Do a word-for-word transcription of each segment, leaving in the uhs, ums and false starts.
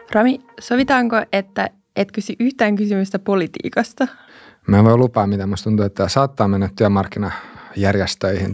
Rami, sovitaanko, että et kysy yhtään kysymystä politiikasta? Mä en voi lupaa mitä. Musta tuntuu, että saattaa mennä työmarkkinajärjestöihin.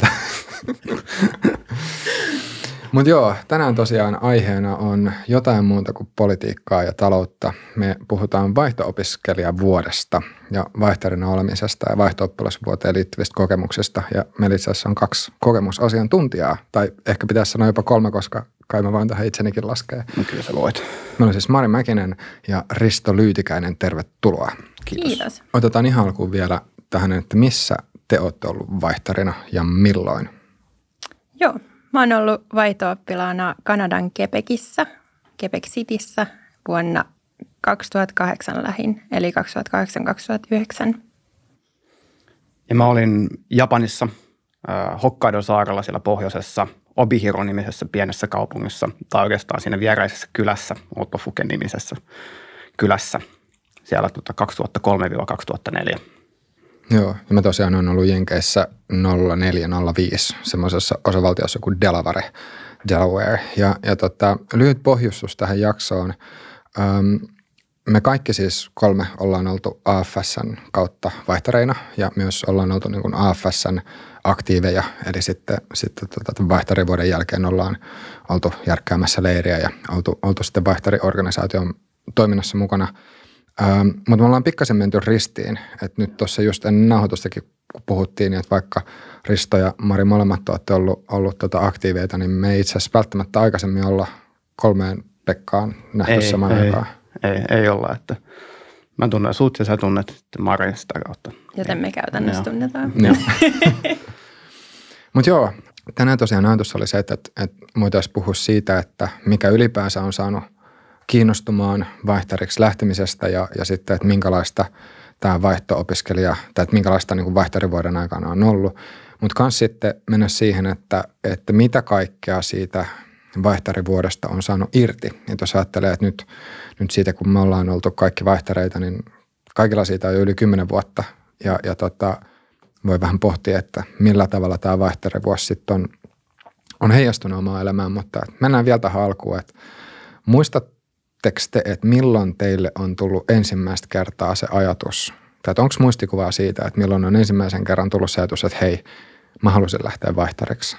Mutta joo, tänään tosiaan aiheena on jotain muuta kuin politiikkaa ja taloutta. Me puhutaan vaihto-opiskelijavuodesta ja vaihtarina olemisesta ja vaihto-oppilasvuoteen liittyvistä kokemuksista. Ja meillä itse asiassa on kaksi kokemusasiantuntijaa, tai ehkä pitäisi sanoa jopa kolme, koska kai mä voin tähän itsenikin laskea. No kyllä sä voit. Meillä on siis Mari Mäkinen ja Risto Lyytikäinen. Tervetuloa. Kiitos. Kiitos. Otetaan ihan alkuun vielä tähän, että missä te olette ollut vaihtarina ja milloin? Joo, mä oon ollut vaihto-oppilaana Kanadan Quebecissä, Quebec Cityssä vuonna kaksituhattakahdeksan lähin, eli kaksituhattakahdeksan kaksituhattayhdeksän. Ja mä olin Japanissa, äh, Hokkaidon saarella siellä pohjoisessa, Obihiro-nimisessä pienessä kaupungissa, tai oikeastaan siinä viereisessä kylässä, Otofuke-nimisessä kylässä, siellä tuota kaksituhattakolme kaksituhattaneljä. Joo, ja mä tosiaan olen ollut Jenkeissä nolla neljä nolla viisi, semmoisessa osavaltiossa kuin Delaware, Delaware. Ja, ja tota, lyhyt pohjustus tähän jaksoon. Öm, me kaikki siis kolme ollaan oltu A F S:n kautta vaihtareina ja myös ollaan oltu niin kuin A F S:n aktiiveja. Eli sitten, sitten tota, vaihtarivuoden jälkeen ollaan oltu järkkäämässä leiriä ja oltu, oltu sitten vaihtariorganisaation toiminnassa mukana. Ähm, mutta me ollaan pikkasen menty ristiin, että nyt tuossa just ennen nauhoitustakin kun puhuttiin, että vaikka Risto ja Mari molemmat olette ollut, ollut tota aktiiveita, niin me ei itse asiassa välttämättä aikaisemmin olla kolmeen Pekkaan nähty ei, samaan ei, aikaan. Ei, ei olla, että mä tunnen sut ja sä tunnet Marin sitä kautta. Joten me käytännössä Joo. tunnetaan. Mutta joo, tänään tosiaan ajatus oli se, että, että voitaisiin puhua siitä, että mikä ylipäänsä on saanut kiinnostumaan vaihtariksi lähtemisestä ja, ja sitten, että minkälaista tämä vaihto-opiskelija, tai että minkälaista niin kuin vaihtarivuoden aikana on ollut. Mutta myös sitten mennä siihen, että, että mitä kaikkea siitä vaihtarivuodesta on saanut irti. Ja jos ajattelee, että nyt, nyt siitä kun me ollaan oltu kaikki vaihtareita, niin kaikilla siitä on jo yli kymmenen vuotta. Ja, ja tota, voi vähän pohtia, että millä tavalla tämä vaihtarivuosi sitten on, on heijastunut omaan elämään. Mutta mennään vielä tähän alkuun, että muistat, te, että milloin teille on tullut ensimmäistä kertaa se ajatus, tai onko muistikuvaa siitä, että milloin on ensimmäisen kerran tullut se ajatus, että hei, mä haluaisin lähteä vaihtariksi?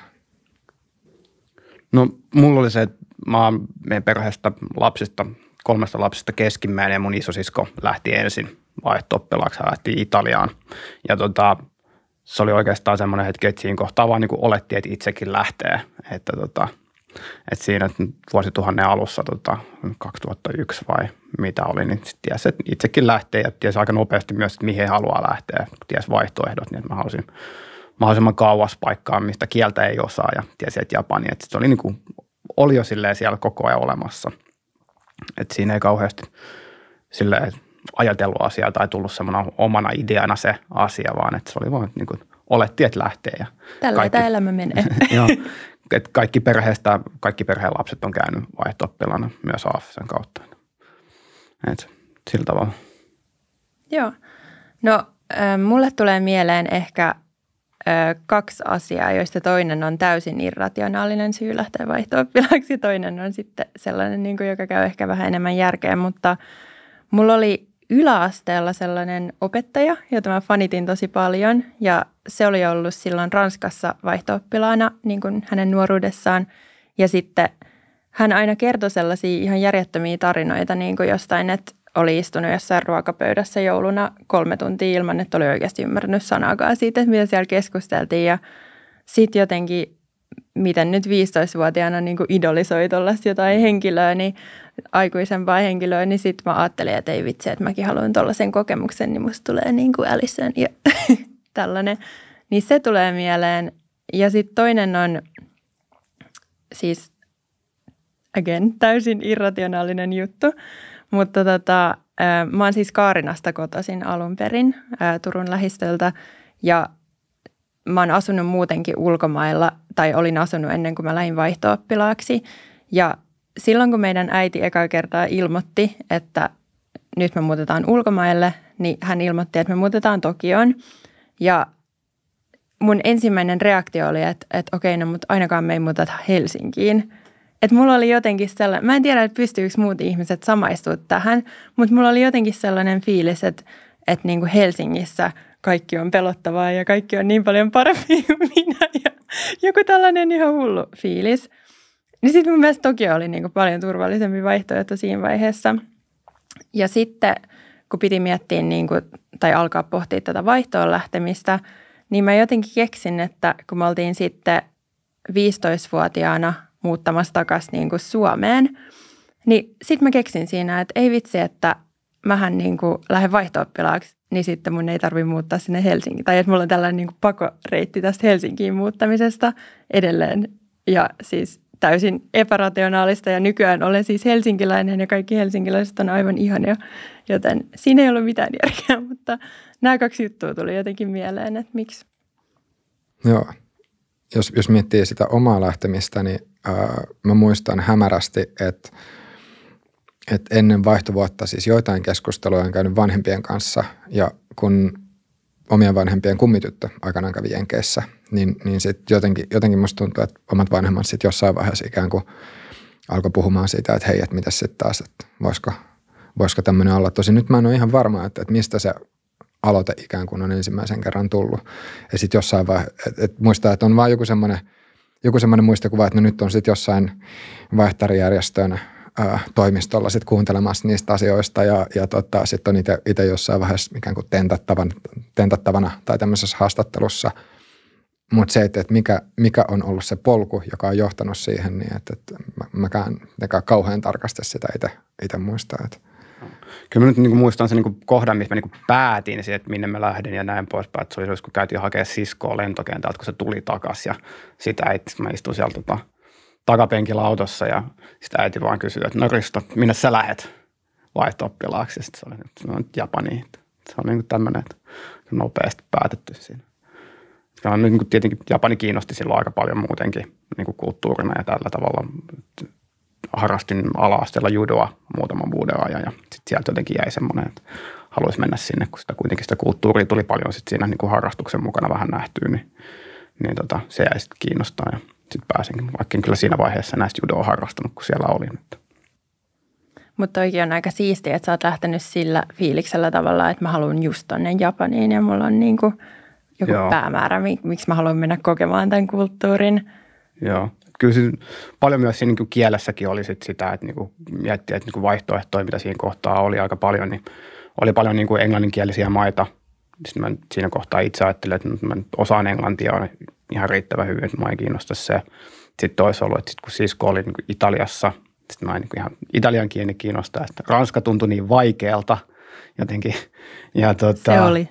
No mulla oli se, että mä oon meidän perheestä lapsista, kolmesta lapsesta keskimmäinen ja mun isosisko lähti ensin vaihto-oppilaaksi, hän lähti Italiaan. Ja tota, se oli oikeastaan semmoinen hetki, että siinä kohtaa vaan niin kuin olettiin, että itsekin lähtee, että tota, että siinä vuosituhannen alussa, tota, kaksituhattayksi vai mitä oli, niin sitten tiesi, että itsekin lähtee ja tiesi aika nopeasti myös, että mihin haluaa lähteä. Tiesi vaihtoehdot, niin että mä halusin mahdollisimman kauas paikkaa, mistä kieltä ei osaa ja tiesi, että Japani. Että se oli, niin kuin, oli jo silleen siellä koko ajan olemassa. Että siinä ei kauheasti silleen ajatellut asiaa tai tullut semmoinen omana ideana se asia, vaan että se oli vaan niin kuin olettiin, että lähtee. Ja tällä kaikki, tämä elämä menee. Joo. Että kaikki perheestä, kaikki perheen lapset on käynyt vaihto-oppilana myös A F S:n kautta. Et sillä tavalla. Joo. No äh, mulle tulee mieleen ehkä äh, kaksi asiaa, joista toinen on täysin irrationaalinen syy lähteä vaihto-oppilaaksi. Toinen on sitten sellainen, niin kuin, joka käy ehkä vähän enemmän järkeä, mutta mulla oli yläasteella sellainen opettaja, jota mä fanitin tosi paljon ja se oli ollut silloin Ranskassa vaihto-oppilaana niin kuin hänen nuoruudessaan ja sitten hän aina kertoi sellaisia ihan järjettömiä tarinoita niin kuin jostain, että oli istunut jossain ruokapöydässä jouluna kolme tuntia ilman, että oli oikeasti ymmärtänyt sanaakaan siitä, että mitä siellä keskusteltiin ja sitten jotenkin miten nyt viisitoistavuotiaana niin kuin idolisoi tuollaista jotain henkilöä, niin aikuisempaa henkilöä, niin sitten mä ajattelin, että ei vitsi, että mäkin haluan tuollaisen kokemuksen, niin musta tulee niin kuin Alison ja tällainen. Niin se tulee mieleen. Ja sitten toinen on siis, again, täysin irrationaalinen juttu, mutta tota, mä oon siis Kaarinasta kotoisin alun perin, Turun lähistöltä, ja mä oon asunut muutenkin ulkomailla, tai olin asunut ennen kuin mä lähdin vaihto-oppilaaksi. Ja silloin, kun meidän äiti eka kertaa ilmoitti, että nyt me muutetaan ulkomaille, niin hän ilmoitti, että me muutetaan Tokioon. Ja mun ensimmäinen reaktio oli, että, että okei, no mutta ainakaan me ei muuteta Helsinkiin. että mulla oli jotenkin sellainen, mä en tiedä, että pystyykö muut ihmiset samaistumaan tähän, mutta mulla oli jotenkin sellainen fiilis, että, että niin kuin Helsingissä kaikki on pelottavaa ja kaikki on niin paljon paremmin kuin minä ja joku tällainen ihan hullu fiilis. Niin sitten mun mielestä Tokio oli niin kuin paljon turvallisempi vaihtoehto siinä vaiheessa. Ja sitten kun piti miettiä niin kuin, tai alkaa pohtia tätä vaihtoon lähtemistä, niin mä jotenkin keksin, että kun me oltiin sitten viisitoistavuotiaana muuttamassa takaisin niin kuin Suomeen, niin sitten mä keksin siinä, että ei vitsi, että mähän niin kuin lähden vaihto-oppilaaksi, niin sitten mun ei tarvitse muuttaa sinne Helsinkiin. Tai että mulla on tällainen niin kuin pakoreitti tästä Helsinkiin muuttamisesta edelleen. Ja siis täysin epärationaalista ja nykyään olen siis helsinkiläinen ja kaikki helsinkiläiset on aivan ihania. Joten siinä ei ollut mitään järkeä, mutta nämä kaksi juttua tuli jotenkin mieleen, että miksi. Joo. Jos, jos miettii sitä omaa lähtemistä, niin ää, mä muistan hämärästi, että, että ennen vaihtovuotta siis joitain keskusteluja on käynyt vanhempien kanssa ja kun omien vanhempien kummityttö aikanaan kävi Jenkeissä, niin, niin sitten jotenkin, jotenkin musta tuntuu, että omat vanhemmat sitten jossain vaiheessa ikään kuin alkoi puhumaan siitä, että hei, että mitäs sitten taas, että voisiko, voisiko tämmöinen olla. Tosin nyt mä en ole ihan varma, että, että mistä se aloite ikään kuin on ensimmäisen kerran tullut. Ja sitten jossain vaiheessa, että, että muistaa, että on vaan joku semmoinen, joku semmoinen muistikuva, että no nyt on sitten jossain vaihtarijärjestön ää, toimistolla sitten kuuntelemassa niistä asioista ja, ja tota, sitten on itse jossain vaiheessa ikään kuin tentattavana, tentattavana tai tämmöisessä haastattelussa. Mutta se, että, että mikä, mikä on ollut se polku, joka on johtanut siihen, niin että, että mä, mäkään nekään kauhean tarkasti sitä itse muistaa. Että. Kyllä mä nyt niin muistan sen niin kohdan, missä mä niin päätin siitä, että minne mä lähdin ja näin poispäin. Että se oli se, kun käytiin hakemaan siskoa lentokentältä, kun se tuli takaisin ja sitä äiti, mä istuin siellä tota, takapenkillä autossa ja sitä äiti vaan kysyi, että no Risto, minne sä lähet vaihto-oppilaaksi? Ja sitten se oli, että no nyt Japaniin. Se oli niin tämmöinen, että nopeasti päätetty siinä. Ja niin kuin tietenkin Japani kiinnosti silloin aika paljon muutenkin niin kuin kulttuurina ja tällä tavalla. Harrastin ala-asteella judoa muutaman vuoden ajan ja sitten sieltä jotenkin jäi semmoinen, että haluaisi mennä sinne, kun sitä kuitenkin sitä kulttuuria tuli paljon sit siinä niin kuin harrastuksen mukana vähän nähtyä, niin, niin tota, se jäi sitten kiinnostaa ja sitten pääsin, vaikka en kyllä siinä vaiheessa näistä judoa harrastanut, kun siellä olin. Mutta toikin on aika siistiä, että sä oot lähtenyt sillä fiiliksellä tavalla, että mä haluan just tonne Japaniin ja mulla on niin kuin joku Joo. päämäärä, miksi mä haluan mennä kokemaan tämän kulttuurin. Joo. Kyllä siis paljon myös siinä niin kielessäkin oli sit sitä, että niin miettiä, että niin vaihtoehtoja, mitä siinä kohtaa oli aika paljon, niin oli paljon niin englanninkielisiä maita. Sitten mä siinä kohtaa itse ajattelin, että mä osaan englantia ihan riittävän hyvin, että mä ei kiinnosta se. Sitten toisaalta ollut, että sit kun sisko oli niin Italiassa, sitten mä en niin ihan italian kieli kiinnostaa, että ranska tuntui niin vaikealta jotenkin. Ja tota, se oli.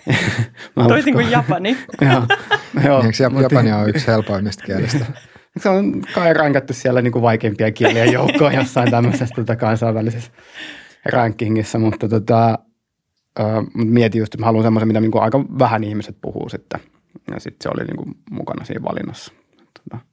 Toisin kuin Japani. Joo, joo. Eikö Japania ole yksi helpoimmista kielistä? Se on kai rankattu siellä niin kuin vaikeimpia kieliä joukkoon jossain tämmöisessä tota, kansainvälisessä rankingissa, mutta tota, äh, mietin just, että mä haluan semmoisen, mitä niin kuin aika vähän ihmiset puhuu sitten. Ja sitten se oli niin kuin mukana siinä valinnassa. Tota,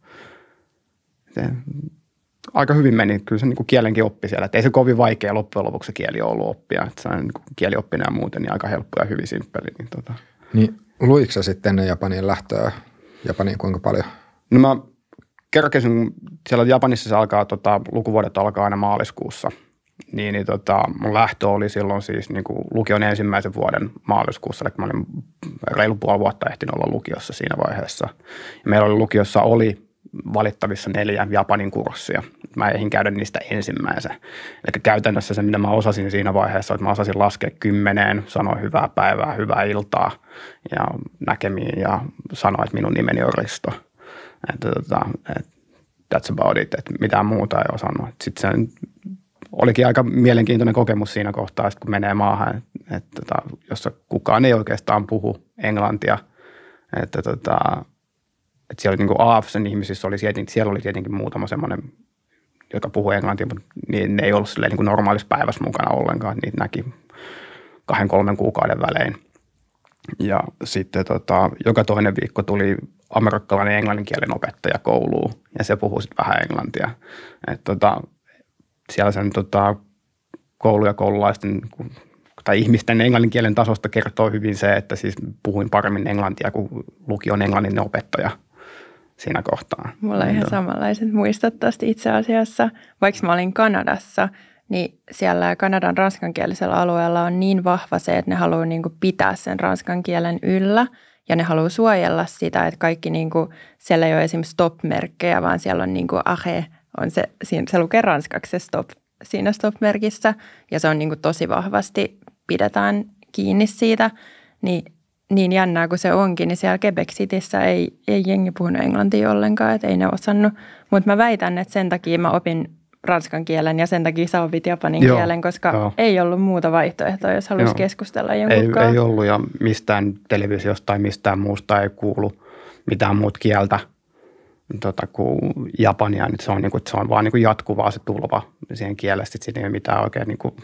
se, aika hyvin meni, kyllä se niin kuin kielenkin oppi siellä. Et ei se kovin vaikea loppujen lopuksi se kieli ollut oppia. Että se on niin kuin kielioppina ja muuten niin aika helppo ja hyvin simppeli. Niin, tota. niin luitko sä sitten ennen Japaniin lähtöä? Japaniin kuinka paljon? No mä kerkesin, siellä Japanissa se alkaa, tota, lukuvuodet alkaa aina maaliskuussa, niin, niin tota, mun lähtö oli silloin siis niin kuin lukion ensimmäisen vuoden maaliskuussa, eli mä olin reilu puoli vuotta ehtinyt olla lukiossa siinä vaiheessa. Ja meillä oli lukiossa oli valittavissa neljä Japanin kurssia. Mä eihin käydä niistä ensimmäisen. Eli käytännössä se, mitä mä osasin siinä vaiheessa, että mä osasin laskea kymmeneen, sanoa hyvää päivää, hyvää iltaa ja näkemiin ja sanoa, että minun nimeni on Risto. Että tota, et, that's about it, että mitään muuta ei osannut. Sitten se olikin aika mielenkiintoinen kokemus siinä kohtaa, kun menee maahan, että et, tota, jossa kukaan ei oikeastaan puhu englantia. Että tota, et siellä niin kuin A F C:n ihmisissä oli, siellä oli tietenkin muutama semmoinen, joka puhui englantia, mutta ne ei ollut silleen niin kuin normaalissa päivässä mukana ollenkaan. Niitä näki kahden, kolmen kuukauden välein. Ja sitten tota, joka toinen viikko tuli amerikkalainen englanninkielen opettaja kouluun ja se puhuu sitten vähän englantia. Et tota, siellä sen tota, koulu- ja koululaisten tai ihmisten englanninkielen tasosta kertoo hyvin se, että siis puhuin paremmin englantia kuin lukion englannin opettaja siinä kohtaa. Mulla on ihan samanlaiset muistot tästä itse asiassa. Vaikka mä olin Kanadassa, niin siellä Kanadan ranskankielisellä alueella on niin vahva se, että ne haluaa niin kuin pitää sen ranskan kielen yllä ja ne haluaa suojella sitä, että kaikki niin kuin, siellä ei ole esimerkiksi stop-merkkejä, vaan siellä on niin kuin ahe, on se, se lukee ranskaksi se stop siinä stop-merkissä ja se on niin kuin tosi vahvasti pidetään kiinni siitä, niin niin jännää kuin se onkin, niin siellä Quebec Cityssä ei, ei jengi puhunut englantia ollenkaan, että ei ne osannut. Mutta mä väitän, että sen takia mä opin ranskan kielen ja sen takia sä opit japanin Joo, kielen, koska jo. ei ollut muuta vaihtoehtoa, jos halusi Joo. keskustella jonkun ei, ei ollut ja mistään televisiosta tai mistään muusta ei kuulu mitään muut kieltä tota, kuin japania. Nyt se on, niin kuin, se on vaan niin kuin jatkuvaa se tulva siihen kielestä, että siinä ei ole mitään oikein, niin kuin,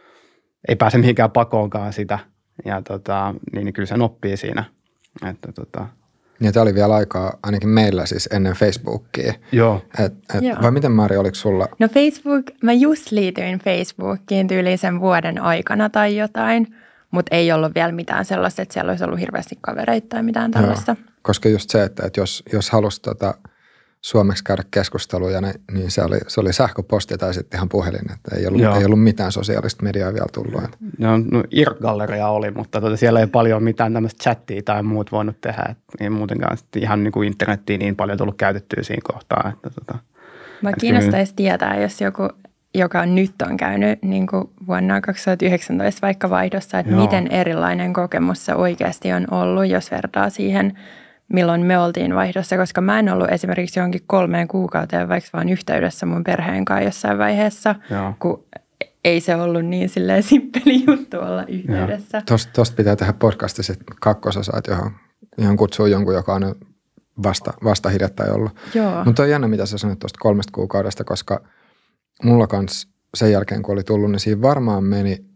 ei pääse mihinkään pakoonkaan sitä. Ja tota, niin, niin kyllä sen oppii siinä. Että, tota. Ja tämä oli vielä aikaa ainakin meillä siis ennen Facebookia. Joo. Et, et, Joo. Vai miten Mari, oliko sulla? No Facebook, mä just liityin Facebookiin tyyliin sen vuoden aikana tai jotain, mutta ei ollut vielä mitään sellaista, että siellä olisi ollut hirveästi kavereita tai mitään tällaista. Joo. Koska just se, että, että jos, jos halusi tota suomeksi käydä keskusteluja, niin, niin se, oli, se oli sähköposti tai sitten ihan puhelin, että ei ollut, ei ollut mitään sosiaalista mediaa vielä tullut. No, no IRC-galleria oli, mutta tuota, siellä ei paljon mitään tämmöistä chattia tai muut voinut tehdä. Et, ei muutenkaan ihan niin kuin internettiin niin paljon tullut käytettyä siinä kohtaa. Että, tuota, Mä kiinnostaisi kyllä tietää, jos joku, joka nyt on käynyt niin kuin vuonna kaksituhattayhdeksäntoista vaikka vaihdossa, että Joo. miten erilainen kokemus se oikeasti on ollut, jos vertaa siihen, milloin me oltiin vaihdossa, koska mä en ollut esimerkiksi johonkin kolmeen kuukauteen vaikka vaan yhteydessä mun perheen kanssa jossain vaiheessa, Joo. kun ei se ollut niin silleen simppeli juttu olla yhteydessä. Tuosta, tuosta pitää tehdä podcastissa kakkososaat, johon, johon kutsuu jonkun, joka on vasta, vasta hiljattain ollut. Mutta on jännä, mitä sä sanoit tuosta kolmesta kuukaudesta, koska mulla kans sen jälkeen, kun oli tullut, niin siinä varmaan meni,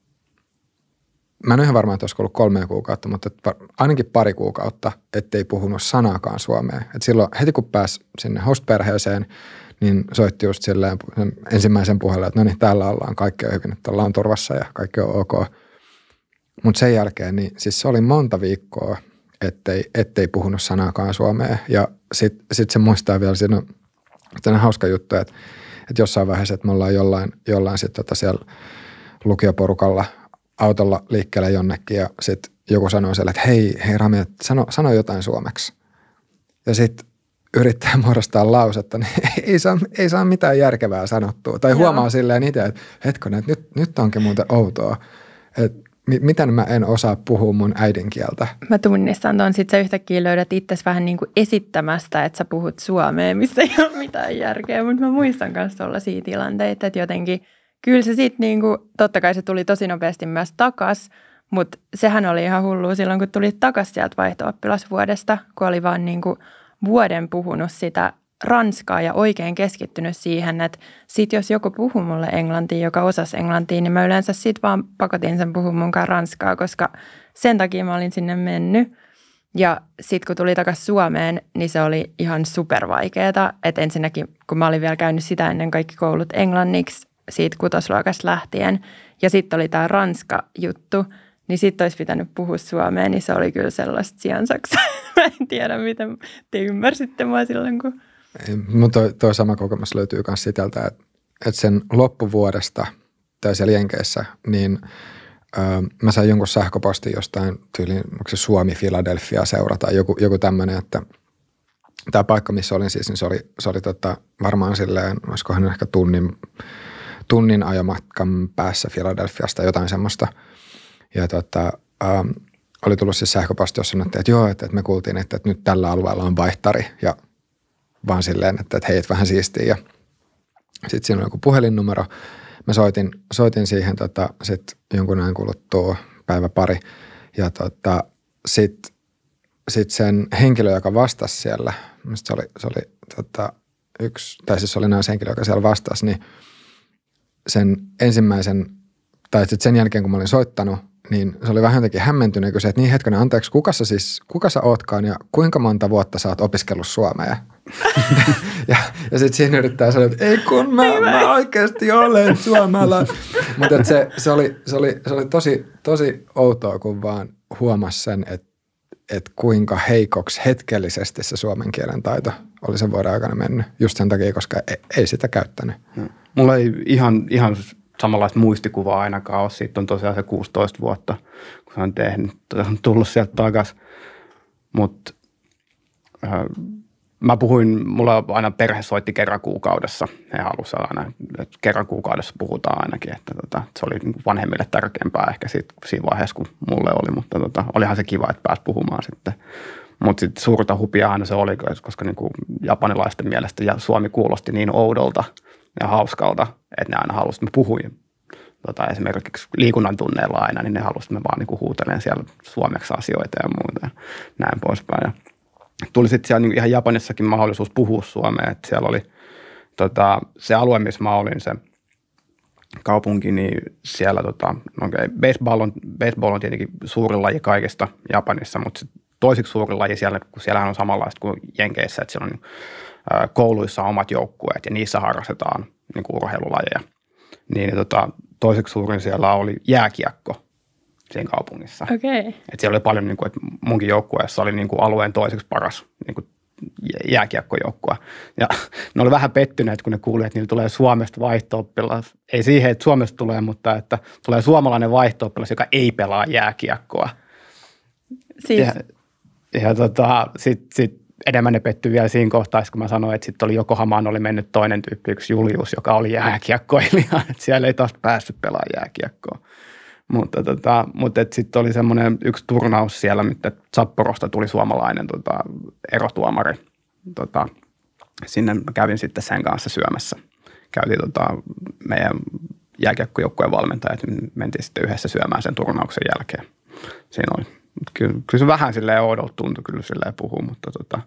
mä en ole ihan varma, että olisiko ollut kolme kuukautta, mutta ainakin pari kuukautta, ettei puhunut sanaakaan suomea. Et silloin heti kun pääsi sinne host-perheeseen, niin soitti just silleen ensimmäisen puheelle, että no niin, täällä ollaan, kaikki on hyvin, että ollaan turvassa ja kaikki on ok. Mutta sen jälkeen, niin siis se oli monta viikkoa, ettei, ettei puhunut sanaakaan suomea. Ja sitten sit se muistaa vielä, siinä on sellainen hauska juttu, että, että jossain vaiheessa, että me ollaan jollain, jollain sitten tota siellä lukioporukalla autolla liikkeelle jonnekin ja sitten joku sanoi siellä, että hei, hei Rami, sano, sano jotain suomeksi. Ja sitten yrittää muodostaa lausetta, niin ei saa, ei saa mitään järkevää sanottua. Tai Joo. huomaa silleen itse, että hetkonen, että nyt, nyt onkin muuten outoa. Että miten mä en osaa puhua mun äidinkieltä. Mä tunnistan tuon, sit sä yhtäkkiä löydät itsesi vähän niin kuin esittämästä, että sä puhut suomea, missä ei ole mitään järkeä. Mutta mä muistan myös tuollaisia tilanteita, että jotenkin kyllä se sitten niin kuin, totta kai se tuli tosi nopeasti myös takas, mutta sehän oli ihan hullua silloin, kun tuli takas sieltä vaihto-oppilasvuodesta, kun oli vaan niin kuin vuoden puhunut sitä ranskaa ja oikein keskittynyt siihen, että sit jos joku puhuu mulle englantia, joka osasi englantia, niin mä yleensä sit vaan pakotin sen puhua munkaan ranskaa, koska sen takia mä olin sinne mennyt. Ja sit kun tuli takaisin Suomeen, niin se oli ihan supervaikeeta, että ensinnäkin kun mä olin vielä käynyt sitä ennen kaikki koulut englanniksi siitä kutosluokasta lähtien ja sitten oli tämä ranska-juttu, niin sitten olisi pitänyt puhua suomea, niin se oli kyllä sellaista sijansaksaa. Mä en tiedä, miten te ymmärsitte mua silloin, kun... Mutta toi, toi sama kokemus löytyy myös sitältä, että, että sen loppuvuodesta tai siellä Jenkeissä, niin ö, mä sain jonkun sähköpostin jostain tyyliin, onko se Suomi, Philadelphia seura tai joku, joku tämmöinen, että tämä paikka, missä olin siis, niin se oli, se oli tota, varmaan silleen, olisikohan ehkä tunnin, tunnin ajomatkan päässä Philadelphiasta, jotain semmoista. Ja tota, ähm, oli tullut siis sähköposti, jossa sanottiin, että joo, että, että me kuultiin, että, että nyt tällä alueella on vaihtari ja vaan silleen, että, että hei, et vähän siistiä. Ja sitten siinä on joku puhelinnumero. Mä soitin, soitin siihen tota, sitten jonkun ajan kuluttua päivä pari ja tota, sitten sit sen henkilö, joka vastasi siellä, se oli, se oli tota, yksi, tai siis se oli naishenkilö, joka siellä vastasi, niin sen ensimmäisen, tai sitten sen jälkeen, kun mä olin soittanut, niin se oli vähän jotenkin hämmentynyt, kun se, että niin hetkonen, anteeksi, kuka sä siis, kuka sä ootkaan ja kuinka monta vuotta sä oot opiskellut suomea? ja ja sitten siinä yrittää sanoa, että ei kun mä, mä oikeasti olen suomalainen. Mutta se, se, oli, se, oli, se oli tosi, tosi outoa, kun vaan huomasi sen, että että kuinka heikoksi hetkellisesti se suomen kielen taito oli sen vuoden aikana mennyt. Just sen takia, koska ei, ei sitä käyttänyt. Hmm. Mulla ei ihan, ihan samanlaista muistikuvaa ainakaan ole. Siitä on tosiaan se kuusitoista vuotta, kun se on tehnyt, on tullut sieltä takaisin. Mutta äh, mä puhuin, mulla aina perhe soitti kerran kuukaudessa. He halusivat aina, että kerran kuukaudessa puhutaan ainakin. Että tota, se oli vanhemmille tärkeämpää ehkä siitä, siinä vaiheessa, kun mulle oli. Mutta tota, olihan se kiva, että pääsi puhumaan sitten. Mutta sitten suurta hupia aina se oli, koska niinku japanilaisten mielestä ja Suomi kuulosti niin oudolta ja hauskalta, että ne aina halusivat, että me puhuin. Tota, esimerkiksi liikunnan tunneilla aina, niin ne halusivat, että me vaan niinku huutelen siellä suomeksi asioita ja muuta ja näin poispäin. Ja tuli sitten siellä niinku ihan Japanissakin mahdollisuus puhua suomea, että siellä oli tota, se alue, missä mä olin, se kaupunki, niin siellä tota, okay, baseball, on, baseball on tietenkin suurin laji kaikista Japanissa, mutta toiseksi suurin laji siellä, kun siellähän on samanlaista kuin Jenkeissä, että siellä on ä, kouluissa omat joukkueet ja niissä harrastetaan niin kuin urheilulajeja. Niin tota, toiseksi suurin siellä oli jääkiekko siinä kaupungissa. Okei. Okay. Et siellä oli paljon, niin kuin, että munkin joukkueessa oli niin kuin alueen toiseksi paras niin kuin jääkiekkojoukkue. Ja ne oli vähän pettyneet, kun ne kuuli, että niillä tulee Suomesta vaihto-oppilas. Ei siihen, että Suomesta tulee, mutta että tulee suomalainen vaihto-oppilas, joka ei pelaa jääkiekkoa. Siis... Ja, ja tota, sitten sit enemmän ne pettyi vielä siinä kohtaa, kun mä sanoin, että sitten oli Jokohamaan oli mennyt toinen tyyppi, yksi Julius, joka oli jääkiekkoilija. Että siellä ei taas päässyt pelaamaan jääkiekkoa. Mutta, tota, mutta sitten oli semmoinen yksi turnaus siellä, että Sapporosta tuli suomalainen tota, erotuomari. Tota, sinne kävin sitten sen kanssa syömässä. Käytiin tota, meidän jääkiekkojoukkueen valmentajat, mentiin sitten yhdessä syömään sen turnauksen jälkeen. Siinä oli. Kyllä, kyllä se vähän silleen oudolta tuntui kyllä silleen puhua, mutta tota,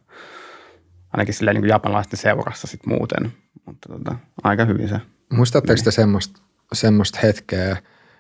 ainakin silleen niin kuin japanilaisten seurassa sitten muuten. Mutta tota, aika hyvin se. Muistatteko te semmoista, semmoista hetkeä,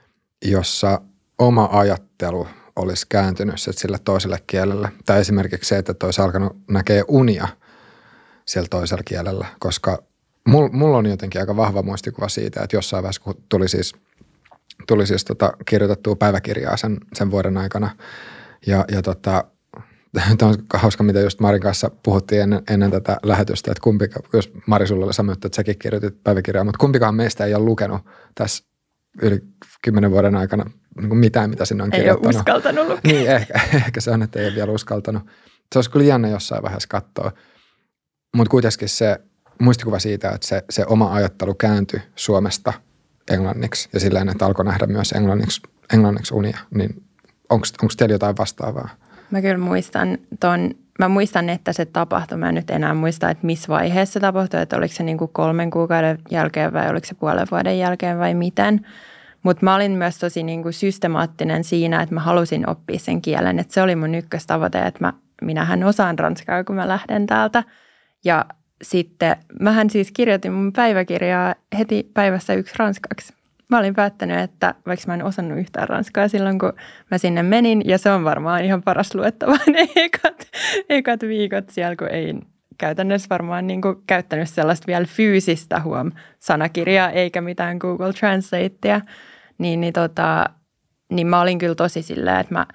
jossa oma ajattelu olisi kääntynyt sille toiselle kielelle? Tai esimerkiksi se, että olisi alkanut näkee unia siellä toisella kielellä, koska mulla mul on jotenkin aika vahva muistikuva siitä, että jossain vaiheessa, kun tuli siis, tuli siis tota kirjoitettua päiväkirjaa sen, sen vuoden aikana, ja, ja tota, tämä on hauska, mitä just Marin kanssa puhuttiin ennen, ennen tätä lähetystä, että kumpikaan, jos Mari sulla oli sanottu, että säkin kirjoitit päiväkirjaa, mutta kumpikaan meistä ei ole lukenut tässä yli kymmenen vuoden aikana niin mitään, mitä sinne on ei kirjoittanut. Ei ole uskaltanut lukea. Niin, ehkä, ehkä se on, että ei ole vielä uskaltanut. Se olisi kyllä jännä jossain vaiheessa katsoa. Mutta kuitenkin se muistikuva siitä, että se, se oma ajattelu kääntyi Suomesta englanniksi ja silleen, että alkoi nähdä myös englanniksi, englanniksi unia, niin onko teillä jotain vastaavaa? Mä kyllä muistan ton, mä muistan, että se tapahtui. Mä en nyt enää muista, että missä vaiheessa se tapahtui, että oliko se niinku kolmen kuukauden jälkeen vai oliko se puolen vuoden jälkeen vai miten. Mutta mä olin myös tosi niinku systemaattinen siinä, että mä halusin oppia sen kielen. Että se oli mun ykköstavoite, että mä, minähän osaan ranskaa, kun mä lähden täältä. Ja sitten mähän siis kirjoitin mun päiväkirjaa heti päivässä yksi ranskaksi. Mä olin päättänyt, että vaikka mä en osannut yhtään ranskaa silloin, kun mä sinne menin, ja se on varmaan ihan paras luettava ne ekat, ekat viikot siellä, kun ei käytännössä varmaan niin kuin käyttänyt sellaista vielä fyysistä huom sanakirjaa, eikä mitään Google Translatea, niin, niin, tota, niin mä olin kyllä tosi silleen, että mä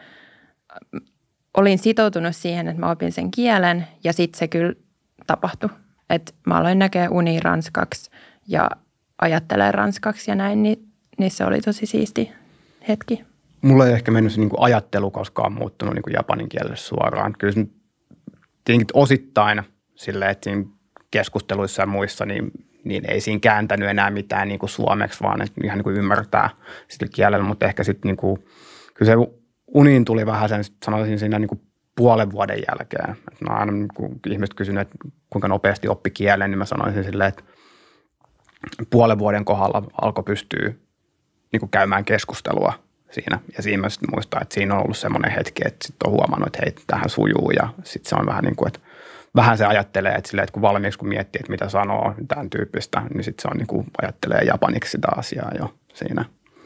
olin sitoutunut siihen, että mä opin sen kielen, ja sitten se kyllä tapahtui. Että mä aloin näkee uni ranskaksi ja ajattelee ranskaksi ja näin, niin, niin se oli tosi siisti hetki. Mulla ei ehkä mennyt se niin kuin ajattelu koskaan muuttunut niin kuin japanin kielelle suoraan. Kyllä se tietenkin osittain silleen, että siinä keskusteluissa ja muissa, niin, niin ei siinä kääntänyt enää mitään niin kuin suomeksi, vaan että ihan niin kuin ymmärtää sitä kielellä. Mutta ehkä sitten niin kuin, kyllä se uniin tuli vähän sen, sanoisin siinä niin kuin puolen vuoden jälkeen. Että mä aina, kun ihmiset kysynyt, että kuinka nopeasti oppi kielen, niin mä sanoisin silleen, että puolen vuoden kohdalla alkoi pystyä niin kuin käymään keskustelua siinä. Ja siinä mä sitten muistan, että siinä on ollut semmoinen hetki, että sitten on huomannut, että hei, tähän sujuu. Ja sitten se on vähän niin kuin, että vähän se ajattelee, että, silleen, että kun valmiiksi kun miettii, että mitä sanoo tämän tyyppistä, niin sitten se on niin kuin ajattelee japaniksi sitä asiaa jo siinä.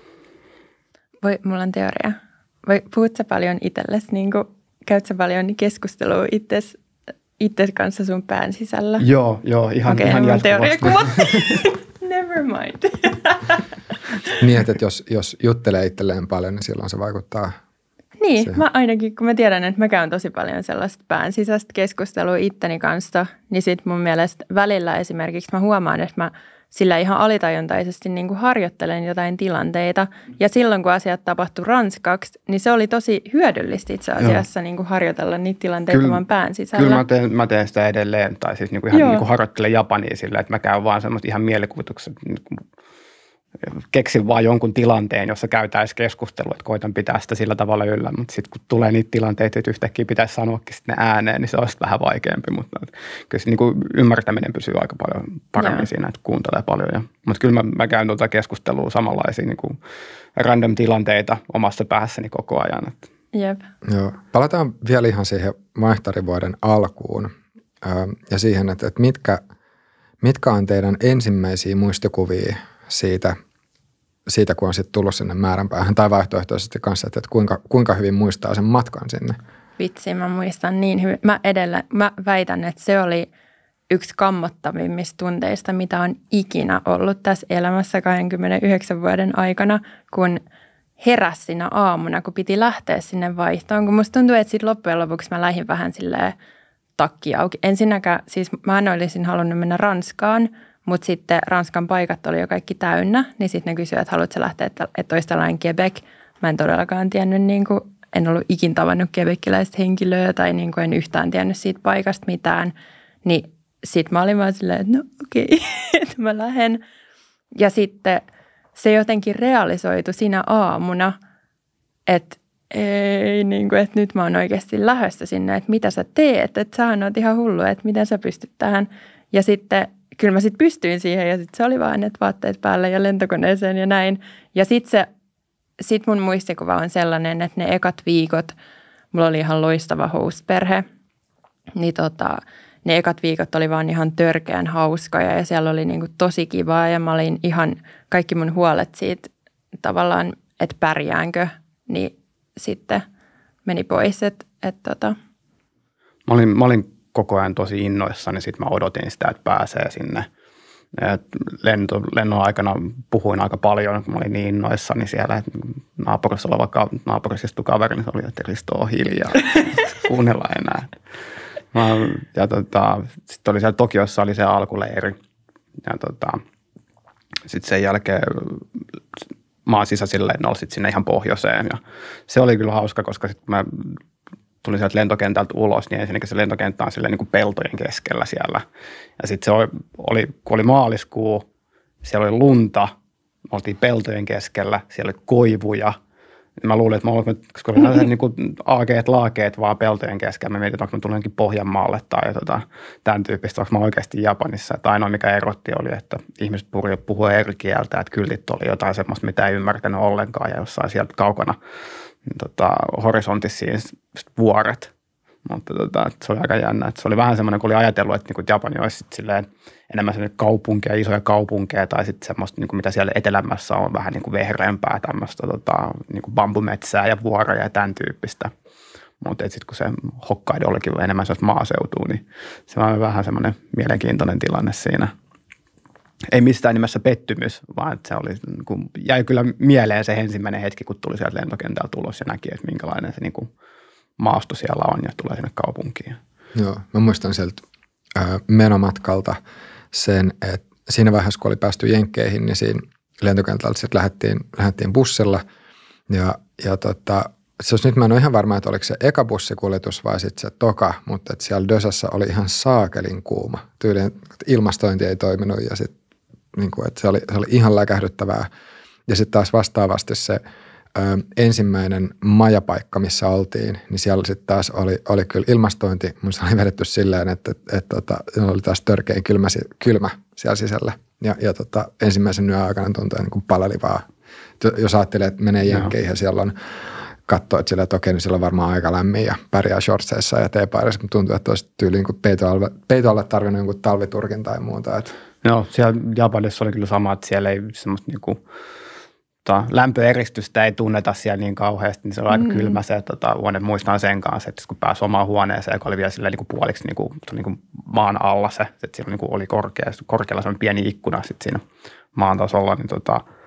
Voi, mulla on teoria. Voi, puhut sä paljon itsellesi, niin kuin, käyt sä paljon keskustelua itses, itses kanssa sun pään sisällä? Joo, joo, ihan, okay, ihan jatkuvasti. Okei, never mind. Niin, että jos, jos juttelee itselleen paljon, niin silloin se vaikuttaa Niin, siihen. mä ainakin kun mä tiedän, että mä käyn tosi paljon sellaista pään sisäistä keskustelua itteni kanssa, niin sit mun mielestä välillä esimerkiksi mä huomaan, että mä sillä ihan alitajuntaisesti niin kuin harjoittelen jotain tilanteita. Ja silloin, kun asiat tapahtui ranskaksi, niin se oli tosi hyödyllistä itse asiassa niin kuin harjoitella niitä tilanteita oman pään sisällä. Kyllä mä teen, mä teen sitä edelleen, tai siis niin kuin ihan niin kuin harjoittelen japania sillä, että mä käyn vaan semmoista ihan mielikuvitukset, niin keksin vaan jonkun tilanteen, jossa käytäisiin keskustelua, että koitan pitää sitä sillä tavalla yllä, mutta sitten kun tulee niitä tilanteita, että yhtäkkiä pitäisi sanoakin sitten ääneen, niin se on sitten vähän vaikeampi, mutta kyllä se niin kuin ymmärtäminen pysyy aika paljon paremmin Joo. siinä, että kuuntelee paljon. Ja, mutta kyllä mä, mä käyn tuota keskustelua samanlaisia niin kuin random tilanteita omassa päässäni koko ajan. Että. Jep. Joo. Palataan vielä ihan siihen vaihtarivuoden alkuun ja siihen, että, että mitkä, mitkä on teidän ensimmäisiä muistikuvia siitä, siitä, kun on sitten tullut sinne määränpäähän tai vaihtoehtoisesti kanssa, että kuinka, kuinka hyvin muistaa sen matkan sinne? Vitsi, mä muistan niin hyvin. Mä edellä, mä väitän, että se oli yksi kammottavimmista tunteista, mitä on ikinä ollut tässä elämässä kaksikymmentäyhdeksän vuoden aikana, kun heräsi siinä aamuna, kun piti lähteä sinne vaihtoon. Kun musta tuntuu, että sitten loppujen lopuksi mä lähdin vähän silleen takki auki. Ensinnäkään, siis mä olisin halunnut mennä Ranskaan, mutta sitten Ranskan paikat oli jo kaikki täynnä, niin sitten ne kysyivät, että haluatko lähteä, että, että olisi tällainen Quebec. Mä en todellakaan tiennyt, niin kuin, en ollut ikin tavannut quebeciläistä henkilöä tai niin kuin en yhtään tiennyt siitä paikasta mitään. Niin sitten mä olin vaan silleen, että no okei, okay, että mä lähden. Ja sitten se jotenkin realisoitu siinä aamuna, että ei, niin kuin, että nyt mä oon oikeasti lähdössä sinne, että mitä sä teet, että sähän oot ihan hullu, että miten sä pystyt tähän. Ja sitten kyllä mä sitten pystyin siihen ja sitten se oli vaan, että vaatteet päälle ja lentokoneeseen ja näin. Ja sitten se, sit mun muistikuva on sellainen, että ne ekat viikot, mulla oli ihan loistava host-perhe, niin tota, ne ekat viikot oli vaan ihan törkeän hauskoja ja siellä oli niinku tosi kivaa ja mä olin ihan, kaikki mun huolet siitä tavallaan, että pärjäänkö, niin sitten meni pois, että et tota. Mä olin, mä olin koko ajan tosi innoissani, niin sitten mä odotin sitä, että pääsee sinne. Et lento, lennon aikana puhuin aika paljon, kun mä olin niin innoissani siellä, että naapurissa oleva naapurissa istui kaveri, niin se oli, että Risto on hiljaa, kuunnella enää. Mä, ja tota, sitten oli siellä Tokiossa oli se alkuleiri ja tota, sitten sen jälkeen maan sisäisillä lennolla sitten sinne ihan pohjoiseen ja se oli kyllä hauska, koska sitten mä tulin sieltä lentokentältä ulos, niin ensinnäkin se lentokenttä on silleen niin kuin peltojen keskellä siellä. Ja sitten se oli, oli, kun oli maaliskuu, siellä oli lunta, me oltiin peltojen keskellä, siellä oli koivuja. Mä luulin, että mä olin, koska oli tällaiset niin kuin aakeet, laakeet vaan peltojen keskellä. Mä mietin, että onko mä tullut jonkin Pohjanmaalle tai tota, tämän tyyppistä, onko mä oikeasti Japanissa. Tai ainoa mikä erotti oli, että ihmiset puhuivat eri kieltä, että kyltit oli jotain semmoista, mitä ei ymmärtänyt ollenkaan ja jossain sieltä kaukana tota, horisontissa vuoret. Mutta tota, se oli aika jännä. Että se oli vähän semmoinen, kun oli ajatellut, että niinku Japani olisi silleen enemmän sellainen kaupunkeja, isoja kaupunkeja tai sitten semmoista, niinku, mitä siellä etelämässä on vähän niinku vehreämpää tämmöistä tota, niinku bambumetsää ja vuoroja ja tämän tyyppistä. Mutta sitten kun se Hokkaido olikin enemmän sellaista maaseutua, niin se on vähän semmoinen mielenkiintoinen tilanne siinä. Ei mistään nimessä pettymys, vaan että se oli, kun jäi kyllä mieleen se ensimmäinen hetki, kun tuli sieltä lentokentältä ulos ja näki, että minkälainen se niin maasto siellä on ja tulee sinne kaupunkiin. Joo, mä muistan sieltä äh, menomatkalta sen, että siinä vaiheessa, kun oli päästy Jenkkeihin, niin siinä lentokentältä sitten lähdettiin, lähdettiin bussilla ja, ja tota, jos nyt mä en ole ihan varma, että oliko se eka bussikuljetus vai sitten se toka, mutta että siellä Dösassa oli ihan saakelin kuuma. Tyyliin ilmastointi ei toiminut ja sitten niin kuin, että se oli, se oli ihan läkähdyttävää. Ja sitten taas vastaavasti se ö, ensimmäinen majapaikka, missä oltiin, niin siellä sitten taas oli, oli kyllä ilmastointi. Mun se oli vedetty silleen, että, että, että, että oli taas törkein kylmä, kylmä siellä sisällä. Ja, ja tota, ensimmäisen yön aikana tuntui niin kuin paleli vaan. Jos ajattelee, että menee Jenkkeihin ja siellä on katsoa, että sillä, että okei, niin siellä on varmaan aika lämmin ja pärjää shortseissa ja teepaidassa, mutta tuntuu, että olisi tyyliin kuin peitoalle tarvinnut jonkun talviturkin tai muuta. Että. Joo, siellä Japanissa oli kyllä sama, että siellä ei semmoista niinku, tota, lämpöeristystä ei tunneta siellä niin kauheasti, niin se on aika mm. kylmä se tota, huone. Muistan sen kanssa, että kun pääsi omaan huoneeseen, joka oli vielä silleen niinku puoliksi niinku, niinku maan alla se, että siellä niinku oli korkea, korkealla semmoinen pieni ikkuna sitten siinä maan tasolla, niin tota,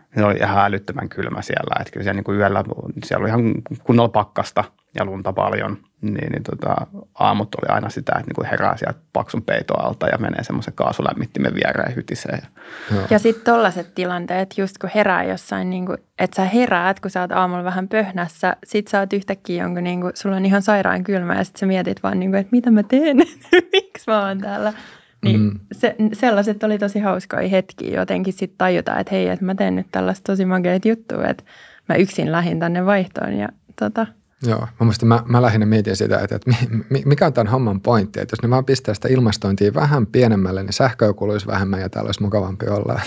Se oli ihan älyttömän kylmä siellä, että kyllä siellä niin kuin yöllä, siellä oli ihan kunnolla pakkasta ja lunta paljon, niin, niin tota, aamut oli aina sitä, että niin kuin herää sieltä paksun peiton alta ja menee semmoisen kaasulämmittimen viereen hytiseen. Ja, ja sitten tollaiset tilanteet, just kun herää jossain, niin kuin, että sä heräät, kun sä oot aamulla vähän pöhnässä, sit sä oot yhtäkkiä jonkun, niin kuin, sulla on ihan sairaan kylmä ja sit sä mietit vaan, niin kuin, että mitä mä teen, miksi mä oon täällä. Niin mm. se, sellaiset oli tosi hauskoja hetkiä jotenkin sitten tajuta, että hei, että mä teen nyt tällaista tosi makeat juttua, että mä yksin lähdin tänne vaihtoon ja tota. Joo, mä muistin, mä, mä lähinnä mietin sitä, että, että mikä on tämän homman pointti, että jos ne vaan pistää sitä ilmastointia vähän pienemmälle, niin sähköä kuluisi vähemmän ja täällä olisi mukavampi olla.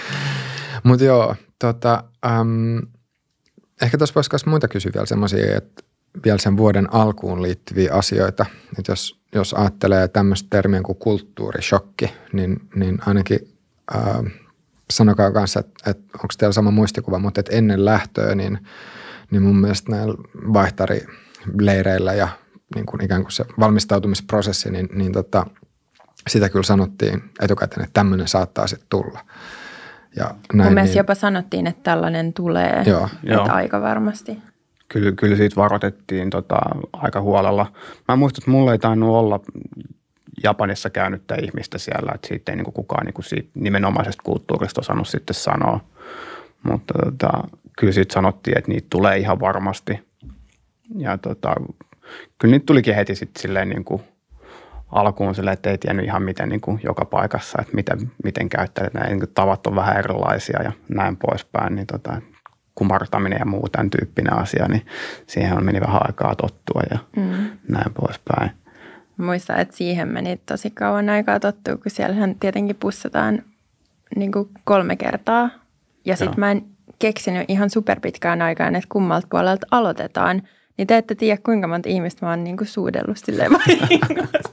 Mutta joo, tota, äm, ehkä tuossa voisi myös muita kysyä vielä semmoisia, että vielä sen vuoden alkuun liittyviä asioita, että jos, jos ajattelee tämmöistä termiä kuin kulttuurishokki, niin, niin ainakin ää, sanokaa kanssa, että, että onko teillä sama muistikuva, mutta että ennen lähtöä, niin, niin mun mielestä näillä vaihtarileireillä ja niin kuin ikään kuin se valmistautumisprosessi, niin, niin tota, sitä kyllä sanottiin etukäteen, että tämmöinen saattaa sitten tulla. Ja näin, mun mielestä niin, jopa sanottiin, että tällainen tulee, joo, että joo. aika varmasti. Kyllä, kyllä siitä varoitettiin tota, aika huolella. Mä muistan, että mulla ei tainnut olla Japanissa käynyttä ihmistä siellä, että siitä ei niin kuin kukaan niin kuin siitä nimenomaisesta kulttuurista osannut sitten sanoa. Mutta tota, kyllä siitä sanottiin, että niitä tulee ihan varmasti. Ja tota, kyllä niitä tulikin heti sitten silleen niin kuin alkuun silleen, että ei tiennyt ihan miten niin kuin joka paikassa, että miten, miten käyttää. Nämä niin kuin tavat on vähän erilaisia ja näin poispäin, niin tota, kumartaminen ja muu tämän tyyppinen asia, niin siihen meni vähän aikaa tottua ja mm. näin poispäin. Muistan, että siihen meni tosi kauan aikaa tottua, kun siellähän tietenkin pussataan niin kuin kolme kertaa. Ja sitten mä en keksinyt ihan superpitkään aikaan, että kummalta puolelta aloitetaan. Niin te ette tiedä, kuinka monta ihmistä mä oon niin kuin suudellut silleen vahingossa.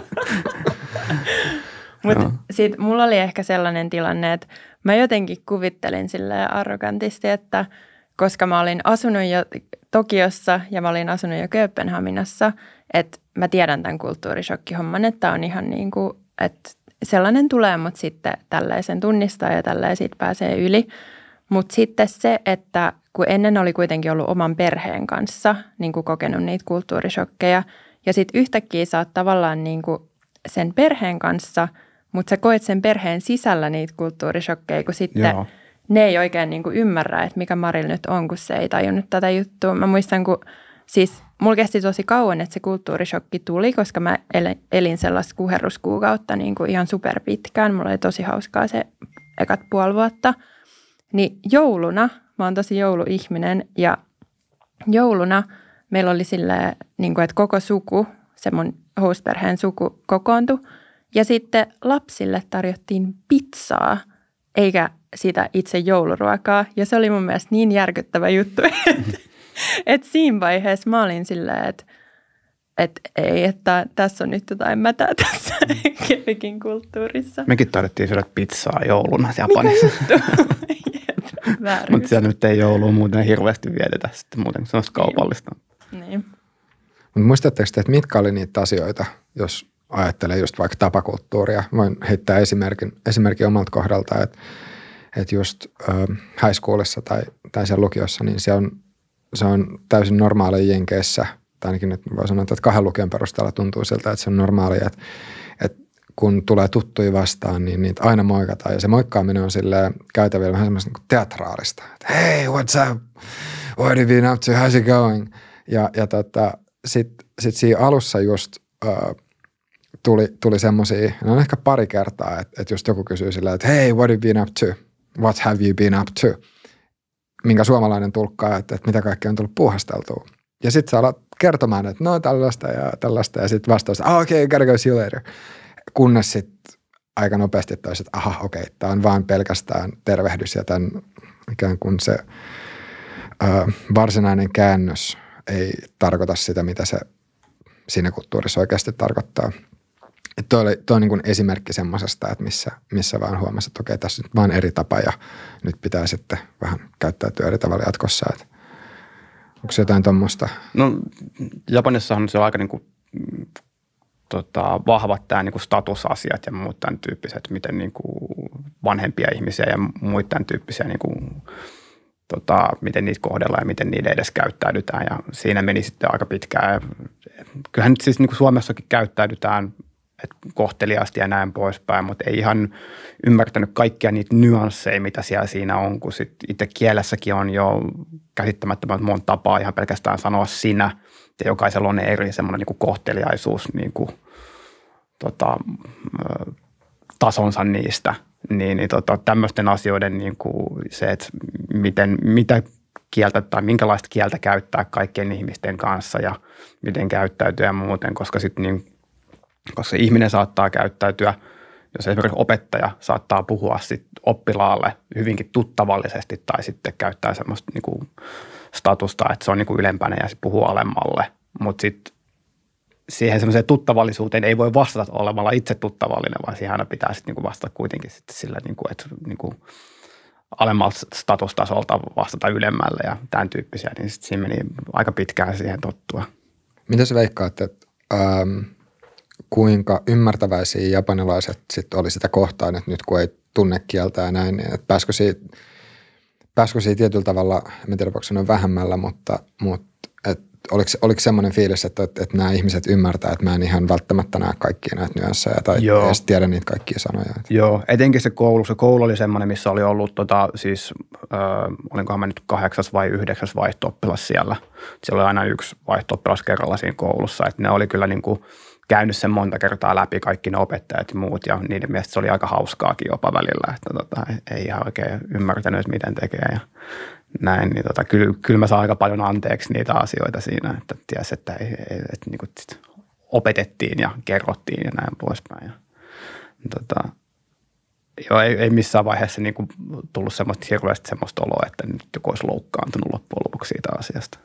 Mutta sitten mulla oli ehkä sellainen tilanne, että mä jotenkin kuvittelin silleen arrogantisti, että koska mä olin asunut jo Tokiossa ja mä olin asunut jo Kööpenhaminassa, että mä tiedän tämän kulttuurishokkihomman, että on ihan niin kuin, että sellainen tulee, mutta sitten tälleen sen tunnistaa ja tälleen siitä pääsee yli. Mutta sitten se, että kun ennen oli kuitenkin ollut oman perheen kanssa niin kuin kokenut niitä kulttuurishokkeja ja sitten yhtäkkiä sä oot tavallaan niin kuin sen perheen kanssa, mutta sä koet sen perheen sisällä niitä kulttuurishokkeja, kun sitten Joo. ne ei oikein niin kuin ymmärrä, että mikä Marilla nyt on, kun se ei tajunnut tätä juttua. Mä muistan, kun siis mulla kesti tosi kauan, että se kulttuurishokki tuli, koska mä elin sellaista kuherruskuukautta niin kuin ihan superpitkään. Mulla oli tosi hauskaa se ekat puoli vuotta. Niin jouluna, mä oon tosi jouluihminen ja jouluna meillä oli silleen, niin kuin, että koko suku, se mun host-perheen suku kokoontui. Ja sitten lapsille tarjottiin pizzaa, eikä sitä itse jouluruokaa. Ja se oli mun mielestä niin järkyttävä juttu, että, että siinä vaiheessa mä olin silleen, että, että ei, että tässä on nyt jotain mätää tässä Kepikin kulttuurissa. Mekin tarvittiin syödä pizzaa jouluna Japanissa. Mutta siellä nyt ei joulua muuten hirveästi vietetä sitten muuten sellaista kaupallista. Niin. Mutta muistatteko te, että mitkä oli niitä asioita, jos ajattelee just vaikka tapakulttuuria? Voin heittää esimerkin, esimerkin omalta kohdalta, että, että just äh, high schoolissa tai, tai siellä lukiossa, niin se on, se on täysin normaali Jenkeissä, tai ainakin nyt voi sanoa, että kahden lukion perusteella tuntuu siltä, että se on normaali, että, että kun tulee tuttuja vastaan, niin niitä aina moikataan. Ja se moikkaaminen on silleen käytävillä vähän semmoista niin teatraalista. Että hey, what's up? What have you been up to? How's it going? Ja, ja tota, sitten sit siinä alussa just uh, tuli, tuli semmoisia, no on ehkä pari kertaa, että, että just joku kysyy silleen, että hey, what have you been up to? What have you been up to? Minkä suomalainen tulkkaa, että, että mitä kaikkea on tullut puuhasteltua. Ja sitten sä alat kertomaan, että no tällaista ja tällaista. Ja sitten vastaus, oh, okei, okay, gotta go see you later. Kunnes sitten aika nopeasti toisi, että aha, okei, okay, tämä on vaan pelkästään tervehdys ja tämän ikään kuin se ö, varsinainen käännös ei tarkoita sitä, mitä se siinä kulttuurissa oikeasti tarkoittaa. Tuo oli, tuo on niin kuin esimerkki semmoisesta, että missä, missä vaan huomasi, että okei, tässä on vaan eri tapa ja nyt pitää sitten vähän käyttäytyä eri tavalla jatkossa. Että onko se jotain tuommoista? No Japanissahan se on aika niin kuin tota, vahvat tämä niin kuin statusasiat ja muut tämän tyyppiset, miten niin kuin vanhempia ihmisiä ja muut tämän tyyppisiä, niin kuin, tota, miten niitä kohdellaan ja miten niiden edes käyttäydytään. Ja siinä meni sitten aika pitkään. Kyllähän nyt siis niin kuin Suomessakin käyttäydytään kohteliaasti ja näin poispäin, mutta ei ihan ymmärtänyt kaikkia niitä nyansseja, mitä siellä siinä on, kun sit itse kielessäkin on jo käsittämättömän monta tapaa ihan pelkästään sanoa sinä, ja jokaisella on eri semmoinen niin kuin kohteliaisuus niin kuin, tota, tasonsa niistä, niin, niin tota, tämmöisten asioiden niin kuin se, että miten, mitä kieltä tai minkälaista kieltä käyttää kaikkien ihmisten kanssa ja miten käyttäytyä muuten, koska sitten niin koska se ihminen saattaa käyttäytyä, jos esimerkiksi opettaja saattaa puhua sit oppilaalle hyvinkin tuttavallisesti tai sitten käyttää semmoista niinku statusta, että se on niinku ylempänä ja se puhuu alemmalle. Mutta sitten siihen semmoiseen tuttavallisuuteen ei voi vastata olemalla itse tuttavallinen, vaan siihen aina pitää sitten niinku vastata kuitenkin sitten sillä, niinku, että niinku alemmalta statustasolta vastata ylemmälle ja tämän tyyppisiä, niin sitten siinä meni aika pitkään siihen tottua. Mitä sä veikkaat, että ähm, kuinka ymmärtäväisiä japanilaiset sitten oli sitä kohtaan, että nyt kun ei tunne kieltä ja näin, niin että pääskö siitä, pääskö siitä tietyllä tavalla, en tiedä voiko sanoa vähemmällä, mutta, mutta et oliko, oliko semmoinen fiilis, että, että, että nämä ihmiset ymmärtää, että mä en ihan välttämättä näe kaikkia näitä nyansseja tai Joo. edes tiedä niitä kaikkia sanoja. Joo, etenkin se koulu. Se koulu oli semmoinen, missä oli ollut tota, siis, äh, olinkohan mä nyt kahdeksas vai yhdeksäs vaihto-oppilas siellä. Siellä oli aina yksi vaihto-oppilas kerralla siinä koulussa, että ne oli kyllä niin kuin käynyt sen monta kertaa läpi kaikki ne opettajat ja muut, ja niiden mielestä se oli aika hauskaakin jopa välillä, että tota, ei ihan oikein ymmärtänyt, että miten tekee ja näin, niin tota, kyllä, kyllä mä saan aika paljon anteeksi niitä asioita siinä, että ties, että, ei, ei, että niin kuin opetettiin ja kerrottiin ja näin poispäin. Ja, tota, joo, ei, ei missään vaiheessa niin kuin tullut semmoista hirveästi semmoista oloa, että nyt joku olisi loukkaantunut loppujen lopuksi siitä asiasta.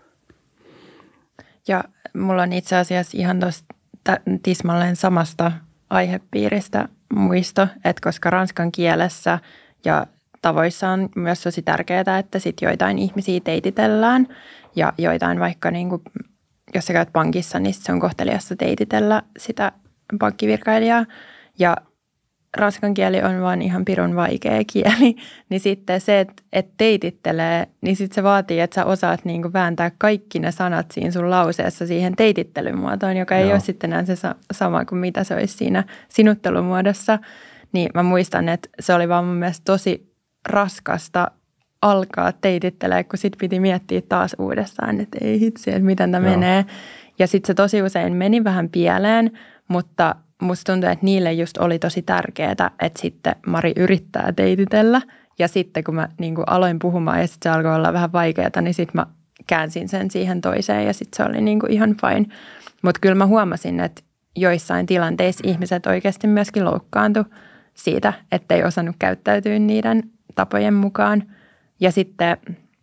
Ja mulla on itse asiassa ihan tuosta tismalleen samasta aihepiiristä muisto, että koska ranskan kielessä ja tavoissa on myös tosi tärkeää, että sit joitain ihmisiä teititellään ja joitain vaikka niin kuin, jos sä käyt pankissa, niin se on kohteliasta teititellä sitä pankkivirkailijaa ja ranskan kieli on vaan ihan pirun vaikea kieli, niin sitten se, että et teitittelee, niin sitten se vaatii, että sä osaat niinku vääntää kaikki ne sanat siinä sun lauseessa siihen teitittelymuotoon, joka ei Joo. ole sitten enää se sama kuin mitä se olisi siinä sinuttelumuodossa. Niin mä muistan, että se oli vaan mun mielestä tosi raskasta alkaa teitittelee, kun sitten piti miettiä taas uudestaan, että ei hitsi, että miten tämä menee. Ja sitten se tosi usein meni vähän pieleen, mutta musta tuntuu, että niille just oli tosi tärkeää, että sitten Mari yrittää teititellä. Ja sitten kun mä niin kuin aloin puhumaan ja sitten se alkoi olla vähän vaikeaa, niin sitten mä käänsin sen siihen toiseen ja sitten se oli niin kuin ihan fine. Mutta kyllä mä huomasin, että joissain tilanteissa ihmiset oikeasti myöskin loukkaantui siitä, ettei osannut käyttäytyä niiden tapojen mukaan. Ja sitten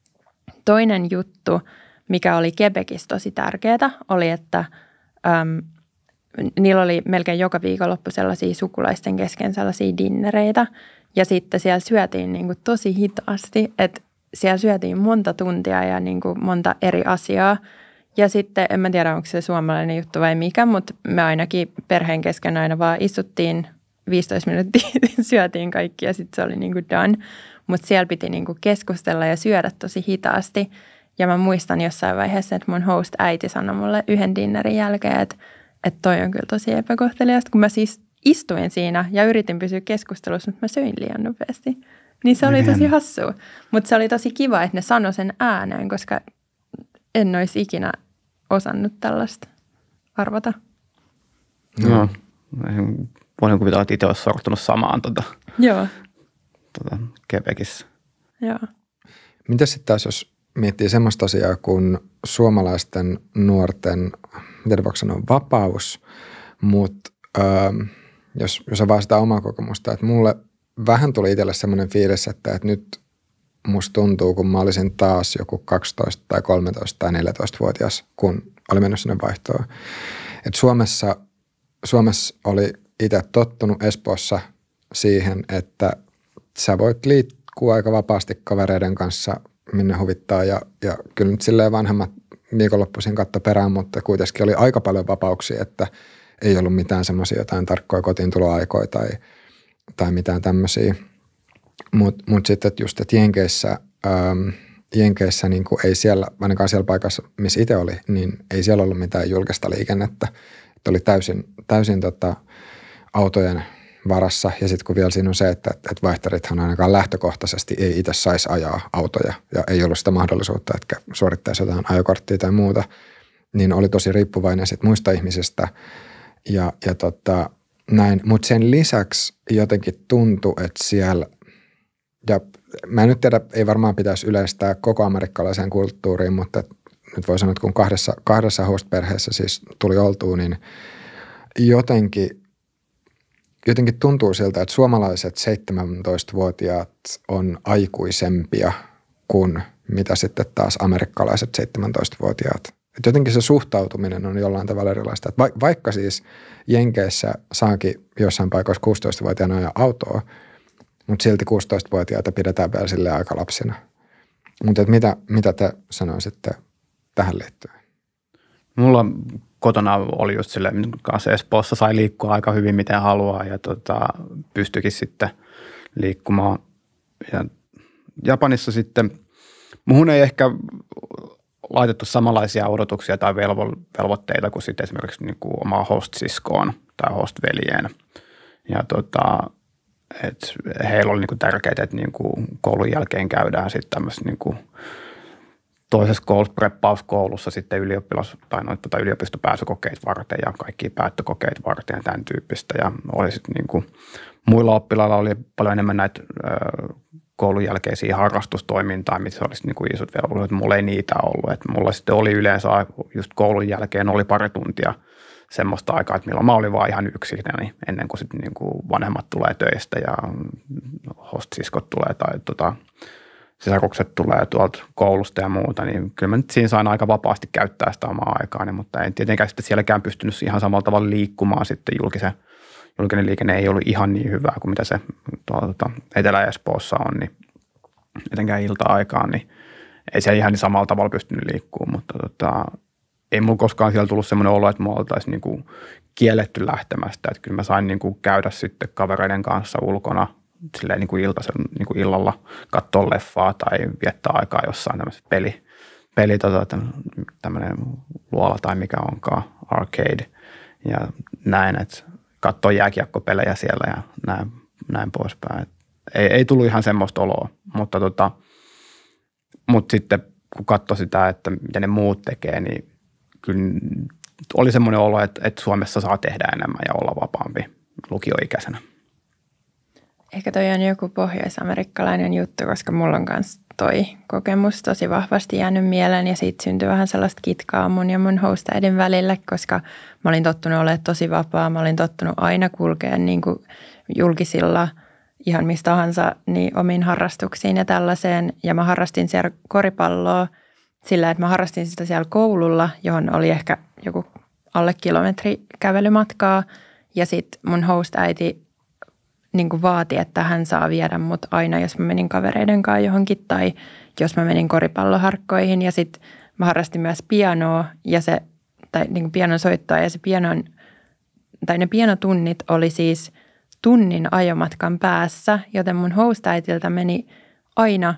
toinen juttu, mikä oli Quebecissä tosi tärkeää, oli, että äm, niillä oli melkein joka viikonloppu sellaisia sukulaisten kesken sellaisia dinnereitä. Ja sitten siellä syötiin niin kuin tosi hitaasti, että siellä syötiin monta tuntia ja niin kuin monta eri asiaa. Ja sitten, en mä tiedä, onko se suomalainen juttu vai mikä, mutta me ainakin perheen kesken aina vaan istuttiin viisitoista minuuttia, syötiin kaikki ja sitten se oli niin kuin done. Mutta siellä piti niin kuin keskustella ja syödä tosi hitaasti. Ja mä muistan jossain vaiheessa, että mun host-äiti sanoi mulle yhden dinnerin jälkeen, että, että toi on kyllä tosi epäkohteliasta, kun mä siis istuin siinä ja yritin pysyä keskustelussa, mutta mä söin liian nopeasti. Niin se oli tosi hassua. Mutta se oli tosi kiva, että ne sanoi sen ääneen, koska en olisi ikinä osannut tällaista arvata. Joo. Voin kuvitella, että itse olisi sortunut samaan tuota, Joo. Tuota, Quebecissä. Joo. Mitäs sitten taas, jos miettii semmoista asiaa kuin suomalaisten nuorten, miten voiko sanoa, vapaus, mutta ähm, jos, jos on vaan sitä omaa kokemusta, että mulle vähän tuli itselle semmoinen fiilis, että, että nyt musta tuntuu, kun mä olisin taas joku kaksitoista tai kolmetoista tai neljätoista-vuotias, kun oli mennyt sinne vaihtoon. Että Suomessa, Suomessa oli itse tottunut Espoossa siihen, että sä voit liikkua aika vapaasti kavereiden kanssa, minne huvittaa ja, ja kyllä nyt silleen vanhemmat viikonloppuisin katto perään, mutta kuitenkin oli aika paljon vapauksia, että, ei ollut mitään semmoisia jotain tarkkoja kotiintuloaikoja tai, tai mitään tämmöisiä. Mutta mut sitten että just, että Jenkeissä, ähm, Jenkeissä niin kuin ei siellä, ainakaan siellä paikassa, missä itse oli, niin ei siellä ollut mitään julkista liikennettä. Että oli täysin, täysin tota, autojen varassa. Ja sitten kun vielä siinä on se, että, että vaihtarithan ainakaan lähtökohtaisesti ei itse saisi ajaa autoja ja ei ollut sitä mahdollisuutta, että suorittaisi jotain ajokorttia tai muuta, niin oli tosi riippuvainen sit muista ihmisistä ja, ja tota, näin. Mutta sen lisäksi jotenkin tuntui, että siellä, ja mä en nyt tiedä, ei varmaan pitäisi yleistää koko amerikkalaiseen kulttuuriin, mutta nyt voi sanoa, että kun kahdessa, kahdessa host-perheessä siis tuli oltua, niin jotenkin Jotenkin tuntuu siltä, että suomalaiset seitsemäntoistavuotiaat on aikuisempia kuin mitä sitten taas amerikkalaiset seitsemäntoistavuotiaat. Et jotenkin se suhtautuminen on jollain tavalla erilaista. Et vaikka siis Jenkeissä saakin jossain paikoissa kuusitoistavuotiaana ajaa autoa, mutta silti kuusitoistavuotiaita pidetään vielä silleen aika lapsina. Mutta mitä, mitä te sanoisitte tähän liittyen? Mulla kotona oli just silleen, kanssa Espoossa sai liikkua aika hyvin miten haluaa ja tota, pystyikin sitten liikkumaan. Ja Japanissa sitten, muhun ei ehkä laitettu samanlaisia odotuksia tai velvo, velvoitteita kuin sitten esimerkiksi niin kuin omaa host-siskoon tai host-veljeen. Ja tota, et heillä oli niin kuin tärkeää, että niin kuin koulun jälkeen käydään sitten tämmöistä niin kuin toisessa koulussa, preppauskoulussa sitten ylioppilas- tai noita tai yliopistopääsykokeita varten ja kaikkia päättökokeita varten ja tämän tyyppistä. Ja oli sitten niin kuin, muilla oppilailla oli paljon enemmän näitä ö, koulun jälkeisiä harrastustoimintaa, missä olisi niin kuin isot velvollisuudet. Mulla ei niitä ollut. Et mulla sitten oli yleensä just koulun jälkeen oli pari tuntia semmoista aikaa, että milloin mä olin vaan ihan yksin niin ennen kuin sitten niin kuin vanhemmat tulee töistä ja host-siskot tulee tai tota, sisarukset tulee tuolta koulusta ja muuta, niin kyllä mä nyt siinä sain aika vapaasti käyttää sitä omaa aikaani, mutta en tietenkään sitten sielläkään pystynyt ihan samalla tavalla liikkumaan sitten julkisen, julkinen liikenne ei ollut ihan niin hyvää kuin mitä se tuolla tuota, Etelä-Espoossa on, niin etenkään ilta-aikaan, niin ei se ihan niin samalla tavalla pystynyt liikkumaan, mutta tota, ei mulla koskaan siellä tullut semmoinen olo, että mua oltaisiin niin kuin kielletty lähtemästä, että kyllä mä sain niin kuin käydä sitten kavereiden kanssa ulkona silleen niin kuin iltaisen, niin kuin illalla katsoa leffaa tai viettää aikaa jossain tämmöisessä peli, peli tota, tämmöinen luola tai mikä onkaan, arcade ja näin, että katsoa jääkiekkopelejä siellä ja näin, näin poispäin. Et ei, ei tullut ihan semmoista oloa, mutta, tota, mutta sitten kun katsoi sitä, että mitä ne muut tekee, niin kyllä oli semmoinen olo, että, että Suomessa saa tehdä enemmän ja olla vapaampi lukioikäisenä. Ehkä toi on joku pohjoisamerikkalainen juttu, koska mulla on myös toi kokemus tosi vahvasti jäänyt mieleen ja siitä syntyi vähän sellaista kitkaa mun ja mun host-äidin välille, koska mä olin tottunut olemaan tosi vapaa. Mä olin tottunut aina kulkea niin kuin julkisilla ihan mistä tahansa niin omiin harrastuksiin ja tällaiseen. Ja mä harrastin siellä koripalloa sillä, että mä harrastin sitä siellä koululla, johon oli ehkä joku alle kilometri kävelymatkaa. Ja sitten mun host-äiti niin kuin vaati, että hän saa viedä mut aina, jos mä menin kavereiden kanssa johonkin tai jos mä menin koripalloharkkoihin. Ja sitten mä harrastin myös pianoa ja se, tai niin kuin pianon soittoa ja se pianon, tai ne pianotunnit oli siis tunnin ajomatkan päässä, joten mun host-äitiltä meni aina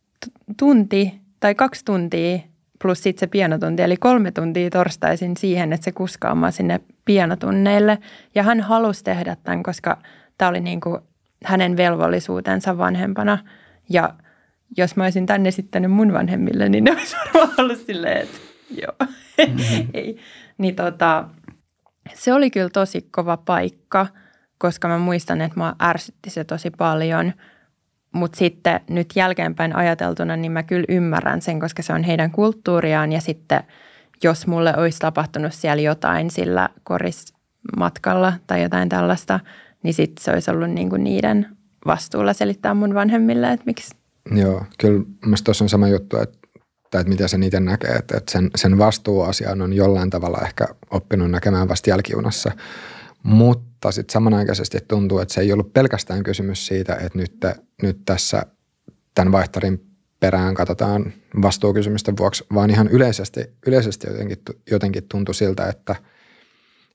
tunti tai kaksi tuntia plus sitten se pianotunti, eli kolme tuntia torstaisin siihen, että se kuskaamaan sinne pianotunneille. Ja hän halusi tehdä tämän, koska tämä oli niin kuin hänen velvollisuutensa vanhempana. Ja jos mä olisin tänne esittänyt mun vanhemmille, niin ne olisi varmaan ollut silleen, että joo, mm-hmm. ei. Niin tota, se oli kyllä tosi kova paikka, koska mä muistan, että mua ärsytti se tosi paljon. Mutta sitten nyt jälkeenpäin ajateltuna, niin mä kyllä ymmärrän sen, koska se on heidän kulttuuriaan. Ja sitten jos mulle olisi tapahtunut siellä jotain sillä korismatkalla tai jotain tällaista, niin sitten se olisi ollut niinku niiden vastuulla selittää mun vanhemmille, että miksi. Joo, kyllä mielestäni tuossa on sama juttu, että, että miten sen itse näkee, että, että sen, sen vastuuasian on jollain tavalla ehkä oppinut näkemään vasta jälkijunassa. Mutta sitten samanaikaisesti tuntuu, että se ei ollut pelkästään kysymys siitä, että nyt, nyt tässä tämän vaihtarin perään katsotaan vastuukysymysten vuoksi, vaan ihan yleisesti, yleisesti jotenkin, jotenkin tuntui siltä, että,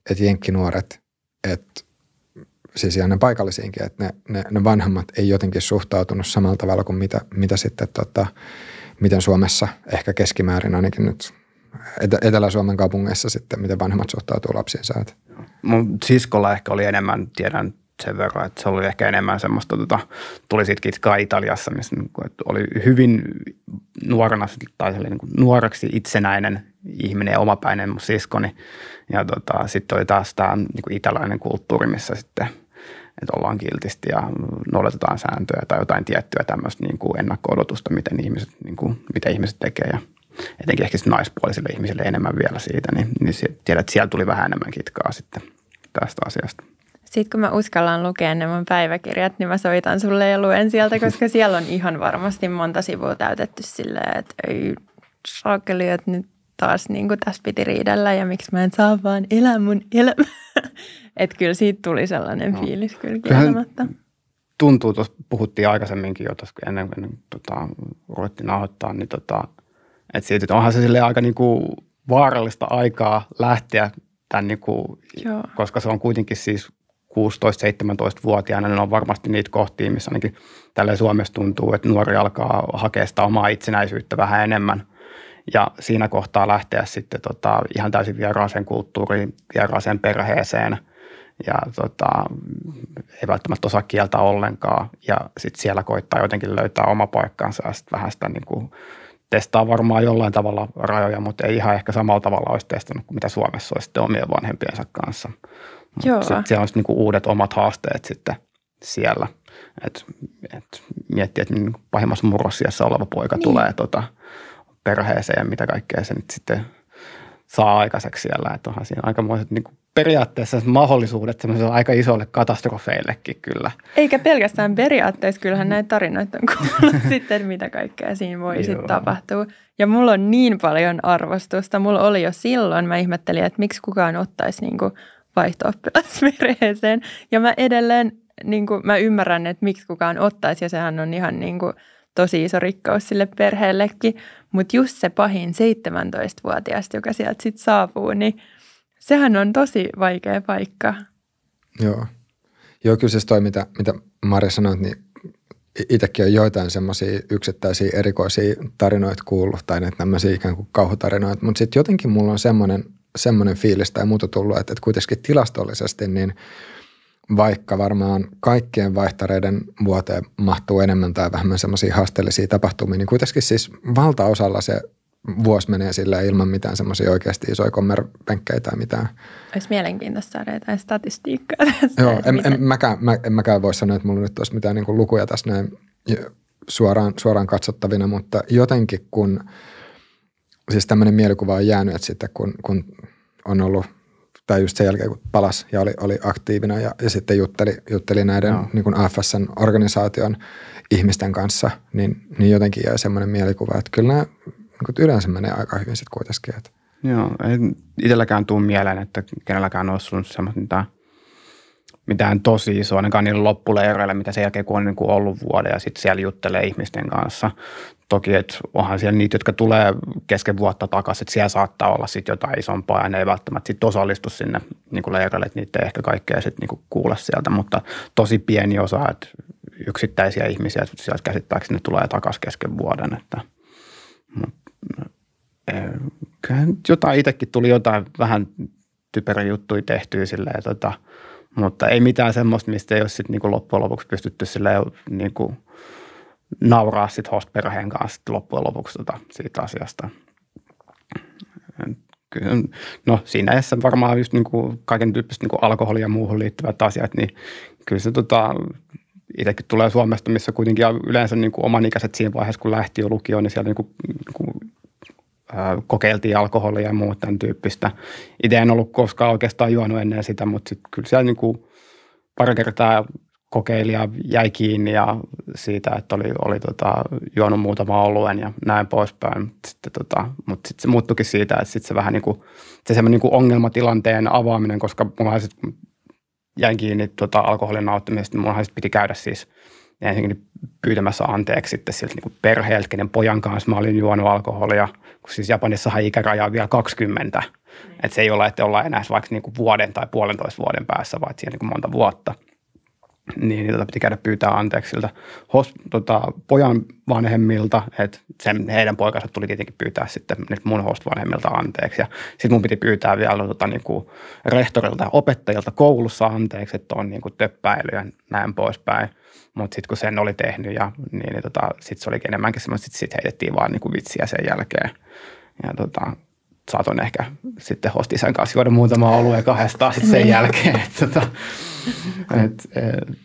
että jenkkinuoret, että siis ihan ne paikallisiinkin, että ne, ne, ne vanhemmat ei jotenkin suhtautunut samalla tavalla kuin mitä, mitä sitten tota, miten Suomessa ehkä keskimäärin ainakin nyt Etelä-Suomen kaupungeissa sitten, miten vanhemmat suhtautuu lapsiinsa. Mun siskolla ehkä oli enemmän, tiedän sen verran, että se oli ehkä enemmän semmoista, tota, tuli siitä kitkaa Italiassa, missä oli hyvin nuorena tai niin kuin nuoreksi itsenäinen ihminen ja omapäinen mun siskoni. Ja tota, sitten oli taas tämä niin kuin italainen kulttuuri, missä sitten, että ollaan kiltisti ja noudatetaan sääntöjä tai jotain tiettyä tämmöistä niin kuin ennakko-odotusta, miten ihmiset, niin kuin, mitä ihmiset tekee ja etenkin ehkä naispuolisille ihmisille enemmän vielä siitä, niin, niin tiedät, että siellä tuli vähän enemmän kitkaa sitten tästä asiasta. Sitten kun mä uskallan lukea ne mun päiväkirjat, niin mä soitan sulle ja luen sieltä, koska siellä on ihan varmasti monta sivua täytetty silleen, että ei saakeli, että nyt taas niin kuin tässä piti riidellä ja miksi mä en saa vaan elää mun elämä. Että kyllä siitä tuli sellainen no. fiilis kyllä kieltämättä. Tuntuu, tuossa puhuttiin aikaisemminkin jo tuossa ennen kuin tota, ruvettiin nauhoittaa, niin tota, että siitä, että onhan se silleen aika niin kuin vaarallista aikaa lähteä tämän, niin kuin, koska se on kuitenkin siis kuusitoista-seitsemäntoista-vuotiaana, niin on varmasti niitä kohtia, missä ainakin tälleen Suomessa tuntuu, että nuori alkaa hakea sitä omaa itsenäisyyttä vähän enemmän. Ja siinä kohtaa lähteä sitten tota, ihan täysin vieraaseen kulttuuriin, vieraaseen perheeseen ja tota, ei välttämättä osaa kieltä ollenkaan. Ja sitten siellä koittaa jotenkin löytää oma paikkansa ja sitten vähän sitä niin kuin testaa varmaan jollain tavalla rajoja, mutta ei ihan ehkä samalla tavalla olisi testannut kuin mitä Suomessa olisi sitten omien vanhempiensa kanssa. Sitten siellä on sitten niinku uudet omat haasteet sitten siellä. Et, et miettii, että pahimmassa murrosiassa oleva poika niin. tulee tota, perheeseen ja mitä kaikkea se nyt sitten saa aikaiseksi siellä. Että onhan siinä aikamoiset niinku periaatteessa mahdollisuudet semmoisille aika isoille katastrofeillekin kyllä. Eikä pelkästään periaatteessa, kyllähän näitä tarinoita on kuullut sitten, mitä kaikkea siinä voi sitten tapahtua. Ja mulla on niin paljon arvostusta. Mulla oli jo silloin, mä ihmettelin, että miksi kukaan ottaisi niinku vaihto-oppilasperheeseen. Ja mä edelleen, niin kuin, mä ymmärrän, että miksi kukaan ottaisi, ja sehän on ihan niin kuin, tosi iso rikkaus sille perheellekin. Mutta just se pahin seitsemäntoistavuotiaasta, joka sieltä sitten saapuu, niin sehän on tosi vaikea paikka. Joo. Joo, kyllä siis toi, mitä, mitä Mari sanoi, niin itsekin on joitain semmoisia yksittäisiä erikoisia tarinoita kuullut, tai näitä tämmöisiä ikään kuin kauhutarinoita, mutta sitten jotenkin mulla on semmoinen semmoinen fiilis tai muuta tullut, että, että kuitenkin tilastollisesti niin vaikka varmaan kaikkien vaihtareiden vuoteen mahtuu enemmän tai vähemmän semmoisia haasteellisia tapahtumia, niin kuitenkin siis valtaosalla se vuosi menee sillä ilman mitään semmoisia oikeasti isoja kommervenkkejä tai mitään. Olisi mielenkiintoista saada jotain statistiikkaa tästä. Joo, en, en, mäkään, mä, en mäkään voi sanoa, että mulla nyt olisi mitään niin kuin lukuja tässä näin suoraan, suoraan katsottavina, mutta jotenkin kun siis tämmöinen mielikuva on jäänyt, että sitten kun, kun on ollut, tai just sen jälkeen kun palasi ja oli, oli aktiivina ja, ja sitten jutteli, jutteli näiden no. niin kuin A F S-organisaation ihmisten kanssa, niin, niin jotenkin jäi semmoinen mielikuva, että kyllä nämä niin yleensä menee aika hyvin sitten kuitenkin. Että. Joo, ei itselläkään tule mieleen, että kenelläkään olisi ollut semmoista mitään, mitään tosi isoa, ainakaan niillä loppuleireillä, mitä sen jälkeen kun on niin kuin ollut vuoden ja sitten siellä juttelee ihmisten kanssa. Toki, että onhan siellä niitä, jotka tulee kesken vuotta takaisin, että siellä saattaa olla sitten jotain isompaa ja ne ei välttämättä sitten osallistu sinne niin kuin leirille, että niitä ei ehkä kaikkea sitten niin kuin kuule sieltä, mutta tosi pieni osa, että yksittäisiä ihmisiä, että sieltä käsittääkseni ne tulee takaisin kesken vuoden, että kyllähän jotain itsekin tuli jotain vähän typerä juttuja tehtyä silleen, tota, mutta ei mitään semmoista, mistä ei ole sitten niin kuin loppujen lopuksi pystytty silleen niin kuin nauraa sitten host-perheen kanssa loppujen lopuksi tota, siitä asiasta. Kyllä, no siinä edessä varmaan just niin kuin kaiken tyyppiset niin kuin alkoholi ja muuhun liittyvät asiat, niin kyllä se tota, itsekin tulee Suomesta, missä kuitenkin yleensä niin kuin omanikäiset siinä vaiheessa, kun lähti jo lukioon, niin siellä niin kuin, niin kuin, ää, kokeiltiin alkoholia ja muuta tämän tyyppistä. Itse en ollut koskaan oikeastaan juonut ennen sitä, mutta sitten kyllä siellä niin kuin pari kertaa kokeili ja jäi kiinni ja siitä, että oli, oli tota, juonut muutama oluen ja näin poispäin. Sitten, tota, mutta sitten se muuttuikin siitä, että sitten se vähän niin kuin, se semmoinen niin kuin ongelmatilanteen avaaminen, koska mulla sitten jäin kiinni tota, alkoholin nauttimisesta, niin mulla sitten piti käydä siis ensinnäkin pyytämässä anteeksi sitten siltä niin kuin perheeltä, kenen pojan kanssa mä olin juonut alkoholia, kun siis Japanissahan ikäraja on vielä kaksikymmentä. Että se ei ole, että ollaan enää vaikka niinku vuoden tai puolentoista vuoden päässä, vaan siinä niinku monta vuotta. Niin, niin tota piti käydä pyytää anteeksi siltä hos, tota, pojan vanhemmilta, että sen, heidän poikansa tuli tietenkin pyytää sitten mun host-vanhemmilta anteeksi. Ja sitten mun piti pyytää vielä tota, niinku, rehtorilta ja opettajilta koulussa anteeksi, että on niinku, töppäily ja näin poispäin. Mutta sitten kun sen oli tehnyt, ja, niin, niin tota, sitten se olikin enemmänkin semmoista, että sitten heitettiin vaan niinku, vitsiä sen jälkeen. Ja tota, saatoin ehkä sitten hostisän kanssa juoda muutama olue kahdestaan sitten sen jälkeen. Että, tota, et, et,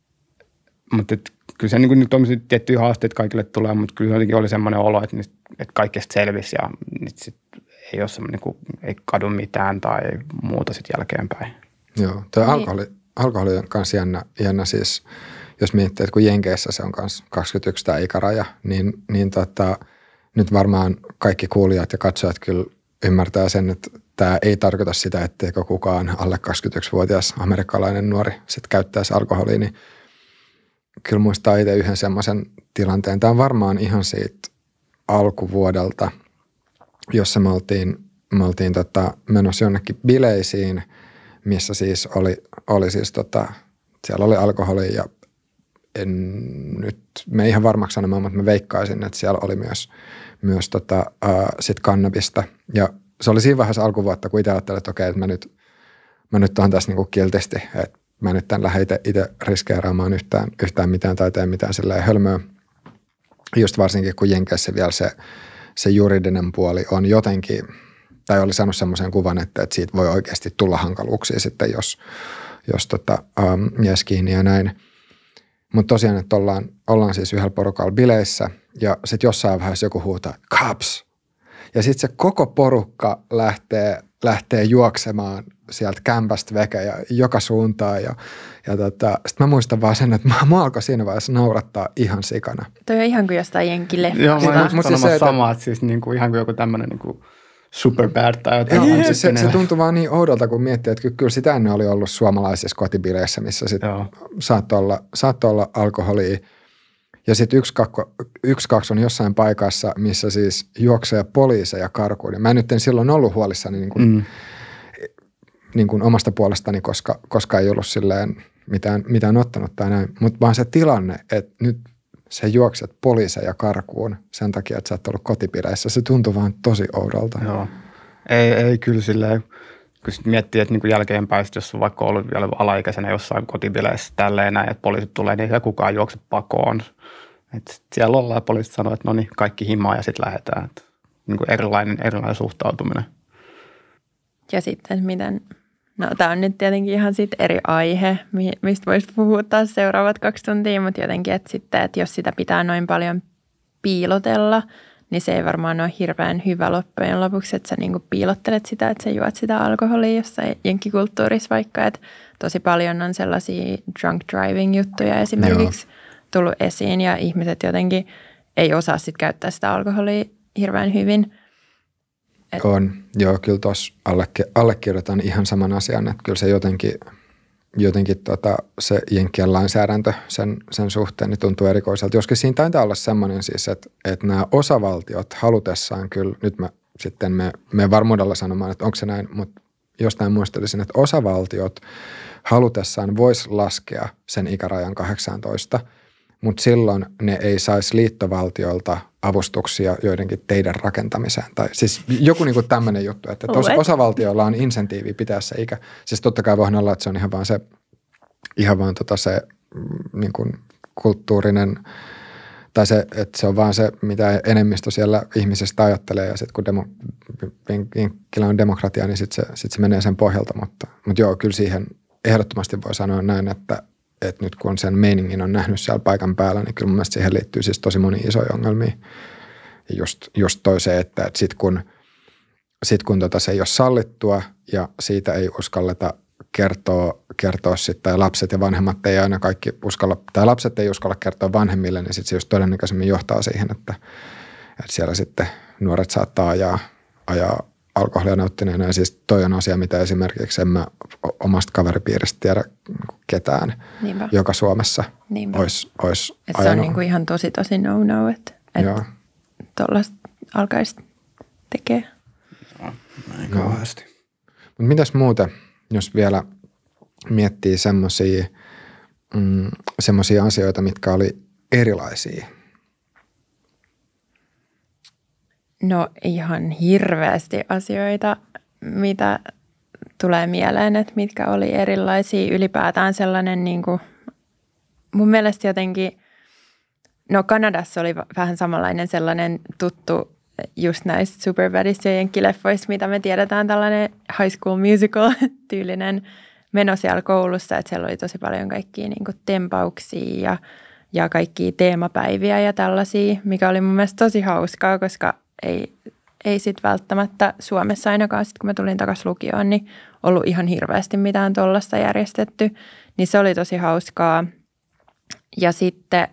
mutta et, kyllä se niin kuin tiettyjä haasteita kaikille tulee, mutta kyllä jotenkin oli semmoinen olo, että, että kaikesta selvisi ja sit ei ole semmoinen, niin ei kadu mitään tai muuta sitten jälkeenpäin. Joo, tuo alkoholi, alkoholi on kanssa jännä, jännä siis, jos miettii, että kun Jenkeissä se on kanssa kaksikymmentäyksi tämä ikäraja, niin, niin tota, nyt varmaan kaikki kuulijat ja katsojat kyllä ymmärtää sen, että tämä ei tarkoita sitä, etteikö kukaan alle kaksikymmentäyksivuotias amerikkalainen nuori sitten käyttäisi alkoholia, niin kyllä muistaa itse yhden semmoisen tilanteen. Tämä on varmaan ihan siitä alkuvuodelta, jossa me oltiin, me oltiin tota, menossa jonnekin bileisiin, missä siis oli, oli siis tota, siellä oli alkoholia ja en nyt, me ei ihan varmaksi sanomaan, mutta mä veikkaisin, että siellä oli myös, myös tota, äh, sit kannabista. Ja se oli siinä vaiheessa alkuvuotta, kun itse ajattelin, että okei, että mä nyt, mä nyt oon tässä niinku kiltisti, että mä nyt en lähde itse riskeeraamaan yhtään, yhtään mitään tai tee mitään silleen hölmöä. Just varsinkin, kun Jenkeissä vielä se, se juridinen puoli on jotenkin, tai oli saanut semmoisen kuvan, että, että siitä voi oikeasti tulla hankaluuksia sitten, jos, jos tota, ähm, jäisi kiinni ja näin. Mutta tosiaan, että ollaan, ollaan siis yhdellä porukalla bileissä ja sitten jossain vaiheessa joku huutaa, cops! Ja sitten se koko porukka lähtee, lähtee juoksemaan sieltä kämpästä veke ja joka suuntaan. Ja, ja tota, sitten mä muistan vaan sen, että mä alkoi siinä vaiheessa naurattaa ihan sikana. Toi on ihan kuin jostain jenkkileffasta. Joo, mä oon siis sanomassa samaa, että siis niinku, ihan kuin joku tämmöinen niinku Superbad tai jotain. Joo, siis se, se tuntui vaan niin oudolta, kun miettii, että kyllä sitä ennen oli ollut suomalaisissa kotibileissä, missä sitten saattoi olla, saattoi olla alkoholia. Ja sitten yksi, yksi, kaksi on jossain paikassa, missä siis juoksee poliiseja karkuun. Ja mä nyt en silloin ollut huolissani niin kuin, mm. niin kuin omasta puolestani, koska, koska ei ollut silleen mitään, mitään ottanut tai näin. Mutta vaan se tilanne, että nyt sä juokset poliiseja karkuun sen takia, että sä oot ollut kotipileissä, se tuntuu vaan tosi oudolta. Joo. Ei, ei kyllä silleen, kun miettii, että niin jälkeenpäin, jos on vaikka ollut vielä alaikäisenä jossain kotipileissä tälleen näin, että poliisit tulee, niin ei kukaan juokse pakoon. Että siellä ollaan ja poliisit sanoo, että no niin, kaikki himaa ja sitten lähdetään. Että niin kuin erilainen, erilainen suhtautuminen. Ja sitten miten, no tämä on nyt tietenkin ihan sitten eri aihe, mistä voisi puhua taas seuraavat kaksi tuntia, mutta jotenkin, että sitten, että jos sitä pitää noin paljon piilotella, niin se ei varmaan ole hirveän hyvä loppujen lopuksi, että sä niinku piilottelet sitä, että sä juot sitä alkoholia jossain jenkkikulttuurissa vaikka, että tosi paljon on sellaisia drunk driving juttuja esimerkiksi. Joo. Tullut esiin ja ihmiset jotenkin ei osaa sitten käyttää sitä alkoholia hirveän hyvin. Et on, joo, kyllä tuossa allekir- allekirjoitan ihan saman asian, että kyllä se jotenkin, jotenkin tota, se jenkkien lainsäädäntö sen, sen suhteen niin tuntuu erikoiselta. Joskin siinä taitaa olla semmoinen siis, että, että nämä osavaltiot halutessaan kyllä, nyt mä sitten me, me varmuudella sanomaan, että onko se näin, mutta jostain muistelisin, että osavaltiot halutessaan vois laskea sen ikärajan kahdeksantoista, mutta silloin ne ei saisi liittovaltiolta avustuksia joidenkin teidän rakentamiseen. Tai siis joku niinku tämmöinen juttu, että tos, osavaltioilla on insentiivi pitää se ikä. Siis totta kai voihan olla, että se on ihan vaan se, ihan vaan tota se niin kuin kulttuurinen, tai se, että se on vaan se, mitä enemmistö siellä ihmisestä ajattelee. Ja sitten kun demo, on demokratia, niin sitten se, sit se menee sen pohjalta. Mutta, mutta joo, kyllä siihen ehdottomasti voi sanoa näin, että että nyt kun sen meiningin on nähnyt siellä paikan päällä, niin kyllä mun mielestä siihen liittyy siis tosi moni isoja ongelmia. Ja just, just toi se, että, että sit kun, sit kun tota se ei ole sallittua ja siitä ei uskalleta kertoa, kertoa sitten, tai lapset ja vanhemmat ei aina kaikki uskalla, tai lapset ei uskalla kertoa vanhemmille, niin sitten se just todennäköisemmin johtaa siihen, että, että siellä sitten nuoret saattaa ajaa, ajaa alkoholia nauttineena. Ja siis toi on asia, mitä esimerkiksi en mä omasta kaveripiiristä tiedä ketään, Niinpä. joka Suomessa olisi olis ajanut. Se on niinku ihan tosi tosi no-no, että et tuollaista alkaisi tekee. No, näin kauheasti. Mutta mitäs muuta, jos vielä miettii semmoisia mm, semmoisia asioita, mitkä oli erilaisia? No ihan hirveästi asioita, mitä tulee mieleen, että mitkä oli erilaisia. Ylipäätään sellainen niin kuin, mun mielestä jotenkin, no Kanadassa oli vähän samanlainen sellainen tuttu just näistä Superbadista ja jenkkileffoista, mitä me tiedetään, tällainen High School Musical-tyylinen meno siellä koulussa, että siellä oli tosi paljon kaikkia niin kuin tempauksia ja, ja kaikkia teemapäiviä ja tällaisia, mikä oli mun mielestä tosi hauskaa, koska ei, ei sitten välttämättä Suomessa ainakaan, sit kun mä tulin takaisin lukioon, niin ollut ihan hirveästi mitään tuollaista järjestetty, niin se oli tosi hauskaa. Ja sitten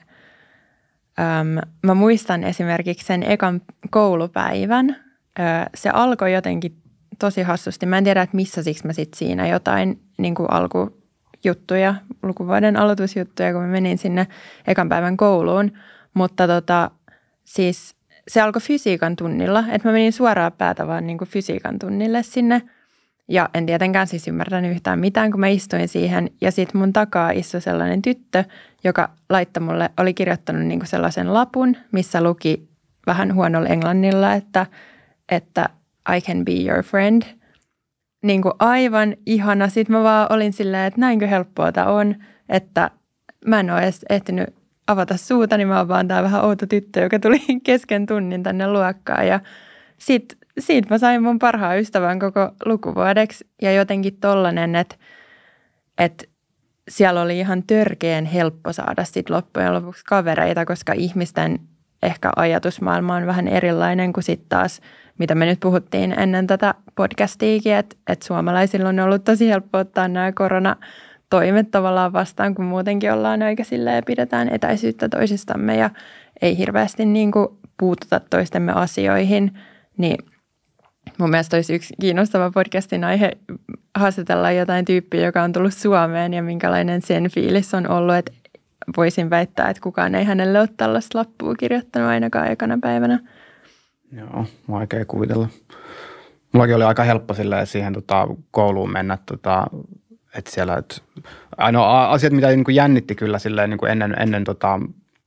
äm, mä muistan esimerkiksi sen ekan koulupäivän, ö, se alkoi jotenkin tosi hassusti. Mä en tiedä, että missä siksi mä sitten siinä jotain niin kuin alkujuttuja, lukuvuoden aloitusjuttuja, kun mä menin sinne ekan päivän kouluun, mutta tota, siis se alkoi fysiikan tunnilla, että mä menin suoraan päätä vaan niin kuin fysiikan tunnille sinne ja en tietenkään siis ymmärtänyt yhtään mitään, kun mä istuin siihen ja sitten mun takaa istui sellainen tyttö, joka laittoi mulle, oli kirjoittanut niin kuin sellaisen lapun, missä luki vähän huonolla englannilla, että, että I can be your friend. Niin kuin aivan ihana. Sitten mä vaan olin silleen, että näinkö helppoa tämä on, että mä en ole edes ehtinyt avata suuta, niin mä oon vaan tää vähän outo tyttö, joka tuli kesken tunnin tänne luokkaan. Ja sit, siitä mä sain mun parhaan ystävän koko lukuvuodeksi ja jotenkin tollanen, että, että siellä oli ihan törkeän helppo saada sit loppujen lopuksi kavereita, koska ihmisten ehkä ajatusmaailma on vähän erilainen kuin sitten taas, mitä me nyt puhuttiin ennen tätä podcastiakin, että, että suomalaisilla on ollut tosi helppo ottaa nämä koronatoimet tavallaan vastaan, kun muutenkin ollaan aika silleen, pidetään etäisyyttä toisistamme ja ei hirveästi niin kuin puututa toistemme asioihin, niin mun mielestä olisi yksi kiinnostava podcastin aihe haastatellaan jotain tyyppiä, joka on tullut Suomeen ja minkälainen sen fiilis on ollut, että voisin väittää, että kukaan ei hänelle ole tällaista lappua kirjoittanut ainakaan ekana päivänä. Joo, vaikea kuvitella. Mullakin oli aika helppo silleen siihen tota, kouluun mennä, tota, että siellä, et, ainoa asiat, mitä niin kuin jännitti kyllä silleen, niin kuin ennen, ennen tota,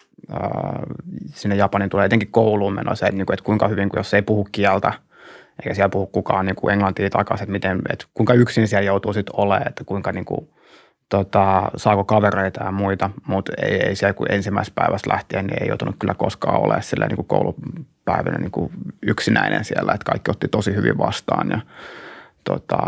ää, sinne Japanin tulee etenkin kouluun meno se, että, niin kuin, että kuinka hyvin, kun jos ei puhu kieltä, eikä siellä puhu kukaan niin kuin englantia takaisin, että, miten, että kuinka yksin siellä joutuu sitten olemaan, että kuinka niin kuin, Tota, saako kavereita ja muita, mutta ei, ei siellä kun ensimmäisestä päivästä lähtien, niin ei joutunut kyllä koskaan olemaan silleen, niin kuin koulupäivänä niin kuin yksinäinen siellä, että kaikki otti tosi hyvin vastaan ja tota,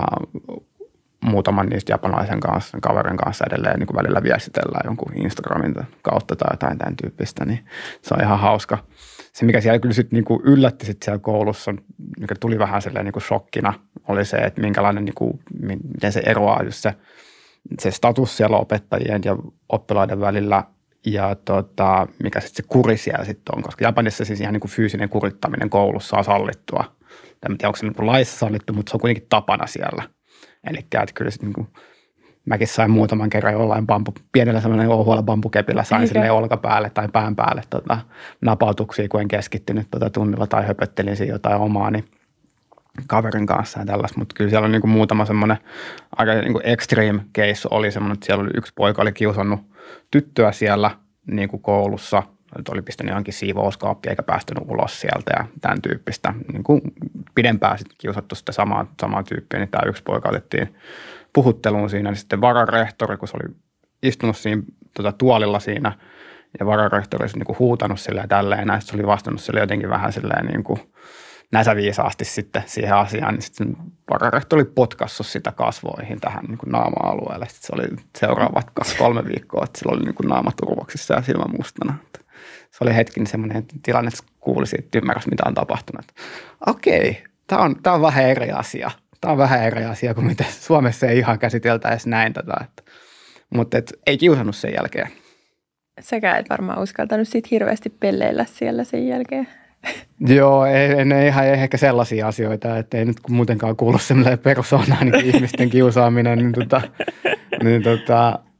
muutaman niistä japanilaisen kanssa, kaverin kanssa edelleen niin kuin välillä viestitellään jonkun Instagramin kautta tai jotain tämän tyyppistä, niin se on ihan hauska. Se, mikä siellä kyllä sitten niin kuin yllätti sit siellä koulussa, mikä tuli vähän silleen niin kuin shokkina, oli se, että minkälainen, niin kuin, miten se eroaa just se, se status siellä opettajien ja oppilaiden välillä ja tota, mikä sitten se kuri siellä sitten on, koska Japanissa siis ihan niin kuin fyysinen kurittaminen koulussa on sallittua. En tiedä, onko se niin kuin laissa sallittu, mutta se on kuitenkin tapana siellä. Eli että kyllä sitten niin kuin, mäkin sain muutaman kerran jollain bambu, pienellä sellainen ohualla bambukepillä sain silleen olkapäälle tai pään päälle tota, napautuksia, kun en keskittynyt tota tunnilla tai höpöttelin siinä jotain omaa, niin kaverin kanssa ja tällaista, mutta kyllä siellä on niin kuin muutama semmoinen aika niin kuin extreme case oli semmoinen, että siellä oli yksi poika oli kiusannut tyttöä siellä niin kuin koulussa, että oli pistänyt johonkin siivouskaappia eikä päästänyt ulos sieltä ja tämän tyyppistä. Niin kuin pidempään sitten kiusattu sitä samaa, samaa tyyppiä, niin tämä yksi poika otettiin puhutteluun siinä, niin sitten vararehtori, kun se oli istunut siinä tuota, tuolilla siinä ja vararehtori oli niin kuin huutanut silleen tälleen, ja se oli vastannut sille jotenkin vähän silleen niin kuin näsäviisaasti sitten siihen asiaan, niin sitten vararehtori oli potkassut sitä kasvoihin tähän niin kuin naama-alueelle. Sitten se oli seuraavat kaksi, kolme viikkoa, että sillä oli niin kuin naama turvoksissa ja silmä mustana. Se oli hetken semmoinen tilanne, että kuuli siitä, että ymmärräsi, mitä on tapahtunut. Okei, tämä on, tämä on vähän eri asia. Tämä on vähän eri asia kuin mitä Suomessa ei ihan käsiteltäisi näin tätä. Että, mutta et, ei kiusannut sen jälkeen. Säkään et varmaan uskaltanut sit hirveästi pelleillä siellä sen jälkeen. Joo, ei, ne ihan ehkä sellaisia asioita, että ei nyt muutenkaan kuulu sellainen persoonaan niin ihmisten kiusaaminen, niin, tota, niin tota,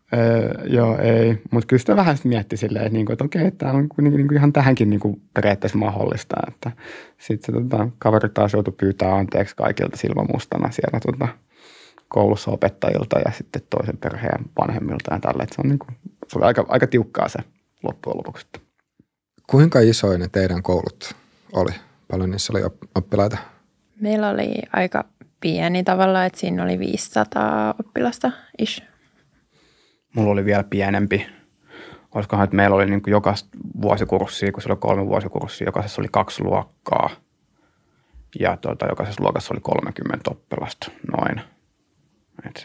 Öö, joo, ei. Mutta kyllä sitä vähän mietti silleen, että, niinku, että okei, tämä on niinku, niinku ihan tähänkin niinku periaatteessa mahdollista. Sitten se tota, kaveri taas joutui pyytää anteeksi kaikilta silmämustana siellä tota, koulussa opettajilta ja sitten toisen perheen vanhemmilta ja tälle. Se, on niinku, se oli aika, aika tiukkaa se loppujen lopuksi. Kuinka isoja ne teidän koulut oli? Paljon niissä oli oppilaita? Meillä oli aika pieni tavalla, että siinä oli viisisataa oppilasta ish. Mulla oli vielä pienempi. Olisikohan, että meillä oli niin kuin jokaista vuosikurssia, kun se oli kolme vuosikurssia, jokaisessa oli kaksi luokkaa. Ja tuota, jokaisessa luokassa oli kolmekymmentä oppilasta, noin. Et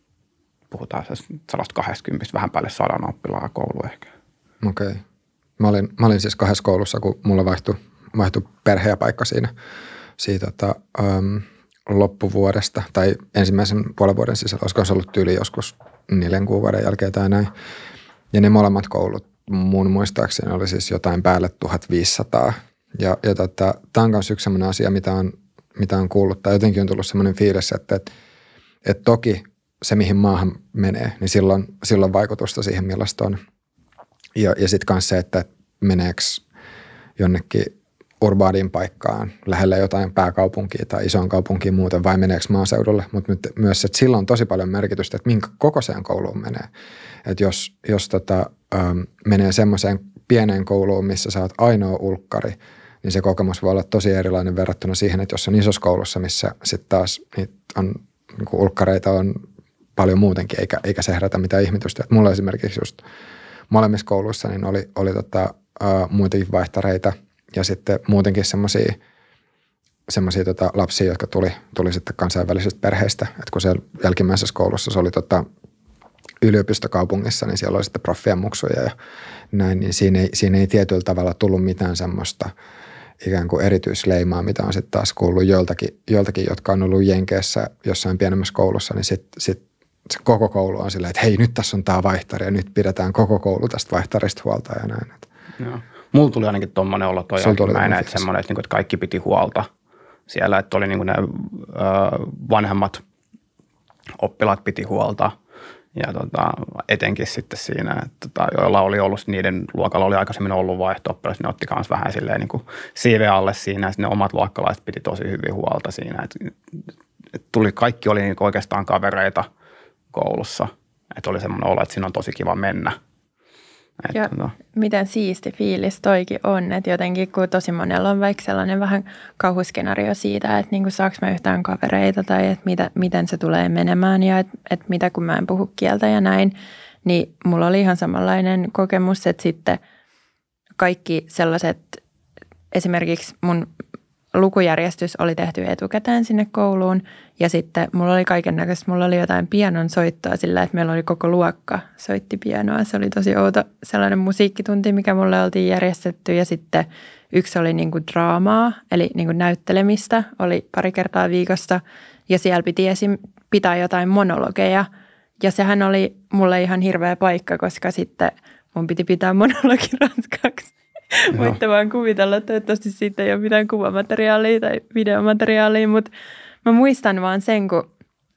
puhutaan sata kaksikymmentä, vähän päälle sadan oppilaa koulu ehkä. Okei. Okay. Mä olin, mä olin siis kahdessa koulussa, kun mulla vaihtui, vaihtui perhe ja paikka siinä, siitä tota, um, loppuvuodesta tai ensimmäisen puolen vuoden sisällä. Olisiko se ollut tyyli joskus neljän kuukauden jälkeen tai näin. Ja ne molemmat koulut mun muistaakseni oli siis jotain päälle tuhatviisisataa. Ja, ja tota, tämä on myös yksi sellainen asia, mitä on, mitä on kuullut. Tai jotenkin on tullut sellainen fiilis, että, että, että toki se, mihin maahan menee, niin silloin, silloin vaikutusta siihen, millaista on. Ja, ja sitten myös se, että meneekö jonnekin urbaaniin paikkaan lähellä jotain pääkaupunkia tai isoon kaupunkiin muuten vai meneekö maaseudulle. Mutta myös, että sillä on tosi paljon merkitystä, että minkä kokoiseen kouluun menee. Että jos, jos tota, ähm, menee semmoiseen pieneen kouluun, missä sä oot ainoa ulkkari, niin se kokemus voi olla tosi erilainen verrattuna siihen, että jos on isossa koulussa, missä sitten taas niitä on, niin kuin ulkkareita on paljon muutenkin, eikä, eikä se herätä mitään ihmetystä. Et mulla esimerkiksi just molemmissa kouluissa niin oli, oli tota, uh, muitakin vaihtareita ja sitten muutenkin semmoisia semmoisia tota, lapsia, jotka tuli, tuli sitten kansainvälisistä perheistä. Et kun siellä jälkimmäisessä koulussa se oli tota, yliopistokaupungissa, niin siellä oli sitten proffia muksuja ja näin, niin siinä ei, siinä ei tietyllä tavalla tullut mitään semmoista ikään kuin erityisleimaa, mitä on sitten taas kuullut joiltakin, joiltakin, jotka on ollut Jenkeissä jossain pienemmässä koulussa, niin sitten sit se koko koulu on silleen, että hei, nyt tässä on tämä vaihtari ja nyt pidetään koko koulu tästä vaihtarista huolta ja näin. Joo. Mulla tuli ainakin tuommoinen olo toi jälkimmäinen, että semmoinen, että, että kaikki piti huolta siellä, että oli niin kuin ne ö, vanhemmat oppilaat piti huolta ja tota, etenkin sitten siinä, että tota, joilla oli ollut, niiden luokalla oli aikaisemmin ollut vaihto-oppilas, ne otti myös vähän silleen niin kuin siiven alle siinä ja ne omat luokkalaiset piti tosi hyvin huolta siinä, että, että tuli, kaikki oli niin oikeastaan kavereita koulussa, että oli semmoinen olo, että siinä on tosi kiva mennä. Että ja no. Miten siisti fiilis toikin on, että jotenkin kun tosi monella on vaikka sellainen vähän kauhuskenaario siitä, että niinku saaks mä yhtään kavereita tai että mitä, miten se tulee menemään ja että että mitä kun mä en puhu kieltä ja näin, niin mulla oli ihan samanlainen kokemus, että sitten kaikki sellaiset, esimerkiksi mun lukujärjestys oli tehty etukäteen sinne kouluun ja sitten mulla oli kaiken näköistä, mulla oli jotain pianon soittoa sillä, että meillä oli koko luokka soitti pianoa. Se oli tosi outo sellainen musiikkitunti, mikä mulle oltiin järjestetty ja sitten yksi oli niin kuin draamaa, eli niin kuin näyttelemistä, oli pari kertaa viikossa ja siellä piti esim. Pitää jotain monologeja ja sehän oli mulle ihan hirveä paikka, koska sitten mun piti pitää monologi ranskaksi. Voitte vaan kuvitella, että toivottavasti siitä ei ole mitään kuvamateriaalia tai videomateriaalia, mutta mä muistan vaan sen, kun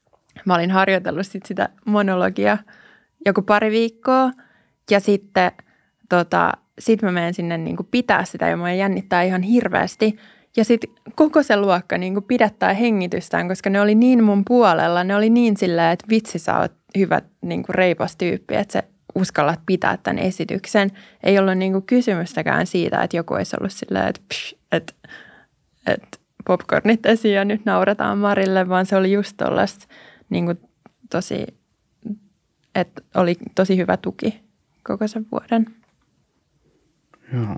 mä olin harjoitellut sit sitä monologia joku pari viikkoa ja sitten tota, sit mä menen sinne niin kuin pitää sitä ja mua jännittää ihan hirveästi. Ja sitten koko se luokka niin kuin pidättää hengitystään, koska ne oli niin mun puolella, ne oli niin sillä, että vitsi sä oot hyvä niin kuin reipas tyyppi, että se uskallat pitää tämän esityksen. Ei ollut niinku kysymystäkään siitä, että joku olisi ollut silleen, että, psh, että, että popcornit esiin ja nyt naurataan Marille, vaan se oli just tollaista niinku tosi, että oli tosi hyvä tuki koko sen vuoden. Joo.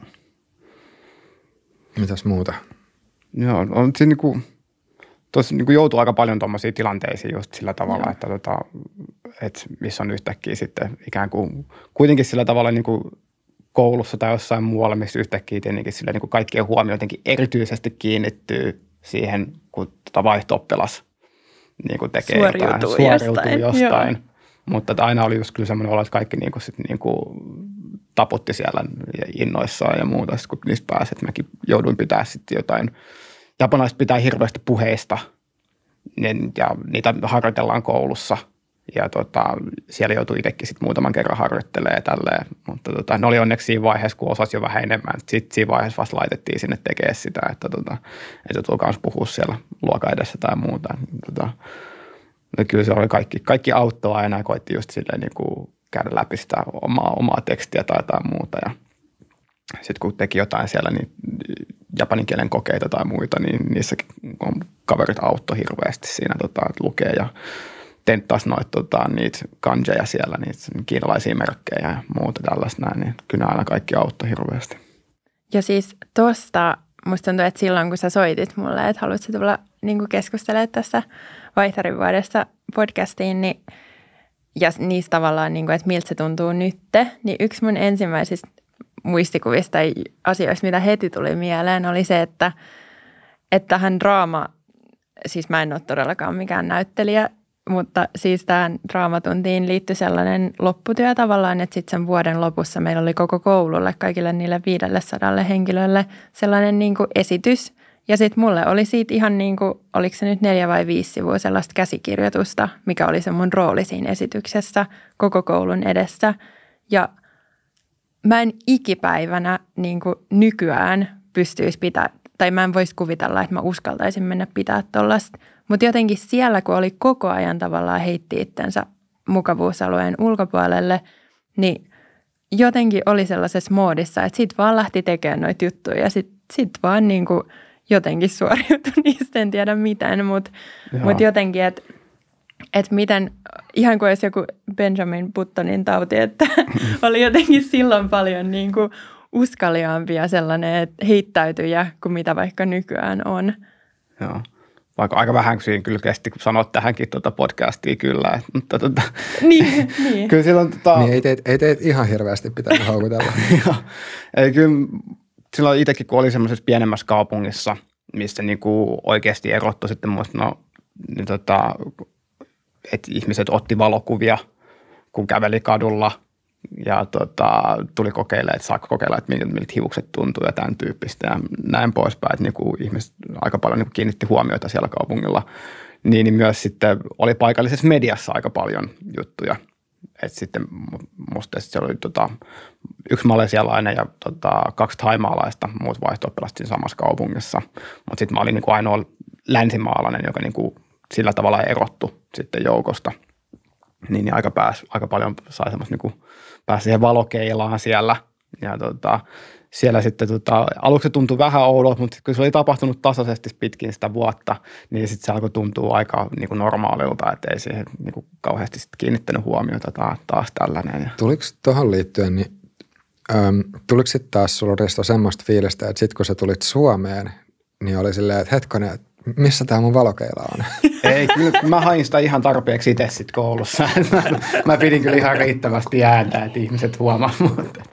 Mitäs muuta? Joo, on siinä niinku, tosi niinku joutuu aika paljon tuommoisiin tilanteisiin just sillä tavalla, Joo. että tota, että missä on yhtäkkiä sitten ikään kuin kuitenkin sillä tavalla niin kuin koulussa tai jossain muualla, missä yhtäkkiä tietenkin sillä niin kuin kaikkien huomio jotenkin erityisesti kiinnittyy siihen, kun tota vaihto-oppilas niin kuin tekee suoriutuu jotain, suoriutuu jostain. jostain. Mutta aina oli just kyllä semmoinen olo, että kaikki niin kuin sit niin kuin taputti siellä innoissaan ja muuta, sitten kun niistä pääsi, että mäkin jouduin pitää sitten jotain. Japanilaiset pitää hirveästi puheista ja niitä harjoitellaan koulussa. Ja tota, siellä joutui itsekin sit muutaman kerran harjoittelemaan ja tälleen, mutta tota, ne oli onneksi siinä vaiheessa, kun osasi jo vähän enemmän. Sitten siinä vaiheessa vasta laitettiin sinne tekemään sitä, että tota, ei se tullut puhua siellä luokan edessä tai muuta. Tota, kyllä se oli kaikki, kaikki auttoi aina ja koitti just silleen niin kuin käydä läpi sitä omaa, omaa tekstiä tai jotain muuta. Ja sitten kun teki jotain siellä, niin japanin kielen kokeita tai muita, niin niissäkin kaverit auttoi hirveästi siinä, tota, että lukee ja tenttasi noita tota, niitä kanjeja siellä, niitä kiinalaisia merkkejä ja muuta tällaista näin, niin kyllä aina kaikki auttoi hirveästi. Ja siis tuosta musta tuntuu, että silloin kun sä soitit mulle, että haluatko tulla niin keskustelemaan tässä vaihtarin vuodesta podcastiin, niin, ja niistä tavallaan, niin kuin, että miltä se tuntuu nytte, niin yksi mun ensimmäisistä muistikuvista tai asioista, mitä heti tuli mieleen, oli se, että, että tähän draama, siis mä en ole todellakaan mikään näyttelijä, mutta siis tähän draamatuntiin liittyi sellainen lopputyö tavallaan, että sitten sen vuoden lopussa meillä oli koko koululle, kaikille niille viidelle sadalle henkilölle sellainen niin kuin esitys. Ja sitten mulle oli siitä ihan niin kuin, oliko se nyt neljä vai viisi sivua sellaista käsikirjoitusta, mikä oli se mun rooli siinä esityksessä koko koulun edessä. Ja mä en ikipäivänä niin kuin nykyään pystyisi pitää, tai mä en voisi kuvitella, että mä uskaltaisin mennä pitää tollaista. Mutta jotenkin siellä, kun oli koko ajan tavallaan heitti itsensä mukavuusalueen ulkopuolelle, niin jotenkin oli sellaisessa moodissa, että sit vaan lähti tekemään noita juttuja ja sit, sit vaan niin kuin jotenkin suoriutui niistä, en tiedä miten, mutta mut jotenkin, että et miten, ihan kuin olisi joku Benjamin Buttonin tauti, että oli jotenkin silloin paljon niin kuin uskaliaampi ja sellainen, että heittäytyjä kuin mitä vaikka nykyään on. Joo. Vaikka aika vähän siinä kyllä kesti, kun sanoit tähänkin tuota podcastia kyllä. Mutta tuota, niin, niin. Kyllä silloin tota, niin ei teet, ei teet ihan hirveästi pitänyt houkutella. Ei kyllä silloin itsekin, kun oli semmoisessa pienemmässä kaupungissa, missä niinku oikeasti erottui sitten muista, no, niin tota, että ihmiset otti valokuvia, kun käveli kadulla ja tota, tuli kokeilemaan, että saako kokeilla, että miltä, miltä hiukset tuntuu ja tämän tyyppistä ja näin poispäin, että niinku ihmiset aika paljon niinku kiinnitti huomiota siellä kaupungilla. Niin, niin myös sitten oli paikallisessa mediassa aika paljon juttuja. Että sitten musta se oli tota, yksi malesialainen ja tota, kaksi thaimaalaista, muut vaihto-oppilasta siinä samassa kaupungissa. Mutta sitten mä olin niinku ainoa länsimaalainen, joka niinku sillä tavalla erottu sitten joukosta. Niin, niin aika, pääs, aika paljon sai semmoista niinku, pääsi siihen valokeilaan siellä. Ja tota, siellä sitten tota, aluksi se tuntui vähän oudolta, mutta kun se oli tapahtunut tasaisesti pitkin sitä vuotta, niin sitten se alkoi tuntua aika niinku normaalilta, että ei siihen niinku kauheasti sit kiinnittänyt huomiota taas, taas tällainen. Tuliko tuohon liittyen, niin äm, tuliko sitten taas sulla Risto semmoista fiilistä, että sitten kun sä tulit Suomeen, niin oli silleen, että hetkonen, missä tämä mun valokeila on? Ei, kyllä mä hain sitä ihan tarpeeksi itse sitten koulussa. Mä, mä pidin kyllä ihan riittävästi ääntä, että ihmiset huomaa, mutta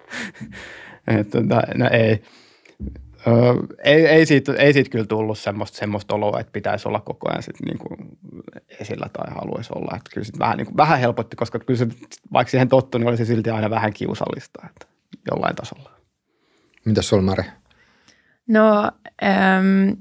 että, no ei. Ö, ei, ei, siitä, ei siitä kyllä tullut semmoista, semmoista oloa, että pitäisi olla koko ajan sit niinku esillä tai haluaisi olla. Että kyllä sit vähän, niinku, vähän helpotti, koska kyllä se, vaikka siihen tottui, niin oli se silti aina vähän kiusallista, että jollain tasolla. Mitäs sulla, Mari? No, äm,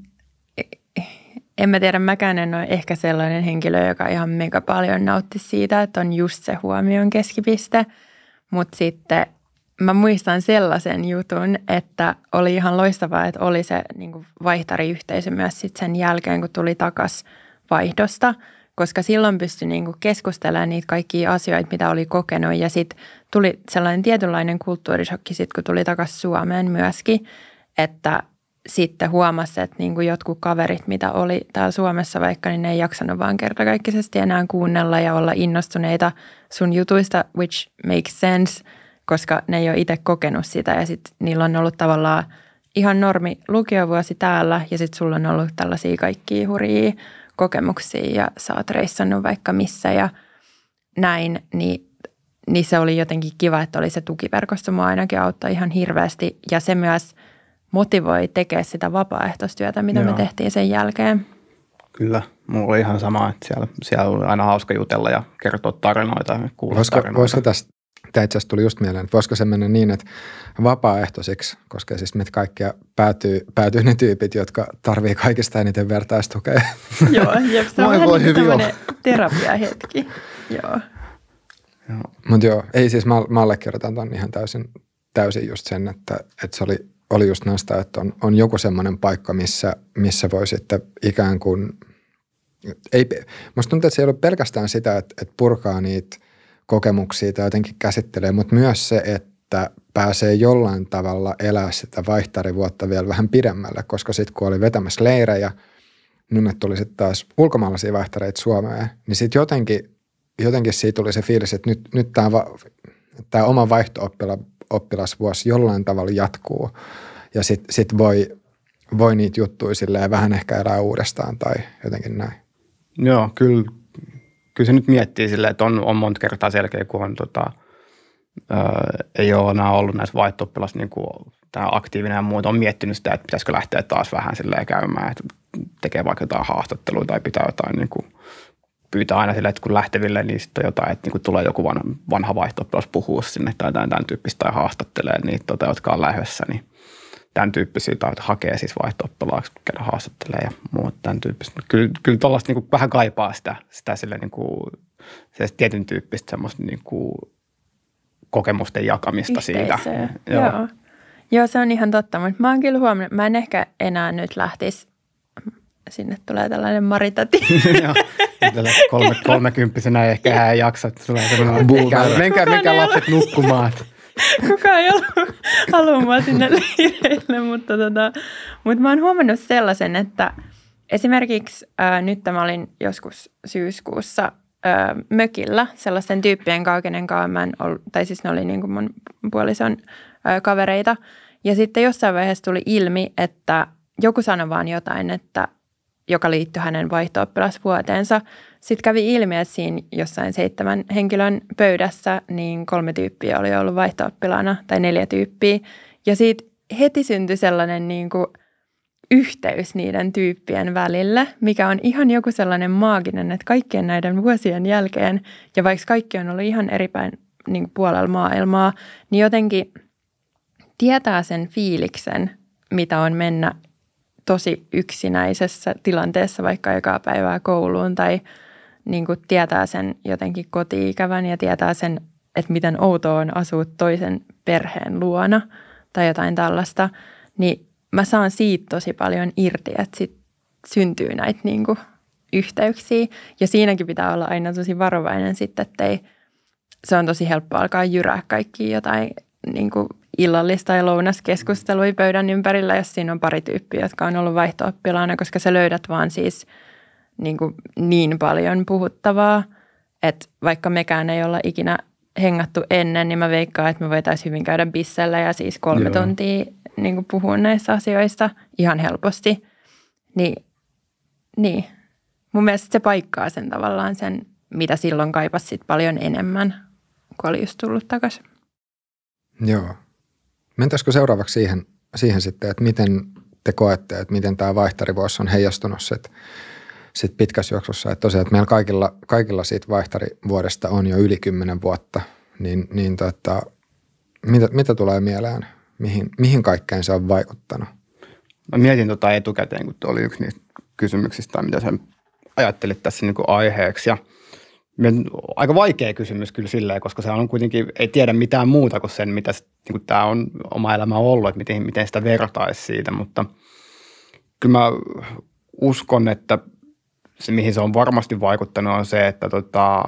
en mä tiedä, mäkään en ole ehkä sellainen henkilö, joka ihan mega paljon nautti siitä, että on just se huomion keskipiste, mutta sitten mä muistan sellaisen jutun, että oli ihan loistavaa, että oli se niin kuin vaihtariyhteisö myös sit sen jälkeen, kun tuli takas vaihdosta, koska silloin pystyi niin kuin keskustelemaan niitä kaikkia asioita, mitä oli kokenut. Ja sitten tuli sellainen tietynlainen kulttuurishokki, sit, kun tuli takaisin Suomeen myöskin, että sitten huomasi, että niin kuin jotkut kaverit, mitä oli täällä Suomessa vaikka, niin ne ei jaksanut vaan kertakaikkisesti enää kuunnella ja olla innostuneita sun jutuista, which makes sense, koska ne ei ole itse kokenut sitä ja sitten niillä on ollut tavallaan ihan normi lukiovuosi täällä ja sitten sulla on ollut tällaisia kaikkia hurjia kokemuksia ja sä oot reissannut vaikka missä ja näin, niin, niin se oli jotenkin kiva, että oli se tukiverkosto. Mua ainakin auttaa ihan hirveästi ja se myös motivoi tekemään sitä vapaaehtoistyötä, mitä Joo. me tehtiin sen jälkeen. Kyllä, mulla oli ihan sama, että siellä, siellä oli aina hauska jutella ja kertoa tarinoita ja kuulla voisiko, tarinoita. Voisiko tästä Tämä itse asiassa tuli just mieleen, että voisiko se mennä niin, että vapaaehtoisiksi, koska siis meitä kaikkia päätyy, päätyy ne tyypit, jotka tarvii kaikista eniten vertaistukea. Joo, jep, se on vähän niin tämmöinen terapiahetki. Joo. Joo. Mutta joo, ei siis, mä, mä allekirjoitan ton ihan täysin, täysin just sen, että, että se oli, oli just näistä, että on, on joku semmoinen paikka, missä, missä voi sitten ikään kuin, ei, musta tuntuu, että se ei ole pelkästään sitä, että, että purkaa niitä kokemuksia tai jotenkin käsittelee, mutta myös se, että pääsee jollain tavalla elää sitä vaihtarivuotta vielä vähän pidemmälle, koska sitten kun oli vetämässä leirejä, nyt tuli sitten taas ulkomaalaisia vaihtareita Suomeen, niin sitten jotenkin, jotenkin siitä tuli se fiilis, että nyt, nyt tämä tämä oma vaihto-oppilasvuosi jollain tavalla jatkuu ja sitten sit voi, voi niitä juttuja silleen vähän ehkä elää uudestaan tai jotenkin näin. Joo, kyllä. Kyllä se nyt miettii silleen, että on, on monta kertaa selkeä, kun on, tota, ää, ei ole enää ollut näissä vaihto-oppilas niin kuin, tämä aktiivinen ja muuta. On miettinyt sitä, että pitäisikö lähteä taas vähän silleen käymään, että tekee vaikka jotain haastattelua tai pitää jotain, niin kuin, pyytää aina silleen, että kun lähteville, niin sitten on jotain, että niin kuin tulee joku vanha, vanha vaihto-oppilas puhua sinne tai tämän, tämän tyyppistä tai haastattelee niitä, tota, jotka on lähdössä, niin tämän tyyppisiä tai hakee siis vaihto-oppilaaksi, käydä haastattelemaan ja muut tämän tyyppistä. Kyllä, kyllä tuollaista niin vähän kaipaa sitä, sitä sille niin kuin, tietyn tyyppistä semmoista niin kuin kokemusten jakamista Yhteisöä. siitä. Joo. Joo. Joo, se on ihan totta, mutta mä oon kyllä huomannut, mä en ehkä enää nyt lähtisi, sinne tulee tällainen Maritati. Joo, kolme, kolmekymppisenä ei ehkä ei jaksa, että tulee semmoinen menkää, menkää, menkää lapset nukkumaan. Kukaan ei ollut halua mua sinne leireille, mutta, tota, mutta mä oon huomannut sellaisen, että esimerkiksi ää, nyt mä olin joskus syyskuussa ää, mökillä sellaisten tyyppien kanssa, kenen kanssa mä en ollut, tai siis ne oli niin kuin mun puolison ää, kavereita. Ja sitten jossain vaiheessa tuli ilmi, että joku sanoi vaan jotain, että joka liittyi hänen vaihto-oppilasvuoteensa. Sitten kävi ilmi, että siinä jossain seitsemän henkilön pöydässä niin kolme tyyppiä oli ollut vaihto-oppilaana tai neljä tyyppiä. Ja siitä heti syntyi sellainen niin kuin yhteys niiden tyyppien välillä, mikä on ihan joku sellainen maaginen, että kaikkien näiden vuosien jälkeen, ja vaikka kaikki on ollut ihan eri päin niin kuin puolella maailmaa, niin jotenkin tietää sen fiiliksen, mitä on mennä tosi yksinäisessä tilanteessa vaikka ekaa päivää kouluun tai niin kuin tietää sen jotenkin koti-ikävän ja tietää sen, että miten outoa on asua toisen perheen luona tai jotain tällaista, niin mä saan siitä tosi paljon irti, että sit syntyy näitä niin kuin yhteyksiä ja siinäkin pitää olla aina tosi varovainen sitten, että ei, se on tosi helppo alkaa jyrää kaikkia jotain niin kuin illallista ja lounaskeskustelua pöydän ympärillä, jos siinä on pari tyyppiä, jotka on ollut vaihto-oppilaana, koska sä löydät vaan siis niin, kuin niin paljon puhuttavaa, että vaikka mekään ei olla ikinä hengattu ennen, niin mä veikkaan, että me voitaisiin hyvin käydä bissellä ja siis kolme Joo. tuntia niin kuin puhua näistä asioista ihan helposti. Niin, niin, mun mielestä se paikkaa sen tavallaan sen, mitä silloin kaipasi sit paljon enemmän, kun oli just tullut takaisin. Joo. Mentäisikö seuraavaksi siihen, siihen sitten, että miten te koette, että miten tämä vaihtarivuosi on heijastunut sit, sit pitkässä juoksussa. Että tosiaan, että meillä kaikilla, kaikilla siitä vaihtarivuodesta on jo yli kymmenen vuotta, niin, niin tota, mitä, mitä tulee mieleen? Mihin, mihin kaikkeen se on vaikuttanut? Mä mietin tota etukäteen, kun oli yksi niistä kysymyksistä, mitä sä ajattelit tässä niin kuin aiheeksi. Ja aika vaikea kysymys kyllä silleen, koska se on kuitenkin, ei tiedä mitään muuta kuin sen, mitä niin kuin tämä on oma elämä ollut, että miten, miten sitä vertaisi siitä. Mutta kyllä mä uskon, että se, mihin se on varmasti vaikuttanut, on se, että tota,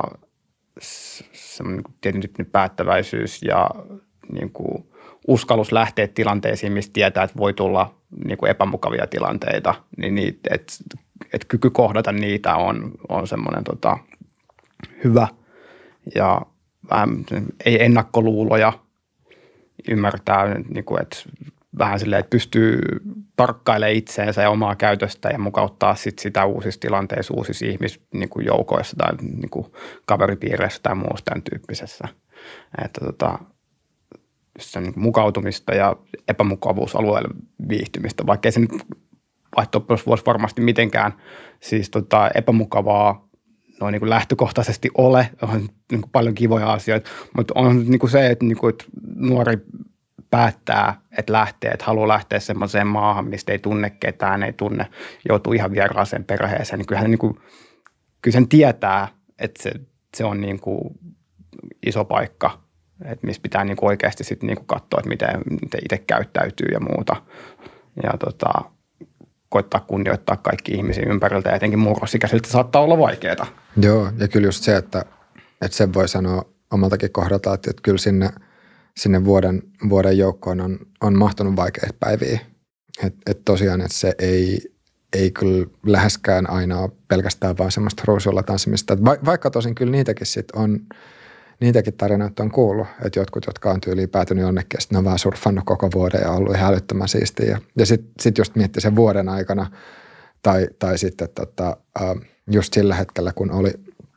semmoinen niin tietyn tyyppinen päättäväisyys ja niin kuin uskallus lähteä tilanteisiin, mistä tietää, että voi tulla niin kuin epämukavia tilanteita, niin niitä, että, että kyky kohdata niitä on, on semmoinen tota, hyvä ja vähän ei ennakkoluuloja, ymmärtää, niin kuin, että vähän silleen, että pystyy tarkkailemaan itseensä ja omaa käytöstä ja mukauttaa sit sitä uusissa tilanteissa, uusissa ihmisjoukoissa tai niin kuin kaveripiireissä tai muussa tämän tyyppisessä. Että tota, se niin kuin mukautumista ja epämukavuusalueelle viihtymistä, vaikka ei se nyt vaihto-oppilas voisi varmasti mitenkään siis tota, epämukavaa noin niin kuin lähtökohtaisesti ole. On niin kuin paljon kivoja asioita, mutta on niin kuin se, että, niin kuin, että nuori päättää, että lähtee, että haluaa lähteä semmoiseen maahan, mistä ei tunne ketään, ei tunne, joutuu ihan vieraaseen perheeseen. Niin kyllähän niin kuin, kyllä sen tietää, että se, se on niin kuin iso paikka, että missä pitää niin kuin oikeasti sitten niin kuin katsoa, että miten, miten itse käyttäytyy ja muuta. Ja tota, koittaa kunnioittaa kaikki ihmisiä ympäriltä ja etenkin murrosikäisiltä saattaa olla vaikeaa. Joo, ja kyllä just se, että, että sen voi sanoa omaltakin kohdalta, että, että kyllä sinne, sinne vuoden, vuoden joukkoon on, on mahtunut vaikeita päiviä. Että et tosiaan, että se ei, ei kyllä läheskään aina ole pelkästään vaan semmoista ruusulla tanssimista. Va, vaikka tosin kyllä niitäkin sit on, niitäkin tarinoita on kuullut, että jotkut, jotka on tyyliin päätynyt jonnekin, ja sitten ne on vaan surffannut koko vuoden ja ollut ihan älyttömän siistiä. Ja, ja sitten sit just miettii sen vuoden aikana, tai, tai sitten tota, just sillä hetkellä, kun oli,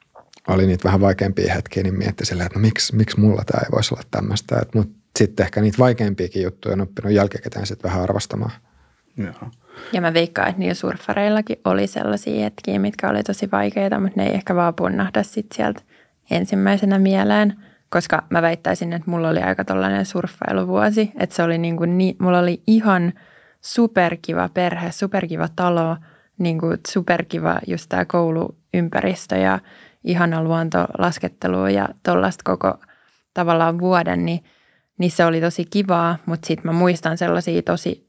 oli niitä vähän vaikeampia hetkiä, niin mietti silleen, että no miksi, miksi mulla tämä ei voisi olla tämmöistä. Mutta sitten ehkä niitä vaikeampiakin juttuja on oppinut jälkikäteen sitten vähän arvostamaan. Joo. Ja mä veikkaan, että niillä surffareillakin oli sellaisia hetkiä, mitkä oli tosi vaikeita, mutta ne ei ehkä vaan punnahda sitten sieltä ensimmäisenä mieleen, koska mä väittäisin, että mulla oli aika tollainen surffailuvuosi, että se oli niin kuin, niin, mulla oli ihan superkiva perhe, superkiva talo, niin kuin superkiva just tää kouluympäristö ja ihana luonto, laskettelu ja tollaista koko tavallaan vuoden, niin, niin se oli tosi kivaa, mutta sitten mä muistan sellaisia tosi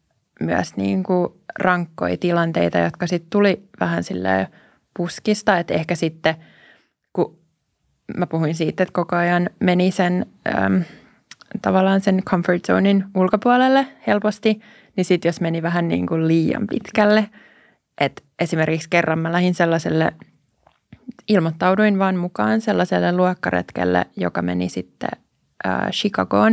myös niin kuin rankkoja tilanteita, jotka sitten tuli vähän silleen puskista, että ehkä sitten kun mä puhuin siitä, että koko ajan meni sen äm, tavallaan sen comfort zonein ulkopuolelle helposti, niin sitten jos meni vähän niin kuin liian pitkälle, että esimerkiksi kerran mä lähdin sellaiselle, ilmoittauduin vaan mukaan sellaiselle luokkaretkelle, joka meni sitten ää, Chicagoon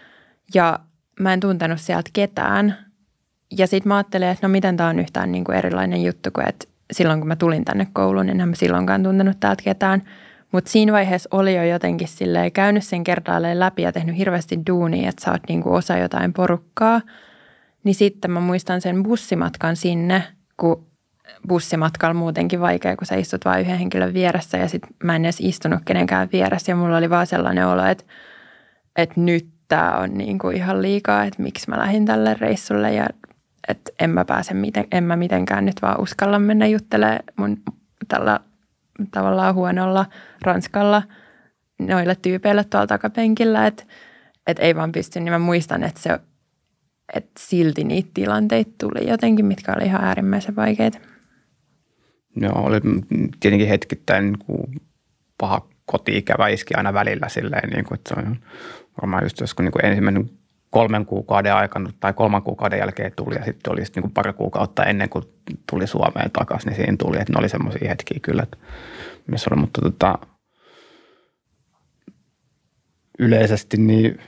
ja mä en tuntenut sieltä ketään ja sitten mä ajattelin, että no miten tää on yhtään niin kuin erilainen juttu kuin, että silloin kun mä tulin tänne kouluun, niin en mä silloinkaan tuntenut täältä ketään. Mutta siinä vaiheessa oli jo jotenkin silleen käynyt sen kertaalleen läpi ja tehnyt hirveästi duunia, että sä oot niinku osa jotain porukkaa. Niin sitten mä muistan sen bussimatkan sinne, kun bussimatkalla muutenkin vaikea, kun sä istut vaan yhden henkilön vieressä ja sitten mä en edes istunut kenenkään vieressä. Ja mulla oli vaan sellainen olo, että, että nyt tää on niinku ihan liikaa, että miksi mä lähdin tälle reissulle ja että en mä pääse, miten, en mä mitenkään nyt vaan uskalla mennä juttelemaan mun tällä tavallaan huonolla ranskalla noille tyypeille tuolla takapenkillä, että et ei vaan pysty, niin mä muistan, että, se, että silti niitä tilanteita tuli jotenkin, mitkä oli ihan äärimmäisen vaikeita. Joo, oli tietenkin hetkittäin niin kuin paha koti-ikävä iski aina välillä silleen, niin kuin, että se on varmaan just joskus niin kuin ensimmäinen kolmen kuukauden aikana tai kolman kuukauden jälkeen tuli ja sitten oli sitten niin kuin pari kuukautta ennen kuin tuli Suomeen takaisin, niin siinä tuli, että ne oli semmoisia hetkiä kyllä, että missä oli, mutta tota, yleisesti niin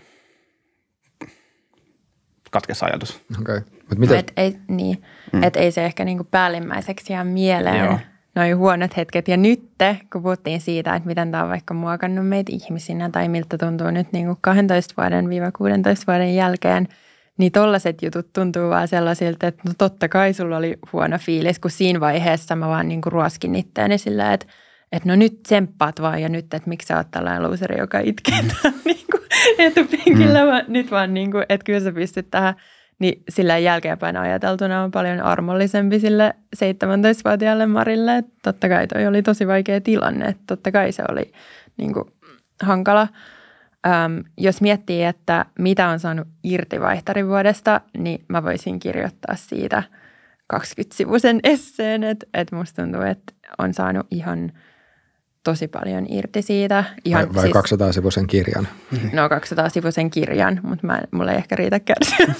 katkesi ajatus. Okei. Okay. Et ei, niin, mm. et ei se ehkä niinku päällimmäiseksi jää mieleen. Joo. Noi huonot hetket. Ja nyt, kun puhuttiin siitä, että miten tämä on vaikka muokannut meitä ihmisinä tai miltä tuntuu nyt niin kuin kahdentoista vuoden viiva kuudentoista vuoden jälkeen, niin tollaiset jutut tuntuu vaan sellaisilta, että no totta kai sulla oli huono fiilis, kun siinä vaiheessa mä vaan niin kuin ruoskin itseäni sillä, että, että no nyt tsemppaat vaan ja nyt, että miksi sä oot tällainen looseri, joka itkee tämän niin kuin etupenkillä, mm. nyt vaan niin kuin, että kyllä sä pystyt tähän. Niin sillä jälkeenpäin ajateltuna on paljon armollisempi sille seitsemäntoistavuotiaalle Marille. Että totta kai toi oli tosi vaikea tilanne. Että totta kai se oli niin kuin hankala. Öm, jos miettii, että mitä on saanut irti vaihtarivuodesta, niin mä voisin kirjoittaa siitä kaksikymmentä-sivuisen esseen. Että et musta tuntuu, että on saanut ihan tosi paljon irti siitä. Ihan, vai vai siis, kaksisataa-sivuisen kirjan? No kaksisataa-sivuisen kirjan, mutta mä, mulla ei ehkä riitä kärsiä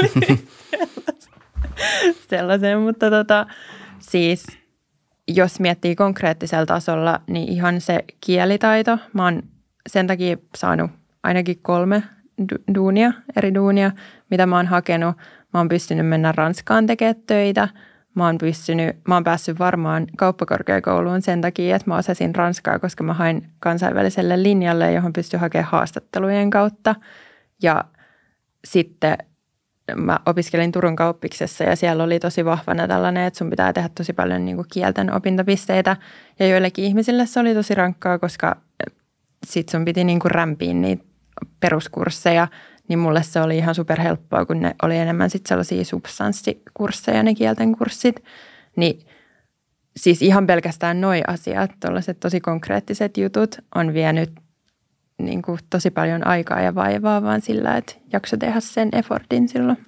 sellaiseen. Mutta tota, siis jos miettii konkreettisella tasolla, niin ihan se kielitaito. Mä oon sen takia saanut ainakin kolme du- duunia, eri duunia, mitä mä oon hakenut. Mä oon pystynyt mennä Ranskaan tekemään töitä. Mä oon, pystynyt, mä oon päässyt varmaan kauppakorkeakouluun sen takia, että mä osasin ranskaa, koska mä hain kansainväliselle linjalle, johon pystyn hakemaan haastattelujen kautta. Ja sitten mä opiskelin Turun kauppiksessa ja siellä oli tosi vahvana tällainen, että sun pitää tehdä tosi paljon niin kuin kielten opintopisteitä. Ja joillekin ihmisille se oli tosi rankkaa, koska sit sun piti niin kuin rämpiä niitä peruskursseja. Niin mulle se oli ihan superhelppoa, kun ne oli enemmän sit sellaisia substanssikursseja, ne kielten kurssit. Niin siis ihan pelkästään noi asiat, tuollaiset tosi konkreettiset jutut on vienyt niin kuin tosi paljon aikaa ja vaivaa vaan sillä, että jakso tehdä sen effortin silloin.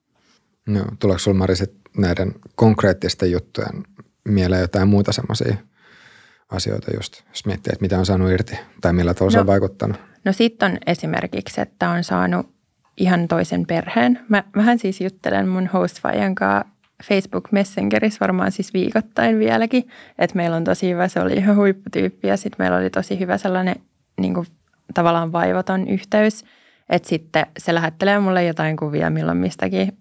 No, tuleeko sinulla, Mari, näiden konkreettisten juttujen mieleen jotain muuta semmoisia asioita just, jos miettii, että mitä on saanut irti tai millä tavalla no, se on vaikuttanut? No sitten on esimerkiksi, että on saanut ihan toisen perheen. Mä, mähän siis juttelen mun hostfaijan kanssa Facebook Messengerissä varmaan siis viikoittain vieläkin, että meillä on tosi hyvä, se oli ihan huipputyyppi ja sitten meillä oli tosi hyvä sellainen niin kuin tavallaan vaivaton yhteys, että sitten se lähettelee mulle jotain kuvia milloin mistäkin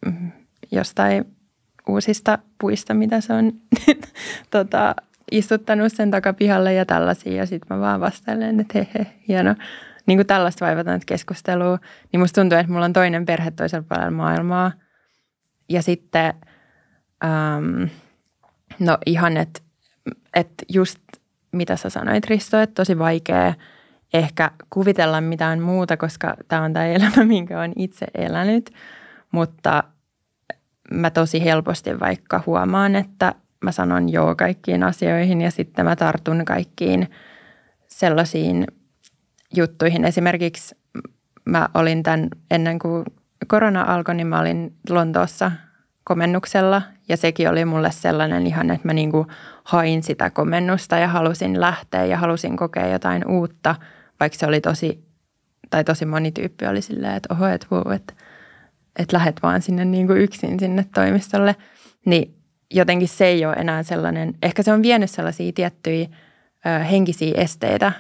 jostain uusista puista, mitä se on tota, istuttanut sen takapihalle ja tällaisia ja sitten mä vaan vastailen, että he he, hieno. Niin kuin tällaista vaivatonta keskustelua, niin musta tuntuu, että mulla on toinen perhe toisella puolella maailmaa ja sitten ähm, no ihan, että et just mitä sä sanoit, Risto, että tosi vaikea ehkä kuvitella mitään muuta, koska tämä on tämä elämä, minkä olen itse elänyt, mutta mä tosi helposti vaikka huomaan, että mä sanon joo kaikkiin asioihin ja sitten mä tartun kaikkiin sellaisiin juttuihin. Esimerkiksi mä olin tämän, ennen kuin korona alkoi, niin mä olin Lontoossa komennuksella ja sekin oli mulle sellainen ihan, että mä niinku hain sitä komennusta ja halusin lähteä ja halusin kokea jotain uutta, vaikka se oli tosi, tai tosi moni tyyppi oli silleen, että oho, että vuu, että, että lähet vaan sinne niinku yksin sinne toimistolle. Niin jotenkin se ei ole enää sellainen, ehkä se on vienyt sellaisia tiettyjä ö, henkisiä esteitä,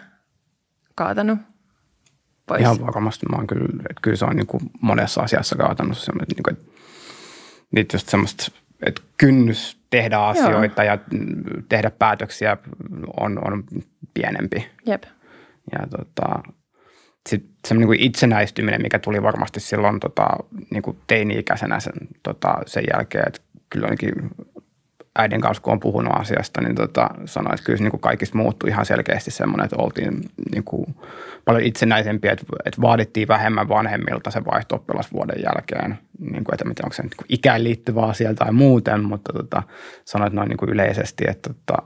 kaatanut pois. Ihan varmasti. Mä oon kyllä, että kyllä se on niinku monessa asiassa kaatanut semmoinen, niinku, että niitä just semmoista, että kynnys tehdä asioita Joo. ja tehdä päätöksiä on, on pienempi. Jep. Ja tota, sitten semmoinen niin itsenäistyminen, mikä tuli varmasti silloin tota, niin kuin teini-ikäisenä sen, tota, sen jälkeen, että kyllä ainakin äidin kanssa, kun on puhunut asiasta, niin tota, sanoin, että kyllä se niin kuin kaikista muuttui ihan selkeästi semmoinen, että oltiin niin kuin paljon itsenäisempiä, että, että vaadittiin vähemmän vanhemmilta sen vaihto-oppilasvuoden jälkeen. Niin kuin, että miten, onko se niin kuin ikään liittyvä asia tai muuten, mutta tota, sanoin noin niin kuin yleisesti, että, että,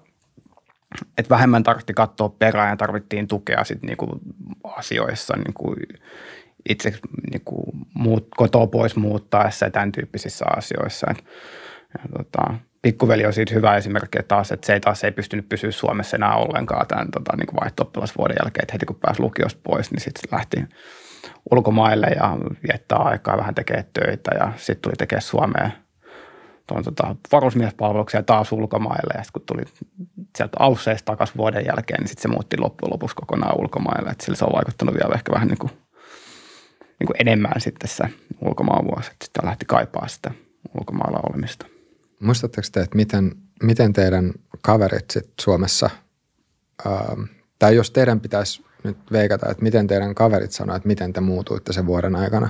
että vähemmän tarvittiin katsoa perään ja tarvittiin tukea sit niin kuin asioissa niin kuin itse niin kuin muut, kotoa pois muuttaessa ja tämän tyyppisissä asioissa. Ja, ja, tota, pikkuveli on siitä hyvä esimerkki että taas, että se ei taas ei pystynyt pysyä Suomessa enää ollenkaan tämän tota, niin kuin vaihto-oppilasvuoden jälkeen, että heti kun pääsi lukiosta pois, niin sitten lähti ulkomaille ja viettää aikaa, vähän tekee töitä ja sitten tuli tekemään Suomeen tuon tota, varusmiespalveluksia taas ulkomaille ja sitten kun tuli sieltä Ausseista takaisin vuoden jälkeen, niin sitten se muutti loppujen lopuksi kokonaan ulkomaille, että sillä se on vaikuttanut vielä ehkä vähän niin kuin, niin kuin enemmän sitten se ulkomaan vuosi, että sitten lähti kaipaa sitä ulkomailla olemista. Muistatteko te, että miten, miten teidän kaverit sit Suomessa, ää, tai jos teidän pitäisi nyt veikata, että miten teidän kaverit sanoo, että miten te muutuitte sen vuoden aikana,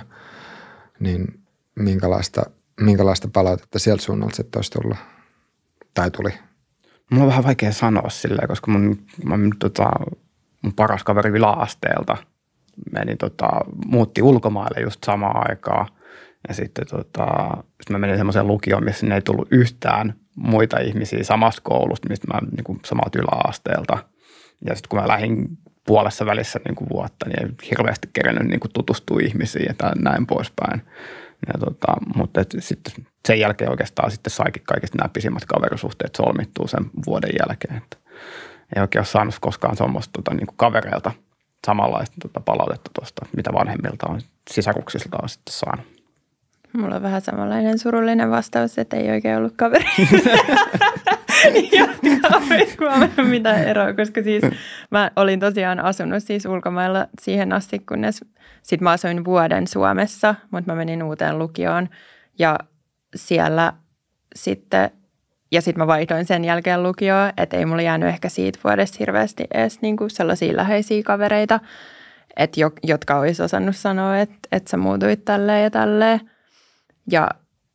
niin minkälaista, minkälaista palautetta sieltä suunnalta sitten olisi tullut tai tuli? Mulla on vähän vaikea sanoa silleen, koska mun, mun, tota, mun paras kaveri yläasteelta meni, tota, muutti ulkomaille just samaan aikaan. Ja sitten tota, sit mä menin semmoiseen lukioon, missä ei tullut yhtään muita ihmisiä samasta koulusta, mistä mä niin kuin samalta yläasteelta. Ja sitten kun mä lähdin puolessa välissä niin kuin vuotta, niin ei hirveästi kerennyt niin kuin tutustua ihmisiin ja näin poispäin. Ja tota, mutta sitten sen jälkeen oikeastaan sitten saikin kaikista nämä pisimmät kaverisuhteet solmittua sen vuoden jälkeen. Että ei oikein ole saanut koskaan semmoista tota, niin kuin kavereilta samanlaista tota, palautetta tuosta, mitä vanhemmilta on, sisaruksilta on sitten saanut. Mulla on vähän samanlainen surullinen vastaus, että ei oikein ollut kaveri. Jotka olisi huomannut mitään eroa, koska siis mä olin tosiaan asunut siis ulkomailla siihen asti, kunnes sit mä asuin vuoden Suomessa, mutta mä menin uuteen lukioon ja siellä sitten, ja sitten mä vaihdoin sen jälkeen lukioon, että ei mulla jäänyt ehkä siitä vuodesta hirveästi edes niinku sellaisia läheisiä kavereita, että jo, jotka olisi osannut sanoa, että, että sä muutuit tälleen ja tälleen. Ja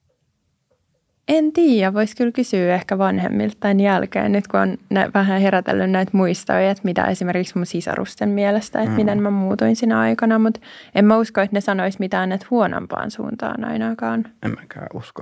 en tiedä, voisi kyllä kysyä ehkä vanhemmilta tämän jälkeen, nyt kun on nä- vähän herätellyt näitä muistoja, että mitä esimerkiksi mun sisarusten mielestä, että mm. miten mä muutuin siinä aikana, mutta en mä usko, että ne sanoisi mitään että huonompaan suuntaan ainakaan. En mäkään usko.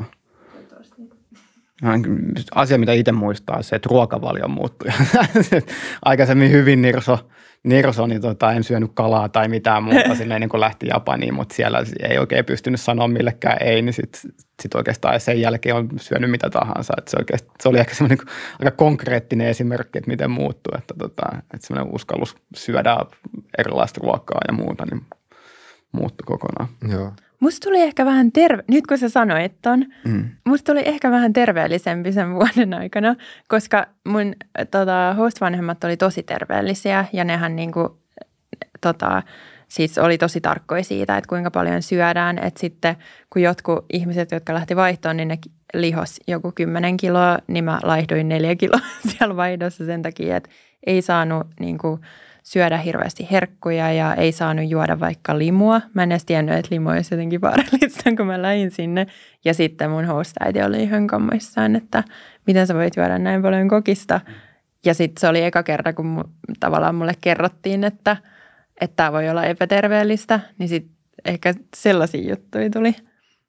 Asia, mitä itse muistaa, on se, että ruokavalio muuttui. Aikaisemmin hyvin nirso, nirso niin tota, en syönyt kalaa tai mitään muuta silleen niin kuin lähti Japaniin, mutta siellä ei oikein pystynyt sanoa millekään ei, niin sitten sit oikeastaan sen jälkeen on syönyt mitä tahansa. Et se, oikeasti, se oli ehkä semmoinen niin aika konkreettinen esimerkki, että miten muuttuu, että, tota, että semmoinen uskallus syödä erilaista ruokaa ja muuta, niin muuttui kokonaan. Joo. Musta tuli ehkä vähän terve, nyt kun sä sanoit ton, mm. musta tuli ehkä vähän terveellisempi sen vuoden aikana, koska mun tota, host-vanhemmat oli tosi terveellisiä ja nehän niinku, tota, siis oli tosi tarkkoja siitä, että kuinka paljon syödään, että sitten kun jotkut ihmiset, jotka lähti vaihtoon, niin ne lihos joku kymmenen kiloa, niin mä laihduin neljä kiloa siellä vaihdossa sen takia, että ei saanut niinku syödä hirveästi herkkuja ja ei saanut juoda vaikka limua. Mä en edes tiennyt, että limu olisi jotenkin vaarallista, kun mä lähdin sinne. Ja sitten mun host-äiti oli ihan kammoissaan, että miten sä voit juoda näin paljon kokista. Ja sitten se oli eka kerta, kun mu, tavallaan mulle kerrottiin, että että tämä voi olla epäterveellistä, niin sitten ehkä sellaisia juttuja tuli.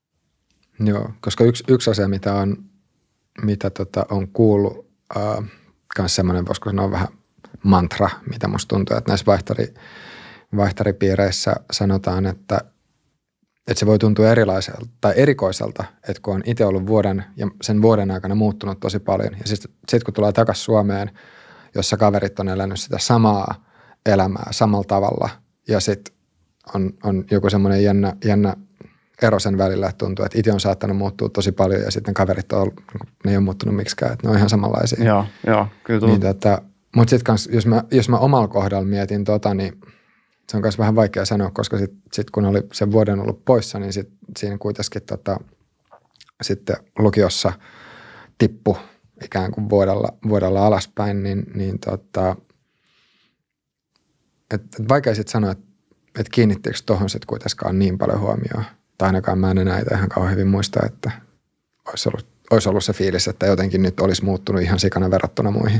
Joo, koska yksi, yksi asia, mitä on, mitä tota, on kuullut, äh, myös semmoinen, voisiko sanoa vähän mantra, mitä musta tuntuu, että näissä vaihtari, vaihtaripiireissä sanotaan, että, että se voi tuntua erilaiselta tai erikoiselta, että kun on itse ollut vuoden ja sen vuoden aikana muuttunut tosi paljon. Ja sitten sit kun tulee takaisin Suomeen, jossa kaverit on elänyt sitä samaa elämää samalla tavalla ja sitten on, on joku semmoinen jännä, jännä ero sen välillä, että tuntuu, että itse on saattanut muuttua tosi paljon ja sitten kaverit on, ne ei ole muuttunut miksikään, että ne on ihan samanlaisia. Joo, joo, kyllä. Niin, tota, mutta sitten jos mä, jos mä omalla kohdalla mietin tota, niin se on myös vähän vaikea sanoa, koska sitten sit kun oli sen vuoden ollut poissa, niin sit, siinä kuitenkin tota, sitten lukiossa tippu ikään kuin vuodella, vuodella alaspäin, niin, niin tota, et, et vaikea sitten sanoa, että et kiinnittikö tuohon sitten kuitenkaan niin paljon huomioon. Tai ainakaan mä en enää ihan kauhean hyvin muista, että olisi ollut, olisi ollut se fiilis, että jotenkin nyt olisi muuttunut ihan sikana verrattuna muihin.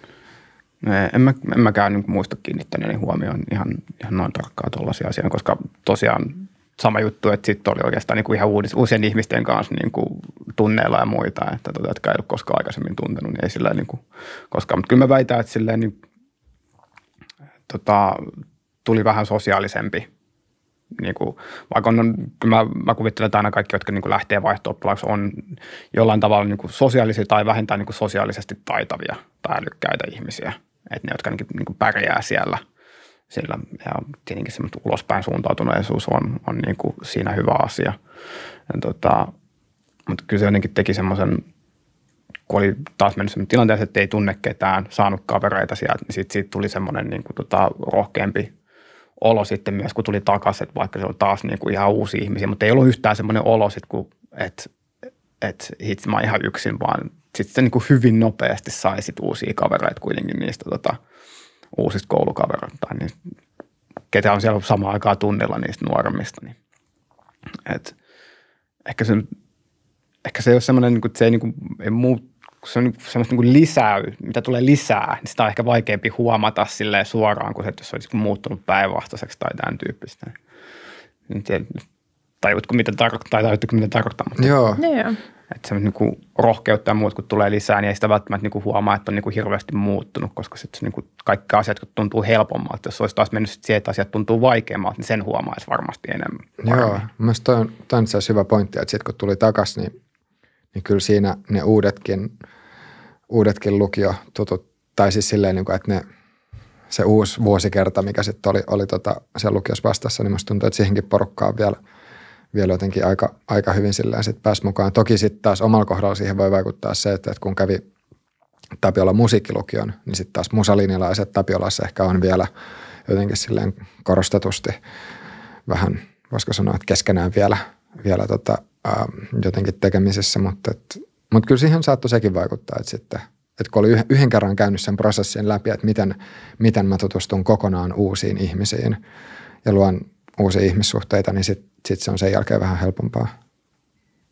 En, mä, en mäkään niin muista kiinnittäneeni huomioon ihan, ihan noin tarkkaan tuollaisia asioita, koska tosiaan sama juttu, että sitten oli oikeastaan niin kuin ihan uudis, uusien ihmisten kanssa niin kuin tunneilla ja muita, että tota, jotka ei ole koskaan aikaisemmin tuntenut, niin ei sillä niin kuin koskaan. Mutta kyllä mä väitän, että silleen niin, tota, tuli vähän sosiaalisempi. Niin kuin, vaikka on, kyllä mä, mä kuvittelen, että aina kaikki, jotka niin kuin lähtee vaihto-oppilaaksi, on jollain tavalla niin kuin sosiaalisia tai vähintään niin kuin sosiaalisesti taitavia tai älykkäitä ihmisiä. Että ne, jotka niin kuin, niin kuin pärjää siellä, sillä, ja tietenkin semmoinen ulospäin suuntautuneisuus on, on niin kuin siinä hyvä asia. Ja tota, mutta kyllä se jotenkin teki semmoisen, kun oli taas mennyt semmoinen tilanteessa, että ei tunne ketään, saanut kavereita sieltä, niin siitä, siitä tuli semmoinen niin kuin, tota, rohkeampi olo sitten myös, kun tuli takaisin, että vaikka se oli taas niin kuin ihan uusia ihmisiä, mutta ei ollut yhtään semmoinen olo sitten, kun, että, että hitsi, mä oon ihan yksin, vaan sitten se niin kuin hyvin nopeasti sai sit uusia kavereita kuitenkin niistä tota, uusista koulukavereita, tai niistä, ketä on siellä samaan aikaan tunnilla niistä nuoremmista. Niin. Et, ehkä, se, ehkä se ei ole semmoinen, niin kuin, että se ei, niin kuin, ei muu, se on semmoista niin kuin lisää, mitä tulee lisää, niin sitä on ehkä vaikeampi huomata silleen suoraan, kuin se, että jos olisi muuttunut päinvastaiseksi tai tämän tyyppistä. Tajutko, mitä tarkoittaa, tai tajutko, mitä tarkoittaa. Mutta joo. No, että se niin kuin rohkeutta ja muut, kun tulee lisää, niin ei sitä välttämättä niin kuin huomaa, että on niin kuin hirveästi muuttunut, koska sitten niin kuin kaikki asiat tuntuu helpommalta. Jos olisi taas mennyt siihen, että asiat tuntuu vaikeammalta, niin sen huomaisi varmasti enemmän. Joo, mielestäni toi on, toi on itse asiassa hyvä pointti, että sitten kun tuli takaisin, niin, niin kyllä siinä ne uudetkin, uudetkin lukiotutut, tai siis silleen, että ne, se uusi vuosikerta, mikä sitten oli, oli tota, siellä lukiossa vastassa, niin musta tuntuu, että siihenkin porukkaan vielä vielä jotenkin aika, aika hyvin silleen sitten pääsi mukaan. Toki sitten taas omalla kohdalla siihen voi vaikuttaa se, että kun kävi Tapiolan musiikkilukion, niin sitten taas musalinjalaiset Tapiolassa ehkä on vielä jotenkin silleen korostetusti vähän, voisiko sanoa, että keskenään vielä, vielä tota, ää, jotenkin tekemisissä, mutta, et, mutta kyllä siihen saattoi sekin vaikuttaa, että sitten, että kun oli yhden, yhden kerran käynyt sen prosessin läpi, että miten, miten mä tutustun kokonaan uusiin ihmisiin ja luon uusia ihmissuhteita, niin sitten sit se on sen jälkeen vähän helpompaa.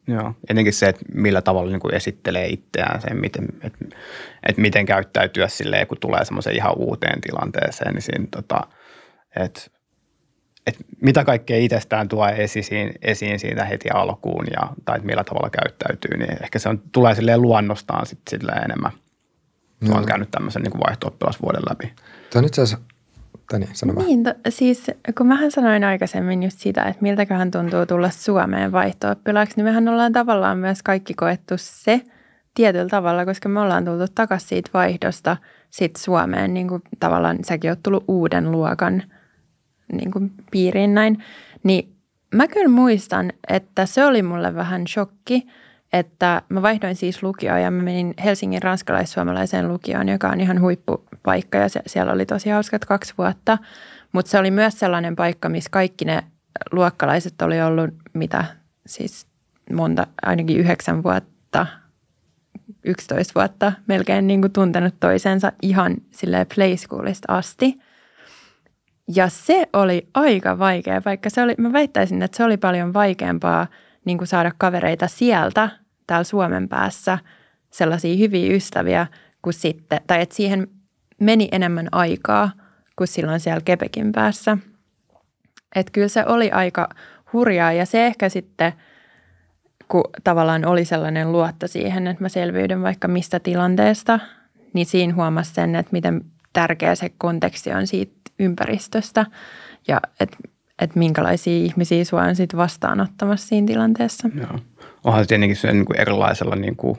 Joo, etenkin se, että millä tavalla niin kuin esittelee itseään, se, miten, että, että miten käyttäytyä silleen, kun tulee semmoiseen ihan uuteen tilanteeseen, niin siinä, tota, että, että mitä kaikkea itsestään tuo esiin, esiin siitä heti alkuun ja, tai että millä tavalla käyttäytyy, niin ehkä se on, tulee silleen luonnostaan sit silleen enemmän. Mä oon käynyt tämmöisen niin kuin vaihto-oppilasvuoden läpi. Tuo on itse asiassa, tai niin, sano vaan. Niin, to, siis kun mähän sanoin aikaisemmin just sitä, että miltäköhän tuntuu tulla Suomeen vaihto-oppilaaksi, niin mehän ollaan tavallaan myös kaikki koettu se tietyllä tavalla, koska me ollaan tultu takaisin siitä vaihdosta sit Suomeen, niin kuin tavallaan säkin oot tullut uuden luokan niin kuin piiriin näin, niin mä kyllä muistan, että se oli mulle vähän shokki, että mä vaihdoin siis lukioon ja mä menin Helsingin ranskalais-suomalaiseen lukioon, joka on ihan huippupaikka ja se, siellä oli tosi hauskat kaksi vuotta. Mutta se oli myös sellainen paikka, missä kaikki ne luokkalaiset oli ollut, mitä siis monta, ainakin yhdeksän vuotta, yksitoista vuotta melkein niin kuin tuntenut toisensa ihan silleen play schoolista asti. Ja se oli aika vaikea paikka. Se oli, mä väittäisin, että se oli paljon vaikeampaa niin kuin saada kavereita sieltä täällä Suomen päässä, sellaisia hyviä ystäviä, kuin sitten, tai että siihen meni enemmän aikaa kuin silloin siellä Quebecin päässä. Että kyllä se oli aika hurjaa ja se ehkä sitten, kun tavallaan oli sellainen luotto siihen, että mä selviydyn vaikka mistä tilanteesta, niin siinä huomasi sen, että miten tärkeä se konteksti on siitä ympäristöstä ja että että minkälaisia ihmisiä sua on sitten vastaanottamassa siinä tilanteessa. Joo. Onhan se tietenkin se niin kuin erilaisella, niin kuin,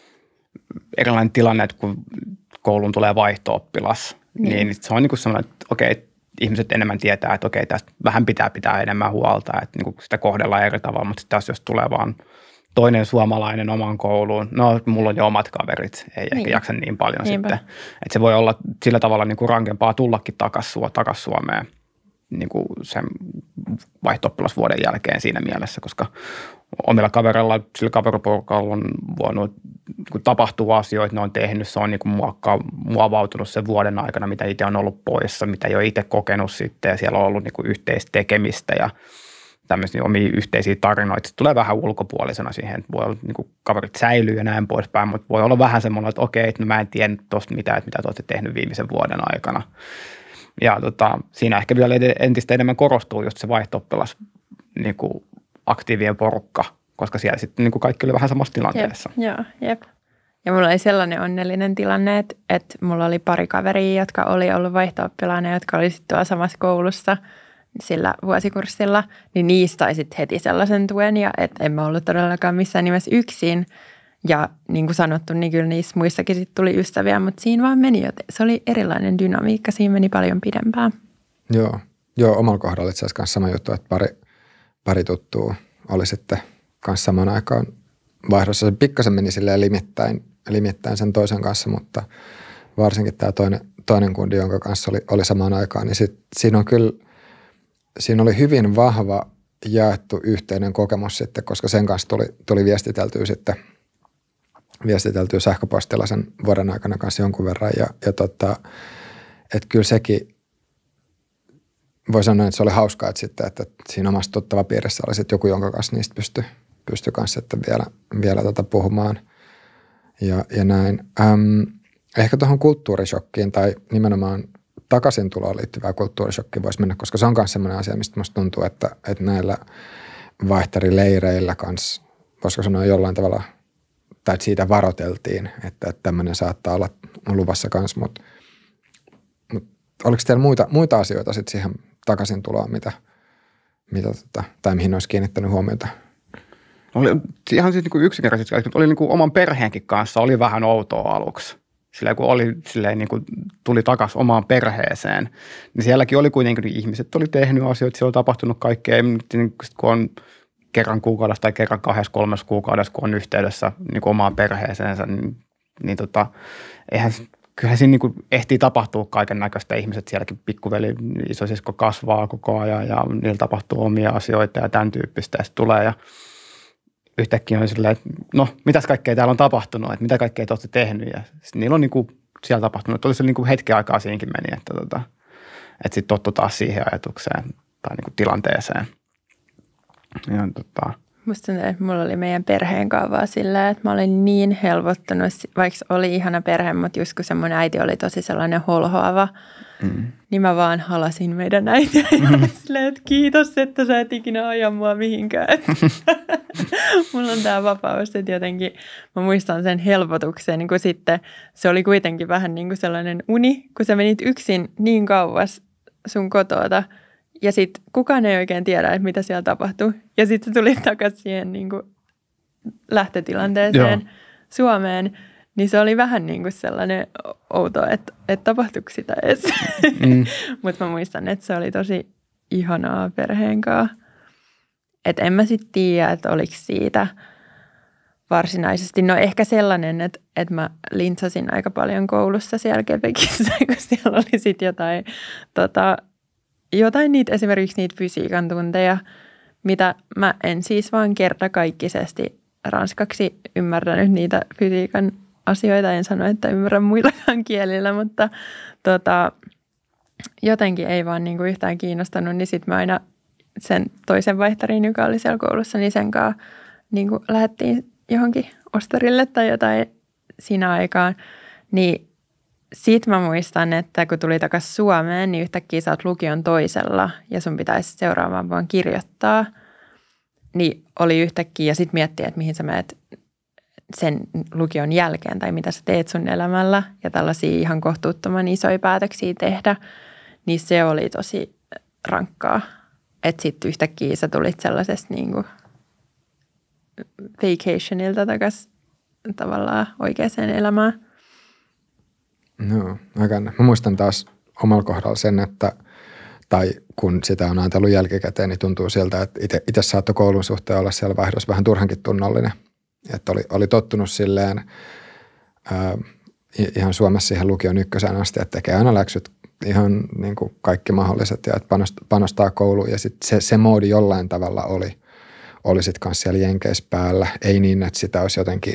erilainen tilanne, että kun kouluun tulee vaihto-oppilas, niin, niin se on niin kuin sellainen, että okei, ihmiset enemmän tietää, että okei, tästä vähän pitää pitää enemmän huolta, että niin kuin sitä kohdellaan eri tavalla, mutta sitten jos tulee vaan toinen suomalainen omaan kouluun, no mulla on jo omat kaverit, ei niin. ehkä jaksa niin paljon Niinpä. sitten. Että se voi olla sillä tavalla niin kuin rankempaa tullakin takaisin takas Suomeen. Niin kuin sen vaihto-oppilasvuoden jälkeen siinä mielessä, koska omilla kavereilla, sillä kaveriporukalla on voinut kun tapahtuu asioita, ne on tehnyt, se on niin kuin muovautunut sen vuoden aikana, mitä itse on ollut poissa, mitä ei ole itse kokenut sitten ja siellä on ollut niin kuin yhteistekemistä ja tämmöisiä omia yhteisiä tarinoita. Se tulee vähän ulkopuolisena siihen, että voi olla niin kuin kaverit säilyy ja näin poispäin, mutta voi olla vähän semmoinen, että okei, että no mä en tiedä tuosta mitään, että mitä te olette tehnyt viimeisen vuoden aikana. Ja tota, siinä ehkä vielä entistä enemmän korostuu just se vaihto-oppilas niin kuin aktiivien porukka, koska siellä sitten niin kuin kaikki oli vähän samassa tilanteessa. Jep, joo, jep. Ja mulla oli sellainen onnellinen tilanne, että, että mulla oli pari kaveria, jotka oli ollut vaihto-oppilaana, jotka oli sitten tuolla samassa koulussa sillä vuosikurssilla, niin niistä sai sitten heti sellaisen tuen ja että en mä ollut todellakaan missään nimessä yksin. Ja niin kuin sanottu, niin kyllä niissä muissakin sitten tuli ystäviä, mutta siinä vaan meni, se oli erilainen dynamiikka, siinä meni paljon pidempään. Joo, Joo omalla kohdalla itse asiassa sama juttu, että pari, pari tuttua oli sitten kanssa samaan aikaan vaihdossa. Se pikkasen meni silleen limittäin, limittäin sen toisen kanssa, mutta varsinkin tämä toinen, toinen kundi, jonka kanssa oli, oli samaan aikaan, niin sit, siinä on kyllä, siinä oli hyvin vahva jaettu yhteinen kokemus sitten, koska sen kanssa tuli, tuli viestiteltyä sitten viestiteltyä sähköpostilla sen vuoden aikana kanssa jonkun verran ja, ja tota, että kyllä sekin voi sanoa, että se oli hauskaa, että sitten, että siinä omassa tuttavapiirissä oli sitten joku, jonka kanssa niistä pystyi, pystyi kanssa sitten vielä, vielä tota puhumaan ja, ja näin. Ähm, ehkä tuohon kulttuurishokkiin tai nimenomaan takaisin tuloon liittyvää kulttuurishokkiin voisi mennä, koska se on myös sellainen asia, mistä musta tuntuu, että, että näillä vaihtarileireillä kanssa, voisiko sanoa jollain tavalla, tai että siitä varoteltiin, että, että tämmöinen saattaa olla luvassa kanssa, mutta, mutta oliko teillä muita, muita asioita sitten siihen takaisin tuloon, mitä, mitä tota, tai mihin olisi kiinnittänyt huomiota? Oli ihan siis niin yksinkertaisesti, mutta oli niin kuin oman perheenkin kanssa, oli vähän outoa aluksi. Silleen kun oli, silleen niin kuin tuli takaisin omaan perheeseen, niin sielläkin oli kuitenkin, ihmiset oli tehnyt asioita, siellä oli tapahtunut kaikkea, kun on kerran kuukaudessa tai kerran kahdessa, kolmessa kuukaudessa, kun on yhteydessä niin kuin omaan perheeseensä, niin, niin tota, eihän, kyllähän siinä niin kuin ehtii tapahtua kaiken näköistä. Ihmiset sielläkin, pikkuveli, isosisko kasvaa koko ajan ja niillä tapahtuu omia asioita ja tämän tyyppistä ja sitten tulee ja yhtäkkiä on silleen, että no, mitäs kaikkea täällä on tapahtunut, että mitä kaikkea te olette tehnyt ja sitten niillä on niin kuin siellä tapahtunut, että oli se niin kuin hetken aikaa siinkin meni, että, tota, että sitten tottu taas siihen ajatukseen tai niin kuin tilanteeseen. Ja, tota, Musta tuntuu, että mulla oli meidän perheen kaavaa silleen, että mä olin niin helpottunut, vaikka oli ihana perhe, mutta just kun se mun äiti oli tosi sellainen holhoava, mm. niin mä vaan halasin meidän äitiä ja silleen, että kiitos, että sä et ikinä aja mua mihinkään. Mulla on tää vapaus, että jotenkin mä muistan sen helpotuksen, niin kun sitten se oli kuitenkin vähän niin kuin sellainen uni, kun sä menit yksin niin kauas sun kotoota, ja sitten kukaan ei oikein tiedä, että mitä siellä tapahtui. Ja sitten se tuli takaisin siihen niin kuin lähtötilanteeseen Joo. Suomeen. Niin se oli vähän niin kuin sellainen outo, että, että tapahtuiko sitä edes. Mm. Mutta mä muistan, että se oli tosi ihanaa perheen kanssa. Että en mä sitten tiedä, että oliko siitä varsinaisesti. No ehkä sellainen, että, että mä lintsasin aika paljon koulussa siellä Quebecissä, kun siellä oli sitten jotain... Tota, Jotain niitä, esimerkiksi niitä fysiikan tunteja, mitä mä en siis vaan kertakaikkisesti ranskaksi ymmärtänyt niitä fysiikan asioita. En sano, että ymmärrän muillakaan kielillä, mutta tota, jotenkin ei vaan niinku yhtään kiinnostanut. Niin sitten mä aina sen toisen vaihtarin, joka oli siellä koulussa, niin sen kanssa niinku lähdettiin johonkin ostarille tai jotain siinä aikaan. Niin sitten mä muistan, että kun tuli takaisin Suomeen, niin yhtäkkiä sä oot lukion toisella ja sun pitäisi seuraavaan vaan kirjoittaa. Niin oli yhtäkkiä ja sitten miettiä, että mihin sä menet sen lukion jälkeen tai mitä sä teet sun elämällä. Ja tällaisia ihan kohtuuttoman isoja päätöksiä tehdä, niin se oli tosi rankkaa. Että sitten yhtäkkiä sä tulit sellaisesta niinku vacationilta takaisin tavallaan oikeaan elämään. No, aika. Mä muistan taas omalla kohdalla sen, että tai kun sitä on ajatellut jälkikäteen, niin tuntuu siltä, että itse, itse saattoi koulun suhteen olla siellä vaihdossa vähän turhankin tunnollinen. Että oli, oli tottunut silleen ää, ihan Suomessa siihen lukion ykköseen asti, että tekee aina läksyt ihan niin kuin kaikki mahdolliset ja että panostaa, panostaa kouluun. Ja sitten se, se moodi jollain tavalla oli, oli sitten kanssa siellä Jenkeissä päällä. Ei niin, että sitä olisi jotenkin...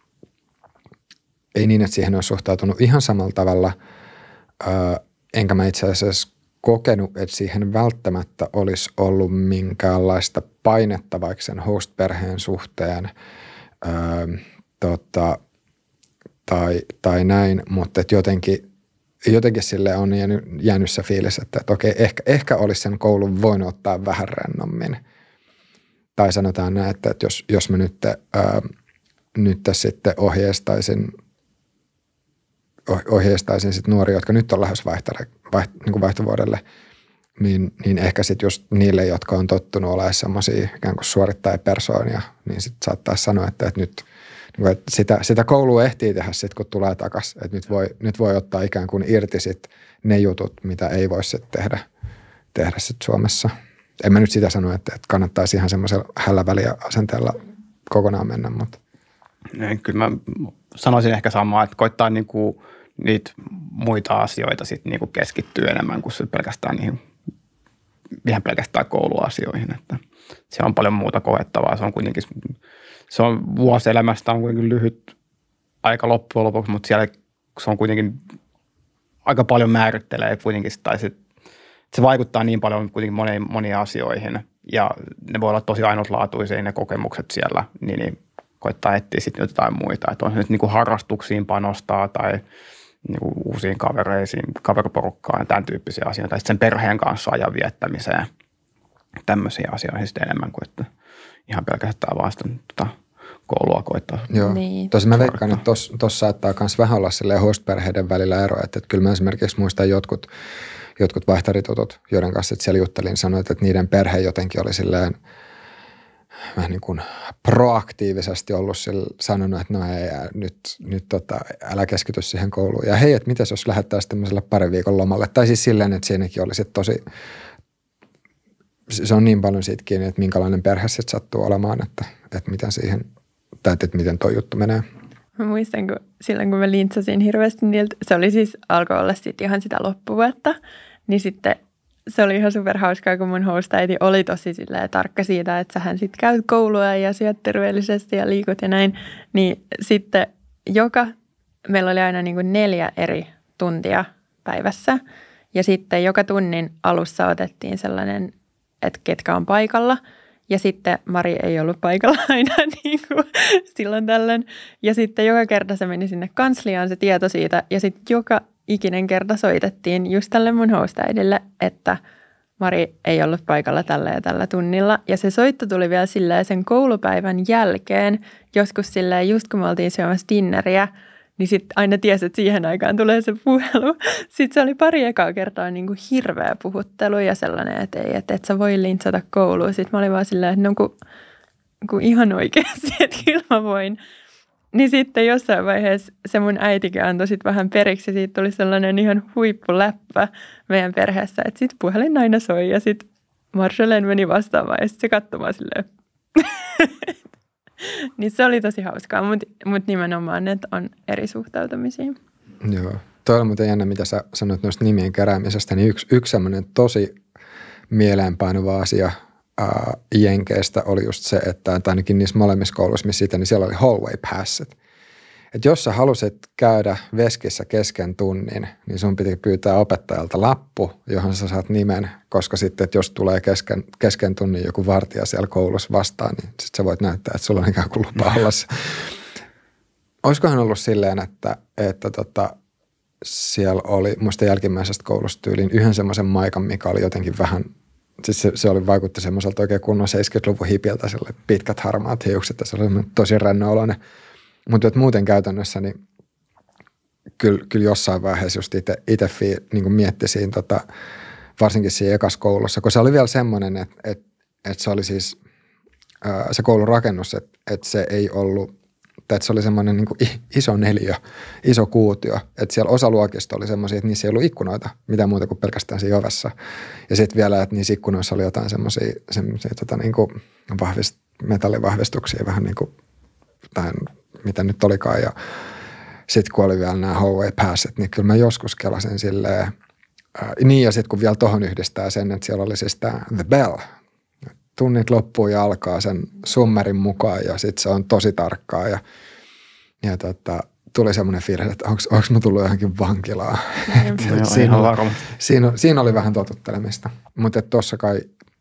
Ei niin, että siihen olisi suhtautunut ihan samalla tavalla, öö, enkä mä itse asiassa kokenut, että siihen välttämättä olisi ollut minkäänlaista painetta vaikka sen host-perheen suhteen öö, tota, tai, tai näin, mutta että jotenkin, jotenkin sille on jäänyt, jäänyt se fiilis, että, että okei, ehkä, ehkä olisi sen koulun voinut ottaa vähän rennommin. Tai sanotaan näin, että, että jos, jos mä nyt, öö, nyt sitten ohjeistaisin ohjeistaisin sit nuoria, jotka nyt on lähes vaihtare, vaiht, niin vaihtovuodelle, niin, niin ehkä sitten just niille, jotka on tottunut olemaan semmoisia ikään kuin suorittajapersoonia, niin sitten saattaa sanoa, että, että nyt niin että sitä, sitä koulua ehtii tehdä sitten, kun tulee takaisin. Että nyt voi, nyt voi ottaa ikään kuin irti sit ne jutut, mitä ei voi sitten tehdä, tehdä sit Suomessa. En mä nyt sitä sano, että, että kannattaisi ihan semmoisella hälläväliä asenteella kokonaan mennä, mutta. Niin, kyllä mä sanoisin ehkä samaa, että koittaa niinku niitä muita asioita sitten niinku keskittyä enemmän kuin se pelkästään niihin, ihan pelkästään kouluasioihin. Että se on paljon muuta koettavaa. Se on kuitenkin, se on vuosielämästä on kuitenkin lyhyt aika loppujen lopuksi, mutta siellä se on kuitenkin aika paljon määrittelee kuitenkin, tai se, se vaikuttaa niin paljon kuitenkin moniin, moniin asioihin ja ne voi olla tosi ainutlaatuisia ne kokemukset siellä, niin, niin koittaa etsiä sitten jotain muita. Että on se nyt niin kuin harrastuksiin panostaa tai niin kuin uusiin kavereisiin, kaveriporukkaan ja tämän tyyppisiä asioita. Tai sitten sen perheen kanssa ajan viettämiseen. Tämmöisiä asioita sitten enemmän kuin että ihan pelkästään vaan sitä tota, koulua koittaa. Joo. Niin. Tosi mä veikkaan, että tuossa saattaa myös vähän olla silleen host-perheiden välillä ero. Että, että kyllä mä esimerkiksi muistan jotkut, jotkut vaihtaritutut, joiden kanssa siellä juttelin, sanoit, että niiden perhe jotenkin oli silleen vähän niin kuin proaktiivisesti ollut sillä, sanonut, että no ei, nyt, nyt tota, älä keskity siihen kouluun. Ja hei, että mitäs jos lähettäisiin tämmöiselle parin viikon lomalle. Tai siis silleen, että siinäkin olisi tosi, se on niin paljon siitä kiinni, että minkälainen perhe sitten sattuu olemaan, että, että miten siihen, tai että miten toi juttu menee. Mä muistan, kun silloin kun mä lintsasin hirveästi niiltä, se oli siis, alkoi olla sitten ihan sitä loppuvuotta, niin sitten se oli ihan superhauskaa, kun mun hostaiti oli tosi silleen tarkka siitä, että sähän sitten käyt koulua ja syöt terveellisesti ja liikut ja näin. Niin sitten joka, meillä oli aina niin kuin neljä eri tuntia päivässä. Ja sitten joka tunnin alussa otettiin sellainen, että ketkä on paikalla. Ja sitten Mari ei ollut paikalla aina niin kuin silloin tällöin. Ja sitten joka kerta se meni sinne kansliaan se tieto siitä. Ja sitten joka ikinen kerta soitettiin just tälle mun host-äidille, että Mari ei ollut paikalla tällä ja tällä tunnilla. Ja se soitto tuli vielä silleen sen koulupäivän jälkeen, joskus silleen just kun me oltiin syömässä dinneriä, niin sitten aina tiesi, että siihen aikaan tulee se puhelu. Sitten se oli pari ekaa kertaa niin kuin hirveä puhuttelu ja sellainen, että ei, että et sä voi lintsata kouluun. Sitten mä olin vaan silleen, että no kun, kun ihan oikeasti, että kyllä mä voin. Niin sitten jossain vaiheessa se mun äitikin antoi sitten vähän periksi. Siitä tuli sellainen ihan huippuläppä meidän perheessä, että sitten puhelin aina soi ja sitten Marjolaine meni vastaamaan ja sitten se katsomaan silleen. Niin se oli tosi hauskaa, mutta mut nimenomaan, että on eri suhtautumisia. Joo. Toi on muuten jännä, mitä sä sanoit noista nimien keräämisestä, niin yksi, yksi semmoinen tosi mieleenpainuva asia ää, Jenkeistä oli just se, että ainakin niissä molemmissa kouluissa, missä siitä, niin siellä oli hallway passet. Että jos sä halusit käydä veskissä kesken tunnin, niin sun piti pyytää opettajalta lappu, johon sä saat nimen, koska sitten, että jos tulee kesken, kesken tunnin joku vartija siellä koulussa vastaan, niin sitten sä voit näyttää, että sulla on ikään kuin lupa olla se. Olisikohan ollut silleen, että, että tota, siellä oli muista jälkimmäisestä koulusta tyyliin yhden semmoisen maikan, mikä oli jotenkin vähän, siis se, se oli, vaikutti semmoiselta oikein kunnon seitsemänkymmentäluvun hipiltä, sille pitkät harmaat hiukset ja se oli tosi rennooloinen. Mutta muuten käytännössä, niin kyllä, kyllä jossain vaiheessa just itse niin mietti siinä, tota, varsinkin siinä ekassa koulussa, kun se oli vielä semmoinen, että, että, että se oli siis ää, se koulun rakennus, että, että se ei ollut, että se oli semmoinen niin kuin iso neliö, iso kuutio, että siellä osa luokista oli semmoisia, että niissä ei ollut ikkunoita, mitä muuta kuin pelkästään siinä ovessa. Ja sitten vielä, että niissä ikkunoissa oli jotain semmoisia, semmoisia tota, niin kuin vahvist, metallivahvistuksia, vähän niin kuin jotain, mitä nyt olikaan. Ja sitten kun oli vielä nämä hallway passet, niin kyllä mä joskus kelasin silleen, ää, niin ja sitten kun vielä tohon yhdistää sen, että siellä oli siis tämä The Bell. Tunnit loppuu ja alkaa sen summerin mukaan ja sitten se on tosi tarkkaa ja, ja tota, tuli semmoinen fiilis, että onko mä tullut johonkin vankilaan. No, siinä, oli, siinä, siinä oli vähän totuttelemista, mutta tuossa kai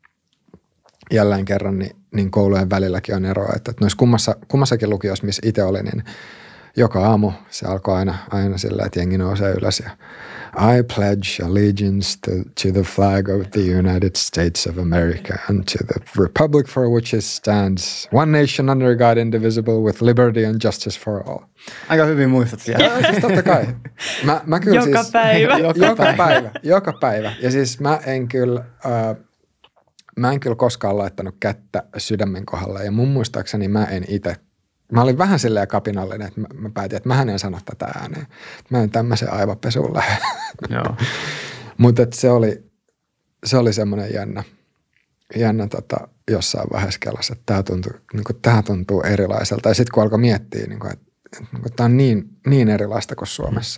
jälleen kerran niin, niin koulujen välilläkin on eroa, että, että noissa kummassa, kummassakin lukiossa, missä itse oli, niin joka aamu se alkoi aina, aina sillä, että jengi nousee ylös ja I pledge allegiance to, to the flag of the United States of America and to the republic for which it stands, one nation under God indivisible with liberty and justice for all. Aika hyvin muistat siellä. Joo, siis totta kai. Mä, mä kyllä joka siis, päivä. joka, joka päivä. Joka päivä. Ja siis mä en kyllä, äh, mä en kyllä koskaan laittanut kättä sydämen kohdalle ja mun muistaakseni mä en itse. Mä olin vähän silleen kapinallinen, että mä, mä päätin, että mä en sano tätä ääneen. Mä en tämmöisen aivopesuun lähde. Joo. Mutta se oli, se oli semmoinen jännä, jännä tota, jossain vaiheessa kelassa, että tämä tuntuu, niin kuin, tämä tuntuu erilaiselta. Ja sitten kun alkoi miettiä, niin kuin, että, että, että tämä on niin, niin erilaista kuin Suomessa.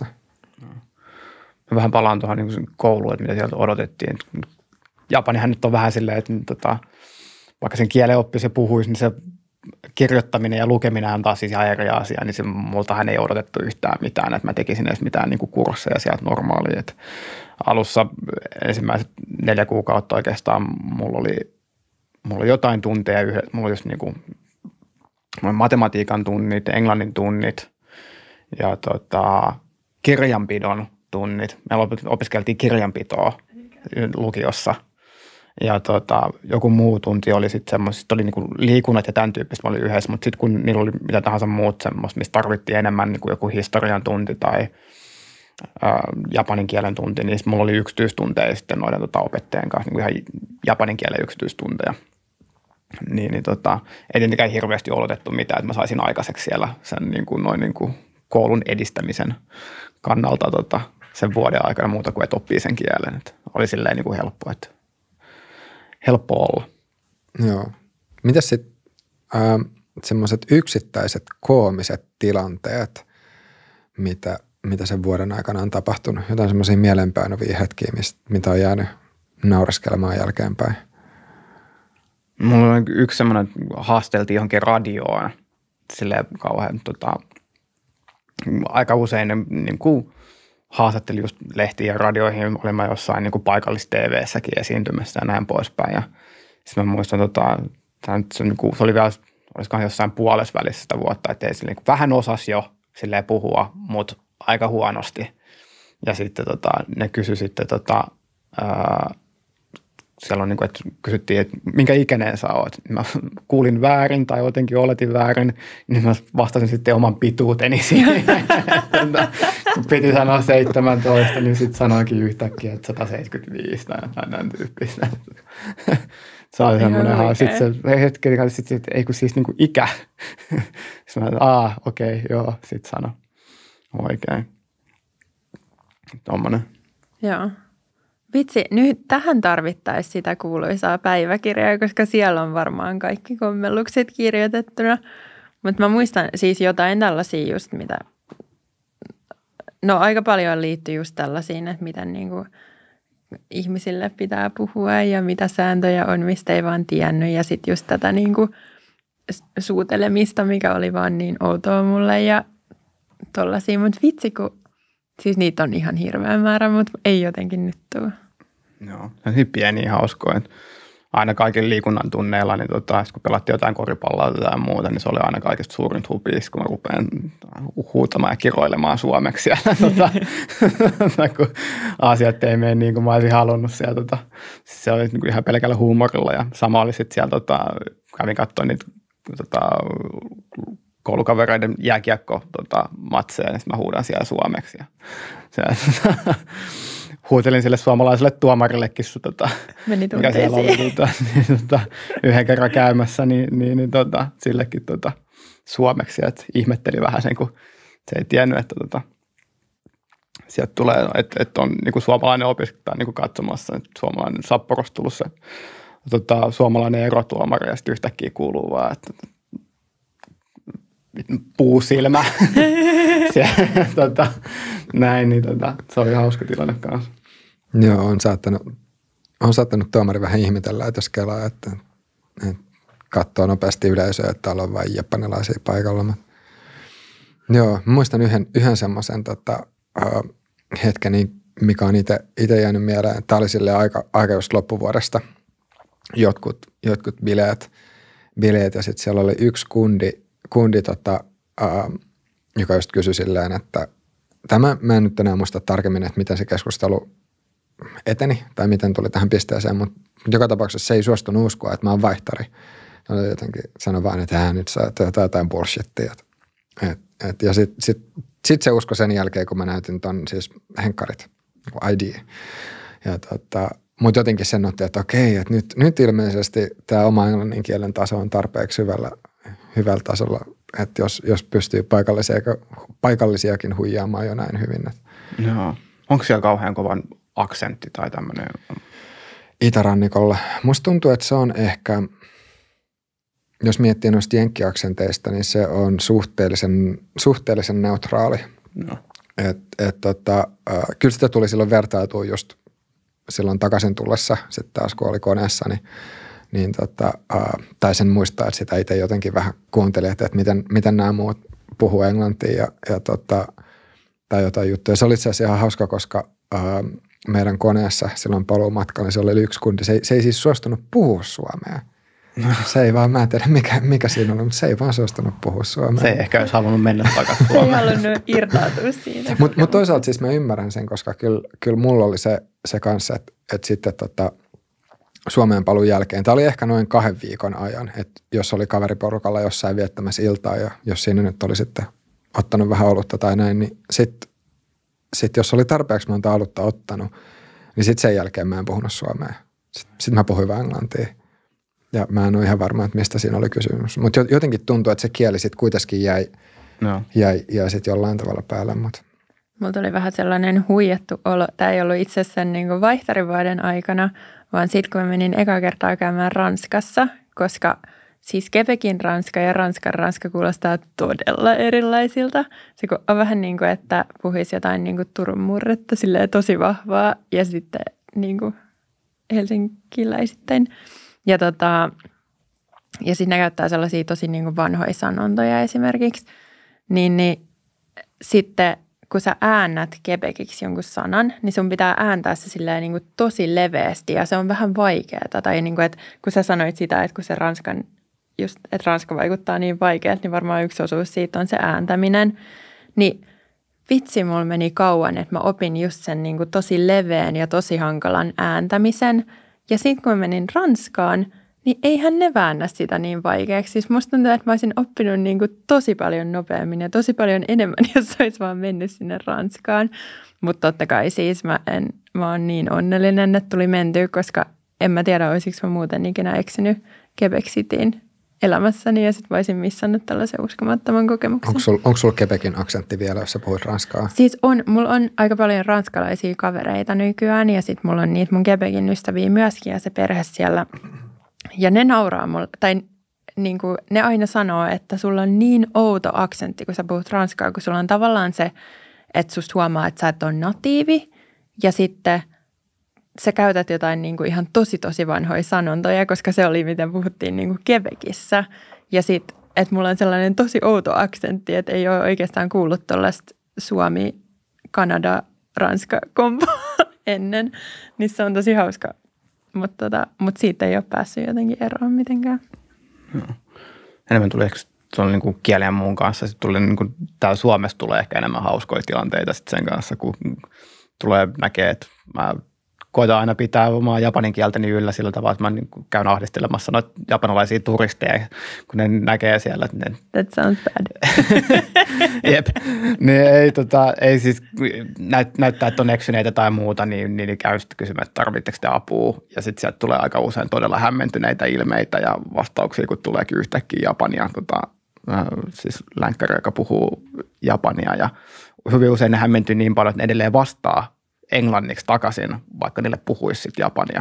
Mä vähän palaan tuohon niin kouluun, että mitä sieltä odotettiin. Japanihan nyt on vähän silleen, että tota, vaikka sen kielen oppisi ja puhuisi, niin se kirjoittaminen ja lukeminen on taas siis ihan eri asia, niin se, multahan ei odotettu yhtään mitään, että mä tekisin edes mitään niin kuin kursseja sieltä normaalia. Et alussa ensimmäiset neljä kuukautta oikeastaan mulla oli, mulla oli jotain tunteja, yhdet, mulla oli just niin kuin matematiikan tunnit, englannin tunnit ja tota, kirjanpidon tunnit. Me opiskeltiin kirjanpitoa lukiossa. Ja tota, joku muu tunti oli sitten semmoista, oli niinku liikunnat ja tämän tyyppistä oli yhdessä, mutta sitten kun niillä oli mitä tahansa muut semmoista, mistä tarvittiin enemmän niinku joku historian tunti tai ää, japanin kielen tunti, niin mulla oli yksityistunteja sitten noiden tota, opettajien kanssa, niinku ihan japanin kielen yksityistunteja. Niin, niin tota, ei tietenkään hirveästi odotettu mitään, että mä saisin aikaiseksi siellä sen niinku, noin niinku koulun edistämisen kannalta tota, sen vuoden aikana muuta kuin, että oppii sen kielen. Et oli silleen niinku helppo, että helppo olla. Joo. Mitäs sitten äh, semmoiset yksittäiset koomiset tilanteet, mitä, mitä sen vuoden aikana on tapahtunut? Jotain semmoisia mielenpainuvia hetkiä, mistä, mitä on jäänyt naureskelemaan jälkeenpäin? Mulla on yksi semmoinen, haasteltiin johonkin radioon, silleen kauhean tota, aika usein niin kuin haastattelin just lehtiin ja radioihin, olimme jossain niin kuin paikallis-T V:ssäkin esiintymässä ja näin poispäin. Ja sitten mä muistan, tota, tämä nyt, se, niin kuin, se oli vielä, olisikohan jossain puolessa välissä sitä vuotta, että ei sille, niin vähän osasi jo silleen puhua, mutta aika huonosti. Ja sitten tota, ne kysyi sitten, tota, ää, siellä on niin kuin, että kysyttiin, että minkä ikäinen sä oot. Mä kuulin väärin tai jotenkin oletin väärin, niin mä vastasin sitten oman pituuteni siihen. Kun piti sanoa seitsemäntoista, niin sitten sanoinkin yhtäkkiä, että sata seitsemänkymmentäviisi tai jotain näin tyyppistä. Se oli semmoinen haa. Sitten se hetken, että sit, ei kun siis niin kuin ikä. Sitten mä aa, okei, okay, joo, sitten sano. Oikein. Tuommoinen. Joo. Vitsi, nyt tähän tarvittaisiin sitä kuuluisaa päiväkirjaa, koska siellä on varmaan kaikki kommellukset kirjoitettuna. Mutta mä muistan siis jotain tällaisia just mitä, no aika paljon liittyy just tällaisiin, että miten niinku ihmisille pitää puhua ja mitä sääntöjä on, mistä ei vaan tiennyt. Ja sitten just tätä niinku suutelemista, mikä oli vaan niin outoa mulle ja tollaisia. Mutta vitsi, kun siis niitä on ihan hirveä määrä, mutta ei jotenkin nyt tule. Joo, se on pieniä hauskoja. Aina kaikilla liikunnan tunneilla, niin tota, kun pelattiin jotain koripalloa tai jotain muuta, niin se oli aina kaikista suurin hupis, kun mä rupean huutamaan ja kiroilemaan suomeksi. Ja, tota, kun asiat ei mene niin kuin mä olisin halunnut siellä. Tota, se oli niin kuin ihan pelkällä huumorilla ja sama oli sitten siellä, tota, kävin katsoa niitä tota, koulukavereiden jääkiekko-matseja, niin mä huudan siellä suomeksi. Ja se, huutelin sille suomalaiselle tuomarillekin, tota, mikä siellä oli tota, niin, tota, yhden kerran käymässä, niin, niin, niin tota, sillekin tota, suomeksi. Et ihmetteli vähän sen, kun se ei tiennyt, että tota, sieltä tulee, että, että on niin kuin suomalainen opiskelija niin kuin katsomassa, että suomalainen Sapporosta tullut se tota, suomalainen erotuomari, ja sitten yhtäkkiä kuuluu vaan, että puusilmä. se, tota, näin, niin tota, se oli hauska tilanne kanssa. Joo, on saattanut, on saattanut tuomari vähän ihmetellä, että jos kelaa, että, että katsoo nopeasti yleisöä, että täällä on vain japanilaisia paikalla. Mutta, joo, muistan yhden, yhden semmoisen tota, uh, hetken, mikä on itse jäänyt mieleen. Tämä oli silleen aika, aika just loppuvuodesta jotkut, jotkut bileet, bileet ja sitten siellä oli yksi kundi, kundi tota, uh, joka just kysyi silleen, että tämä, mä en nyt enää muista tarkemmin, että miten se keskustelu eteni tai miten tuli tähän pisteeseen, mutta joka tapauksessa se ei suostunut uskoa, että mä oon vaihtari. Se oli jotenkin sanoi vaan, että hän nyt saa jotain bullshittia. Et, et, ja sitten sit, sit se usko sen jälkeen, kun mä näytin ton siis henkkarit, I D. Ja tota, mutta jotenkin sen otti, että okei, että nyt, nyt ilmeisesti tämä oma englannin kielen taso on tarpeeksi hyvällä, hyvällä tasolla, että jos, jos pystyy paikallisia, paikallisiakin huijaamaan jo näin hyvin. Joo. Onko siellä kauhean kovan aksentti tai tämmöinen? Itärannikolla. Musta tuntuu, että se on ehkä, jos miettii noista jenkkiaksenteista, niin se on suhteellisen, suhteellisen neutraali. No. Et, et, tota, äh, kyllä sitä tuli silloin vertailtua just silloin takaisin tullessa, sitten taas kun oli koneessa, niin, niin tota, äh, tai sen muistaa, että sitä itse jotenkin vähän kuuntelin, että, että miten, miten nämä muut puhuu englantia ja, ja tota, tai jotain juttuja. Se oli itse asiassa ihan hauska, koska äh, meidän koneessa silloin paluumatkalla, niin se oli yksi kundi. Se, se ei siis suostunut puhua suomea. Se ei vaan, mä en tiedä mikä, mikä siinä oli, mutta se ei vaan suostunut puhua suomea. Se ei ehkä olisi halunnut mennä takaisin Suomeen. Ei halunnut irtautua siitä. Mutta mut toisaalta siis mä ymmärrän sen, koska kyllä, kyllä mulla oli se, se kanssa, että, että sitten tota, Suomeen paluun jälkeen, tämä oli ehkä noin kahden viikon ajan, että jos oli kaveriporukalla jossain viettämässä iltaa ja jos siinä nyt oli sitten ottanut vähän olutta tai näin, niin sitten sit jos oli tarpeeksi monta olutta ottanut, niin sitten sen jälkeen mä en puhunut suomea. Sitten sit mä puhuin vaan englantia. Ja mä en ole ihan varma, että mistä siinä oli kysymys. Mutta jotenkin tuntuu, että se kieli sitten kuitenkin jäi, no. jäi, jäi sitten jollain tavalla päälle. Mut. Mulla tuli vähän sellainen huijattu olo. Tämä ei ollut itse asiassa niin kuin vaihtarivuoden aikana, vaan sitten kun mä menin eka kertaa käymään Ranskassa, koska siis Quebecin ranska ja Ranskan ranska kuulostaa todella erilaisilta. Se kun on vähän niin kuin, että puhuisi jotain niin kuin Turun murretta silleen tosi vahvaa ja sitten niin kuin helsinkiläisittäin. Ja, tota, ja sitten ne käyttää sellaisia tosi niin kuin vanhoja sanontoja esimerkiksi. Niin, niin sitten kun sä äännät Quebeciksi jonkun sanan, niin sun pitää ääntää se silleen niin kuin tosi leveästi ja se on vähän vaikeaa. Tai niin kuin, että kun sä sanoit sitä, että kun se ranskan, just, että ranska vaikuttaa niin vaikealta, niin varmaan yksi osuus siitä on se ääntäminen. Niin vitsi, mulla meni kauan, että mä opin just sen niin kuin tosi leveän ja tosi hankalan ääntämisen. Ja sitten kun mä menin Ranskaan, niin eihän ne väännä sitä niin vaikeaksi. Siis musta tuntuu, että mä olisin oppinut niin kuin tosi paljon nopeammin ja tosi paljon enemmän, jos olisi vaan mennyt sinne Ranskaan. Mutta totta kai siis mä, en, mä oon niin onnellinen, että tuli mentyä, koska en mä tiedä, olisiko mä muuten ikinä eksynyt Quebec Cityin elämässäni ja sitten voisin missannut tällaisen uskomattoman kokemuksen. Onko sulla sul Quebecin aksentti vielä, jos sä puhut ranskaa? Siis on, mulla on aika paljon ranskalaisia kavereita nykyään ja sitten mulla on niitä mun Quebecin ystäviä myöskin ja se perhe siellä. Ja ne nauraa mulle, tai niin kuin, ne aina sanoo, että sulla on niin outo aksentti, kun sä puhut ranskaa, kun sulla on tavallaan se, että susta huomaa, että sä et ole natiivi ja sitten sä käytät jotain niin kuin ihan tosi tosi vanhoja sanontoja, koska se oli miten puhuttiin niin kuin Quebecissä. Ja sitten, että mulla on sellainen tosi outo aksentti, että ei ole oikeastaan kuullut tuollaista Suomi, Kanada, Ranska komboa ennen, niin se on tosi hauska. Mutta tota, mut siitä ei ole päässyt jotenkin eroon mitenkään. No. Enemmän tuli ehkä tuolla niin kuin kielen muun kanssa. Sitten tuli, niin kuin, täällä Suomessa tulee ehkä enemmän hauskoja tilanteita sit sen kanssa, kun tulee näkee, että mä koitan aina pitää omaa japanin kieltäni yllä sillä tavalla, että mä niin kuin käyn ahdistelemassa noita japanalaisia turisteja, kun ne näkee siellä. Että ne... That sounds bad. Jep. Niin ei, tota, ei siis näyt, näyttää, että on eksyneitä tai muuta, niin, niin, niin käy sitten kysymään, että tarvitseeko te apua. Ja sitten sieltä tulee aika usein todella hämmentyneitä ilmeitä ja vastauksia, kun tuleekin yhtäkkiä japania, tota, siis länkkäri, joka puhuu japania. Ja hyvin usein ne hämmentyy niin paljon, että ne edelleen vastaa englanniksi takaisin, vaikka niille puhuisi sitten japania.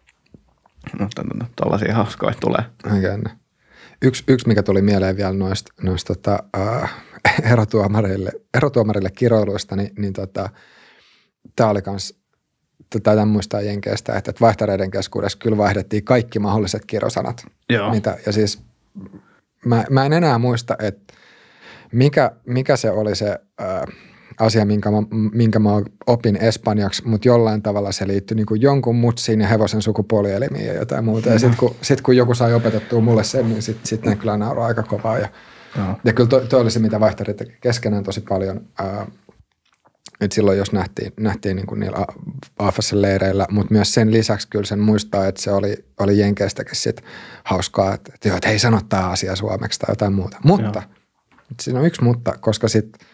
Mutta tuollaisia hauskoja tulee. Oikein. Yksi, yksi, mikä tuli mieleen vielä noista, noista tota, uh, erotuomarille, erotuomarille kiroiluista, niin, niin tota, tämä oli myös, tätä muistaa Jenkeistä, että, että vaihtareiden keskuudessa kyllä vaihdettiin kaikki mahdolliset kirosanat. Joo. Mitä, ja siis mä, mä en enää muista, että mikä, mikä se oli se... Uh, asia, minkä mä, minkä mä opin espanjaksi, mutta jollain tavalla se liittyi niin kuin jonkun mutsiin ja hevosen sukupuolielimiin ja jotain muuta. Ja sitten kun, sit, kun joku sai opetettua mulle sen, niin sitten sit ne kyllä nauraa aika kovaa. Ja, ja kyllä toi, toi oli se, mitä vaihtarit keskenään tosi paljon. Ää, nyt silloin, jos nähtiin, nähtiin niin kuin niillä A F S-leireillä, mutta myös sen lisäksi kyllä sen muistaa, että se oli, oli Jenkeistäkin sit hauskaa, että, että, että hei, sano tämä asia suomeksi tai jotain muuta. Mutta, siinä on yksi mutta, koska sitten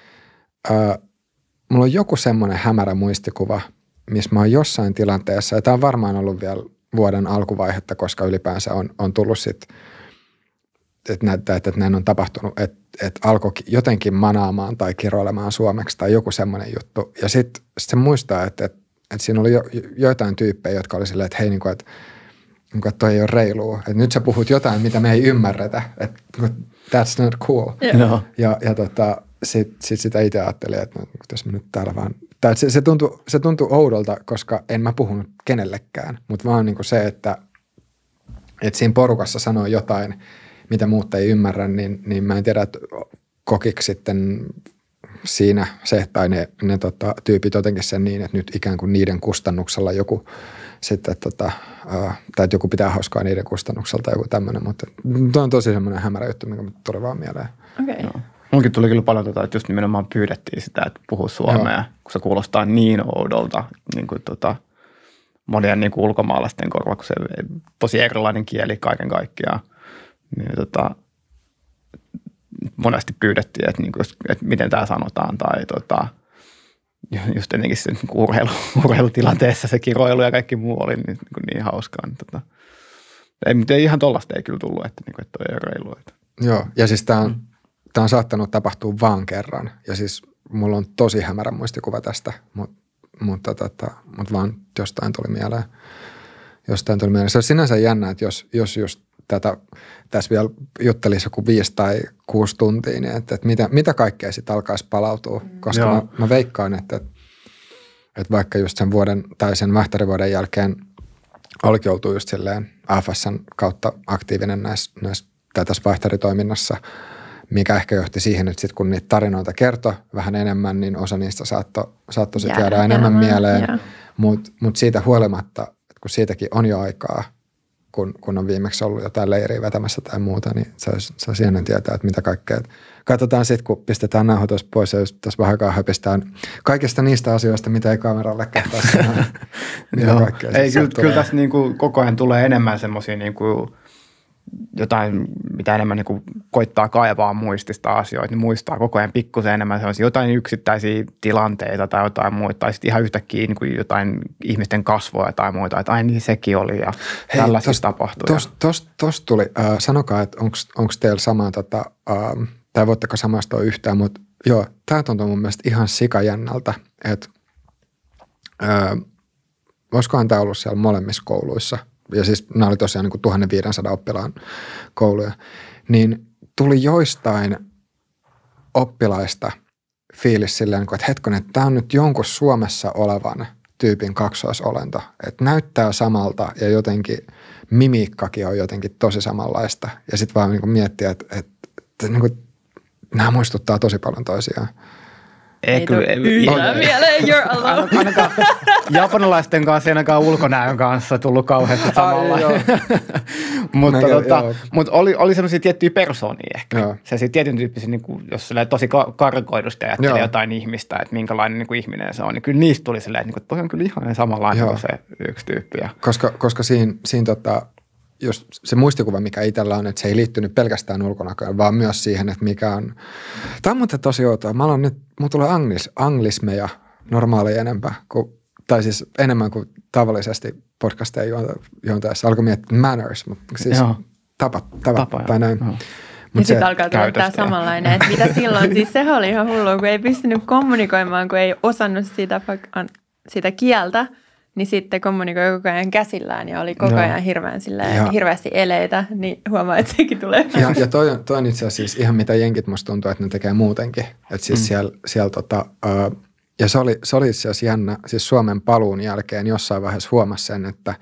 mulla on joku semmoinen hämärä muistikuva, missä mä oon jossain tilanteessa, ja tämä on varmaan ollut vielä vuoden alkuvaihetta, koska ylipäänsä on, on tullut sitten, että näyttää, että näin on tapahtunut, että, että alkoi jotenkin manaamaan tai kiroilemaan suomeksi tai joku semmoinen juttu. Ja sitten sit se muistaa, että, että, että siinä oli jo, joitain tyyppejä, jotka oli silleen, että hei, niin kuin, että, että toi ei ole reilua. Että nyt sä puhut jotain, mitä me ei ymmärretä. Että that's not cool. Yeah. No. Ja, ja tota... Sitten sit sitä itse ajattelin, että no, jos mä nyt täällä vaan... Tai se, se, tuntui, se tuntui oudolta, koska en mä puhunut kenellekään, mutta vaan niin kuin se, että, että siinä porukassa sanoo jotain, mitä muut ei ymmärrä, niin, niin mä en tiedä, että kokiko sitten siinä se, tai ne, ne tota, tyypit jotenkin sen niin, että nyt ikään kuin niiden kustannuksella joku sitten, tota, uh, tai että joku pitää hauskaa niiden kustannukselta joku tämmöinen, mutta tuo on tosi semmoinen hämärä juttu, mikä tuli vaan mieleen. Okei. Okay. No. Munkin tuli kyllä paljon, tota, että just nimenomaan pyydettiin sitä, että puhuu suomea, Joo. kun se kuulostaa niin oudolta niin kuin, tota, monien niin kuin ulkomaalaisten korva, kun se tosi erilainen kieli kaiken kaikkiaan. Niin, tota, monesti pyydettiin, että, niin kuin, että miten tämä sanotaan tai tota, just jotenkin se niin urheilu, urheilutilanteessa se kiroilu ja kaikki muu oli niin, niin, niin hauskaa. Niin, tota, ei, mutta ihan tollaista ei kyllä tullut, että, niin kuin, että toi ei reilu. Että. Joo, ja siis tämä on mm. Tämä on saattanut tapahtua vaan kerran ja siis mulla on tosi hämärä muistikuva tästä, mutta, mutta, tota, mutta vaan jostain tuli mieleen. Jostain tuli mieleen. Se on sinänsä jännä, että jos, jos just tätä, tässä vielä juttelisi joku viisi tai kuusi tuntia, niin että, että mitä, mitä kaikkea sitten alkaisi palautua, koska mä, mä veikkaan, että, että vaikka just sen vuoden tai sen vähtärivuoden jälkeen olikin oltu just silleen A F S:n kautta aktiivinen näissä, näissä tai tässä vaihtaritoiminnassa, mikä ehkä johti siihen, että sit kun niitä tarinoita kertoi vähän enemmän, niin osa niistä saattoi saatto sitten jäädä enemmän mieleen. Mutta mut siitä huolimatta, että kun siitäkin on jo aikaa, kun, kun on viimeksi ollut jotain leiriä vetämässä tai muuta, niin se olisi, se olisi hieno tietää, että mitä kaikkea. Katsotaan sitten, kun pistetään nauhoitus pois ja jos tässä vähän aikaa höpistään kaikista niistä asioista, mitä ei kameralle kehtaa sanoa. Mitä kaikkea. Ei, kyllä, kyllä tässä niin kuin koko ajan tulee enemmän semmoisia niin kuin jotain, mitä enemmän niin kuin koittaa kaivaa muistista asioita, niin muistaa koko ajan pikkusen enemmän sellaisia jotain yksittäisiä tilanteita tai jotain muuta, tai sitten ihan yhtäkkiä niin kuin jotain ihmisten kasvoja tai muuta, että ai niin sekin oli ja hei, tällaisia tapahtui. Tuosta tos, tos tuli, äh, sanokaa, että onko teillä sama, tota, äh, tai voitteko samastua yhtään, mutta joo, tämä tuntuu mun mielestä ihan sikajännältä, että äh, olisikohan tämä ollut siellä molemmissa kouluissa, ja siis nämä oli tosiaan niin kuin tuhatviisisataa oppilaan kouluja, niin tuli joistain oppilaista fiilis silleen, että hetkonen, että tämä on nyt jonkun Suomessa olevan tyypin kaksoisolento. Että näyttää samalta ja jotenkin mimiikkakin on jotenkin tosi samanlaista. Ja sitten vaan niin kuin miettiä, että, että, että niin kuin, nämä muistuttaa tosi paljon toisiaan. Ei, ei tule yhtään mieleen, you're alone. Ainakaan japanilaisten kanssa, ainakaan ulkonäön kanssa tullut kauheasti samalla. mutta tota, mut oli, oli semmoisia tiettyjä persoonia ehkä. Sellaisia tietyn tyyppisiä, niin kuin, jos tosi karikoidusti ajattelee joo. jotain ihmistä, että minkälainen niin kuin ihminen se on, niin kyllä niistä tuli silleen, että toi on kyllä ihan samanlainen kuin se yksi tyyppi. Koska, koska siinä, siinä tota, jos se muistikuva, mikä itsellä on, että se ei liittynyt pelkästään ulkonäköön, vaan myös siihen, että mikä on. Tämä on muuten tosi outoa. Mä aloin nyt, mulla tulee anglis, anglismeja normaaleja enempää, kuin, tai siis enemmän kuin tavallisesti podcasteja juontaessa. Alkoi miettiä manners, mutta siis Joo. tapa, tapa, tapa tai näin. Joo. Ja sitten alkaa tulla tämä samanlainen, että mitä silloin, siis sehän oli ihan hullua, kun ei pystynyt kommunikoimaan, kun ei osannut sitä, sitä kieltä. Niin sitten kommunikoi koko ajan käsillään ja oli koko ajan hirveän silleen, hirveästi eleitä, niin huomaa, että sekin tulee. Ja, ja toi, on, toi on itse asiassa siis ihan mitä jenkit musta tuntuu, että ne tekee muutenkin. Että siis mm. siellä, siellä tota, uh, ja se oli, se oli itse asiassa jännä, siis Suomen paluun jälkeen jossain vaiheessa huomasi sen, että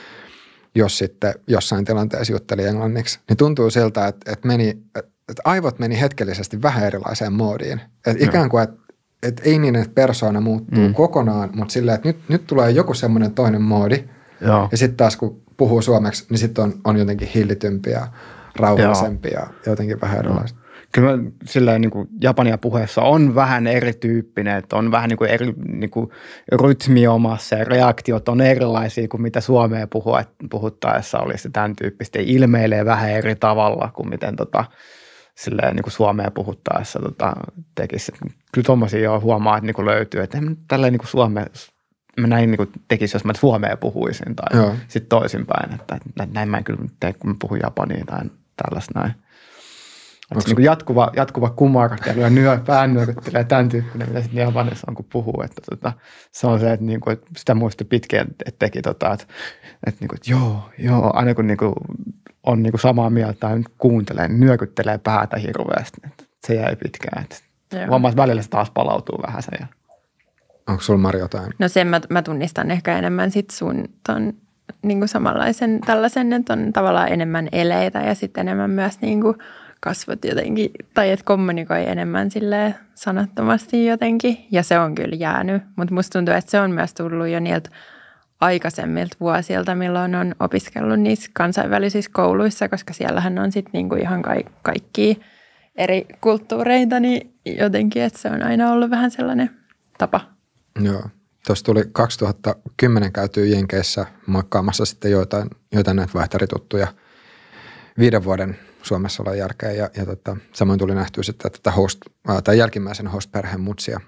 jos sitten jossain tilanteessa jutteli englanniksi, niin tuntuu siltä, että, että, meni, että aivot meni hetkellisesti vähän erilaiseen moodiin. Että ikään kuin, että että ei niin, että persoona muuttuu mm. kokonaan, mutta silleen, että nyt, nyt tulee joku semmoinen toinen moodi. Joo. Ja sitten taas kun puhuu suomeksi, niin sitten on, on jotenkin hillitympi ja rauhallisempi ja jotenkin vähän erilaista. Kyllä silleen niin kuin Japania puheessa on vähän erityyppinen, että on vähän niin kuin eri niin kuin rytmi omassa ja reaktiot on erilaisia kuin mitä suomea puhua, puhuttaessa olisi tämän tyyppistä. Ilmeilee vähän eri tavalla kuin miten tota silleen niin kuin suomea puhuttaessa tota, tekisi. Kyllä tuommoisia jo huomaa, että niin kuin löytyy, että tälleen niin kuin suomea, mä näin niin kuin tekisi, jos mä suomea puhuisin tai sitten toisinpäin, että näin mä en kyllä tee, kun mä puhun japania tai tällaista näin. Että niin kuin jatkuva, jatkuva kumartelu ja nyö, pään nyökyttelee tämän tyyppinen, mitä sitten japanissa on, kun puhuu. Että tota, se on se, että, niin kuin, että sitä muisti pitkään, että teki, tota, että, että, niin kuin, että joo, joo, aina kun niin kuin, on niin kuin samaa mieltä tai kuuntelee, niin nyökyttelee päätä hirveästi. Että se jäi pitkään. Huomaa, että välillä se taas palautuu vähän sen. Onko sulla Mari jotain? No sen mä, mä tunnistan ehkä enemmän sit sun ton niin kuin samanlaisen tällaisen, että on tavallaan enemmän eleitä ja sitten enemmän myös niin kuin kasvot jotenkin, tai että kommunikoi enemmän silleen sanattomasti jotenkin, ja se on kyllä jäänyt. Mutta musta tuntuu, että se on myös tullut jo niiltä aikaisemmilta vuosilta, milloin on opiskellut niissä kansainvälisissä kouluissa, koska siellähän on sitten niinku ihan ka- kaikkia eri kulttuureita, niin jotenkin, että se on aina ollut vähän sellainen tapa. Joo. Tuossa tuli kaksituhattakymmenen käytyy Jenkeissä moikkaamassa sitten joitain, joitain näitä vaihtarituttuja viiden vuoden Suomessa olla jälkeen ja, ja tota, samoin tuli nähtyä sitten tätä host, äh, tai jälkimmäisen host-perheen mutsia.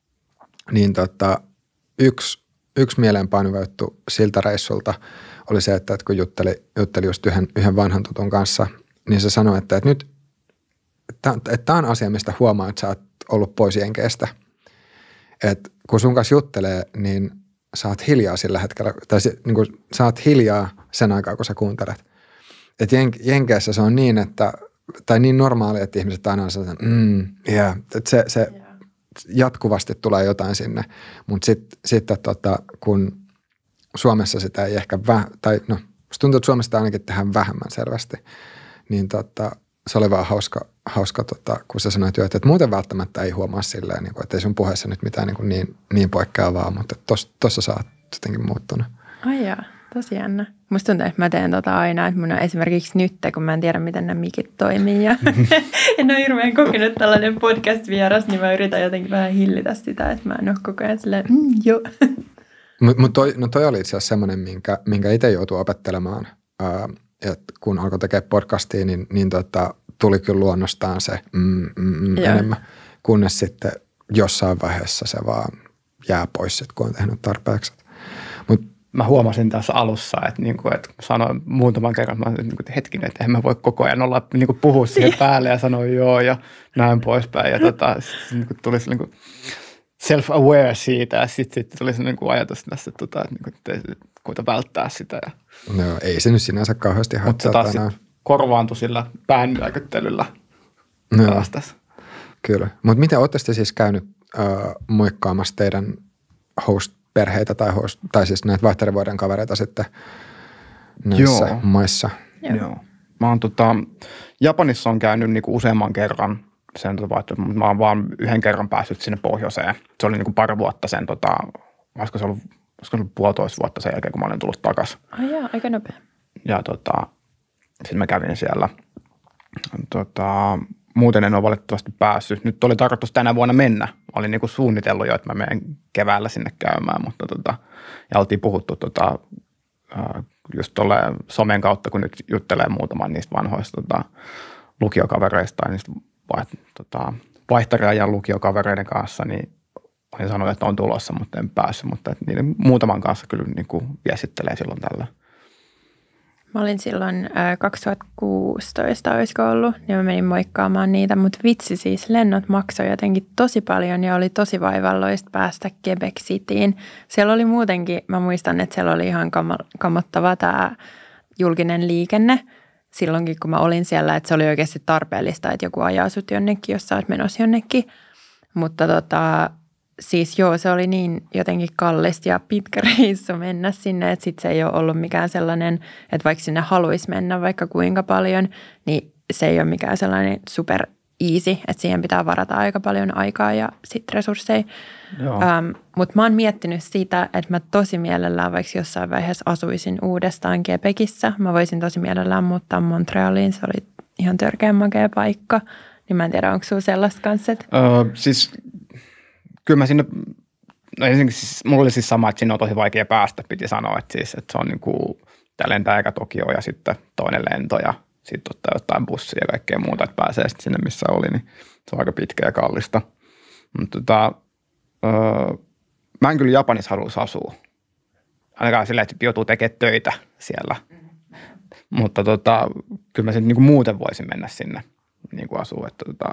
Niin tota, yksi, yksi mieleenpainuva juttu siltä reissulta oli se, että, että kun jutteli, jutteli just yhden, yhden vanhan tutun kanssa, niin se sanoi, että, että nyt että tämä on asia, mistä huomaa, että sä oot ollut pois Jenkeistä. Että kun sun kanssa juttelee, niin sä oot hiljaa sillä hetkellä, tai niin kuin, sä oot hiljaa sen aikaa, kun sä kuuntelet. Että jen, Jenkeissä se on niin, että, tai niin normaali, että ihmiset aina on sellainen, mm, yeah. Että se, se yeah. jatkuvasti tulee jotain sinne, mutta sitten sit, tota, kun Suomessa sitä ei ehkä, väh, tai no, musta tuntuu, että Suomessa ainakin tehdään vähemmän selvästi, niin tota, se oli vaan hauska, hauska tota, kun sä sanoit jo, että muuten välttämättä ei huomaa silleen, niin kuin, että ei sun puheessa nyt mitään niin, niin, niin poikkeavaa, mutta tuossa sä oot jotenkin muuttunut. Ai jaa, tosi jännä. Musta tuntuu, että mä teen tota aina, että mun on esimerkiksi nyt, kun mä en tiedä, miten nämä mikit toimii ja en ole hirveän kokenut tällainen podcast-vieras, niin mä yritän jotenkin vähän hillitä sitä, että mä en ole koko ajan silleen, mm, joo. Mutta mut toi, no toi oli itse asiassa semmoinen, minkä, minkä itse joutui opettelemaan, ää, että kun alkoi tekemään podcastia, niin, niin tota, tuli kyllä luonnostaan se mm, mm, mm, enemmän, kunnes sitten jossain vaiheessa se vaan jää pois, sit, kun on tehnyt tarpeeksi. Mut, mä huomasin tässä alussa, että, niin kuin, että sanoin muutaman kerran, että, mä, niin kuin, että hetkinen, että en mä voi koko ajan olla niin kuin puhua siihen päälle ja sanoa joo ja näin poispäin. Ja tota, sitten niin kuin, tuli se niin kuin self-aware siitä ja sitten sit tuli se niin kuin ajatus tässä, että, tota, että, että, että, että kuinka välttää sitä. Ja. No ei se nyt sinänsä kauheasti haittaa. Mutta se taas korvaantui sillä pään nyökyttelyllä. No, kyllä. Mutta miten olette siis käynyt äh, moikkaamassa teidän host-perheitä tai, host, tai siis näitä vaihtarivuoden kavereita sitten näissä Joo. maissa? Joo. Joo. Mä oon tota, Japanissa on käynyt niinku useamman kerran sen, tota, mutta mä oon vaan yhden kerran päässyt sinne pohjoiseen. Se oli niinku pari vuotta sen, tota, olisiko se ollut, olisiko se ollut puolitoista vuotta sen jälkeen, kun mä olin tullut takaisin. Ai jaa, aika nopea. Ja tota, sitten mä kävin siellä. Tota, muuten en ole valitettavasti päässyt. Nyt oli tarkoitus tänä vuonna mennä. Olin niinku suunnitellut jo, että mä menen keväällä sinne käymään, mutta tota, ja oltiin puhuttu tota, just tuolle somen kautta, kun nyt juttelee muutaman niistä vanhoista tota, lukiokavereista ja niistä vai, tota, vaihtariajan lukiokavereiden kanssa, niin olin sanonut, että on tulossa, mutta en päässyt, mutta niiden muutaman kanssa kyllä niinku viestittelee silloin tällä. Mä olin silloin äh, kaksituhattakuusitoista, olisiko ollut, niin mä menin moikkaamaan niitä, mutta vitsi siis, lennot maksoi jotenkin tosi paljon ja oli tosi vaivalloista päästä Quebec Cityin. Siellä oli muutenkin, mä muistan, että siellä oli ihan kam- kamottava tämä julkinen liikenne silloinkin, kun mä olin siellä, että se oli oikeasti tarpeellista, että joku ajaa sut jonnekin, jos sä oot menossa jonnekin, mutta tota... Siis joo, se oli niin jotenkin kallista ja pitkä reissu mennä sinne, että sitten se ei ole ollut mikään sellainen, että vaikka sinne haluaisi mennä vaikka kuinka paljon, niin se ei ole mikään sellainen super easy, että siihen pitää varata aika paljon aikaa ja sitten resursseja. Ähm, Mutta mä oon miettinyt sitä, että mä tosi mielellään vaikka jossain vaiheessa asuisin uudestaan Quebecissä. Mä voisin tosi mielellään muuttaa Montrealiin, se oli ihan törkeän makea paikka. Niin mä en tiedä, onko sulla sellaista kanssa? Että... Öö, siis... Kyllä mä sinne, no ensinnäkin siis, mulla oli siis sama, että sinne on tosi vaikea päästä, piti sanoa, että, siis, että se on niin kuin, tää lentää eka Tokio ja sitten toinen lento ja sitten ottaa jotain bussia ja kaikkea muuta, että pääsee sitten sinne, missä oli, niin se on aika pitkä ja kallista. Mutta tota, öö, mä en kyllä Japanissa haluaisi asua, ainakaan silleen, että joutuu tekemään töitä siellä, mutta tota, kyllä mä sitten niin kuin muuten voisin mennä sinne niin kuin asua, että tota,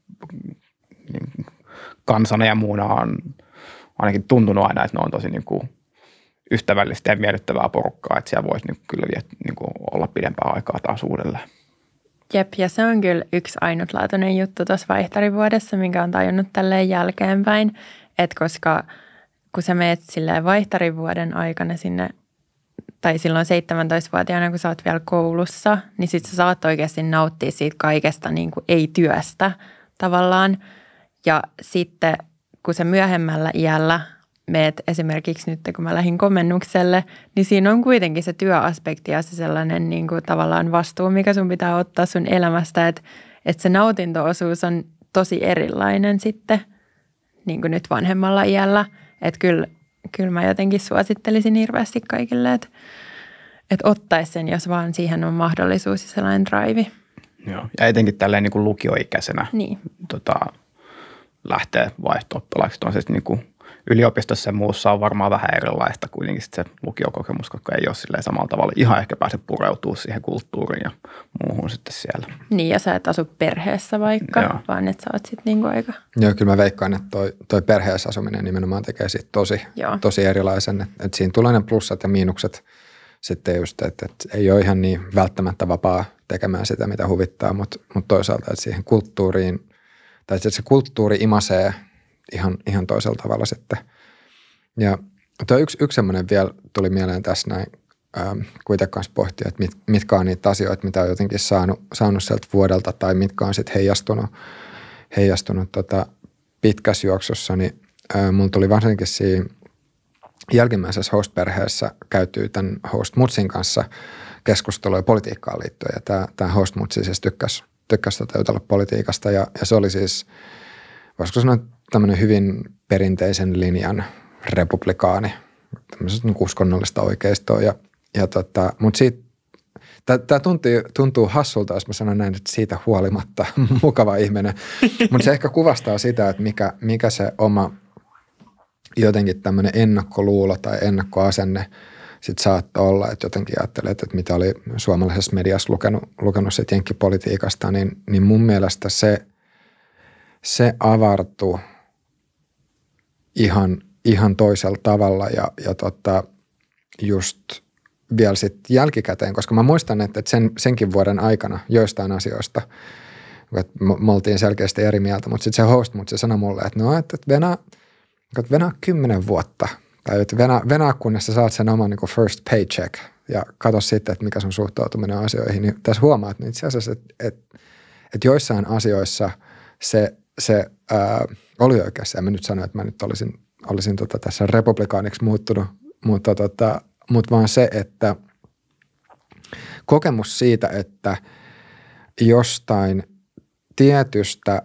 niin, kansana ja muuna on ainakin tuntunut aina, että ne on tosi niin kuin ystävällistä ja miellyttävää porukkaa, että siellä voisi niin kyllä viet, niin kuin olla pidempää aikaa taas uudelleen. Jep, ja se on kyllä yksi ainutlaatuinen juttu tuossa vaihtarivuodessa, minkä on tajunnut tälleen jälkeenpäin, että koska kun sä meet silleen vaihtarivuoden aikana sinne, tai silloin seitsemäntoistavuotiaana, kun sä oot vielä koulussa, niin sit sä saat oikeasti nauttia siitä kaikesta niin kuin ei-työstä tavallaan. Ja sitten kun sä myöhemmällä iällä meet esimerkiksi nyt, kun mä lähdin komennukselle, niin siinä on kuitenkin se työaspekti ja se sellainen niin kuin tavallaan vastuu, mikä sun pitää ottaa sun elämästä, että, että se nautinto-osuus on tosi erilainen sitten niin kuin nyt vanhemmalla iällä. Että kyllä, kyllä mä jotenkin suosittelisin hirveästi kaikille, että, että ottaisi sen, jos vaan siihen on mahdollisuus ja sellainen drive. Joo, ja etenkin tälleen niin kuin lukioikäisenä. Niin. Tota, lähtee vaihto-oppilaaksi. On siis niin kuin yliopistossa ja muussa on varmaan vähän erilaista kuitenkin se lukiokokemus, koska ei ole silleen samalla tavalla ihan ehkä pääse pureutumaan siihen kulttuuriin ja muuhun sitten siellä. Niin, ja sä et asu perheessä vaikka, Joo. vaan että sä oot sitten niinku aika... Joo, kyllä mä veikkaan, että toi, toi perheessä asuminen nimenomaan tekee siitä tosi, tosi erilaisen, että, että siinä tulee ne plussat ja miinukset sitten just, että, että ei ole ihan niin välttämättä vapaa tekemään sitä, mitä huvittaa, mutta, mutta toisaalta, että siihen kulttuuriin tai että se kulttuuri imasee ihan, ihan toisella tavalla sitten. Ja tuo yksi, yksi semmoinen vielä tuli mieleen tässä näin, ähm, kuitenkaan pohtia, että mit, mitkä on niitä asioita, mitä on jotenkin saanut, saanut sieltä vuodelta tai mitkä on sitten heijastunut, heijastunut tota pitkässä juoksussa, niin äh, mulla tuli varsinkin siinä jälkimmäisessä host-perheessä käytyy tämän host-mutsin kanssa keskustelua politiikkaan liittyen. Ja tämä, tämä host-mutsi siis tykkäsi, tykkäsi tota jutella politiikasta ja, ja se oli siis, voisiko sanoa, tämmöinen hyvin perinteisen linjan republikaani, tämmöisestä niin uskonnollista oikeistoa. Ja, ja tota, mutta siitä, tämä tuntuu, tuntuu hassulta, jos mä sanon näin, että siitä huolimatta mukava ihminen. Mutta se ehkä kuvastaa sitä, että mikä, mikä se oma jotenkin tämmöinen ennakkoluulo tai ennakkoasenne sitten saattoi olla, että jotenkin ajattelet, että mitä oli suomalaisessa mediassa lukenut, lukenut siitä jenkkipolitiikasta, niin, niin mun mielestä se, se avartui ihan, ihan toisella tavalla ja, ja tota, just vielä sitten jälkikäteen, koska mä muistan, että sen, senkin vuoden aikana joistain asioista, että me oltiin selkeästi eri mieltä, mutta sitten se host, mutta se sanoi mulle, että no, että venaa, että venaa kymmenen vuotta, tai että venaa, venaa kunnes sä saat sen oman niin kuin first paycheck ja katso sitten, että mikä sun suhtautuminen asioihin, niin tässä huomaat, niin itse asiassa, että, että, että joissain asioissa se, se ää, oli oikeassa, ja mä nyt sanoin, että mä nyt olisin, olisin tota tässä republikaaniksi muuttunut, mutta, tota, mutta vaan se, että kokemus siitä, että jostain tietystä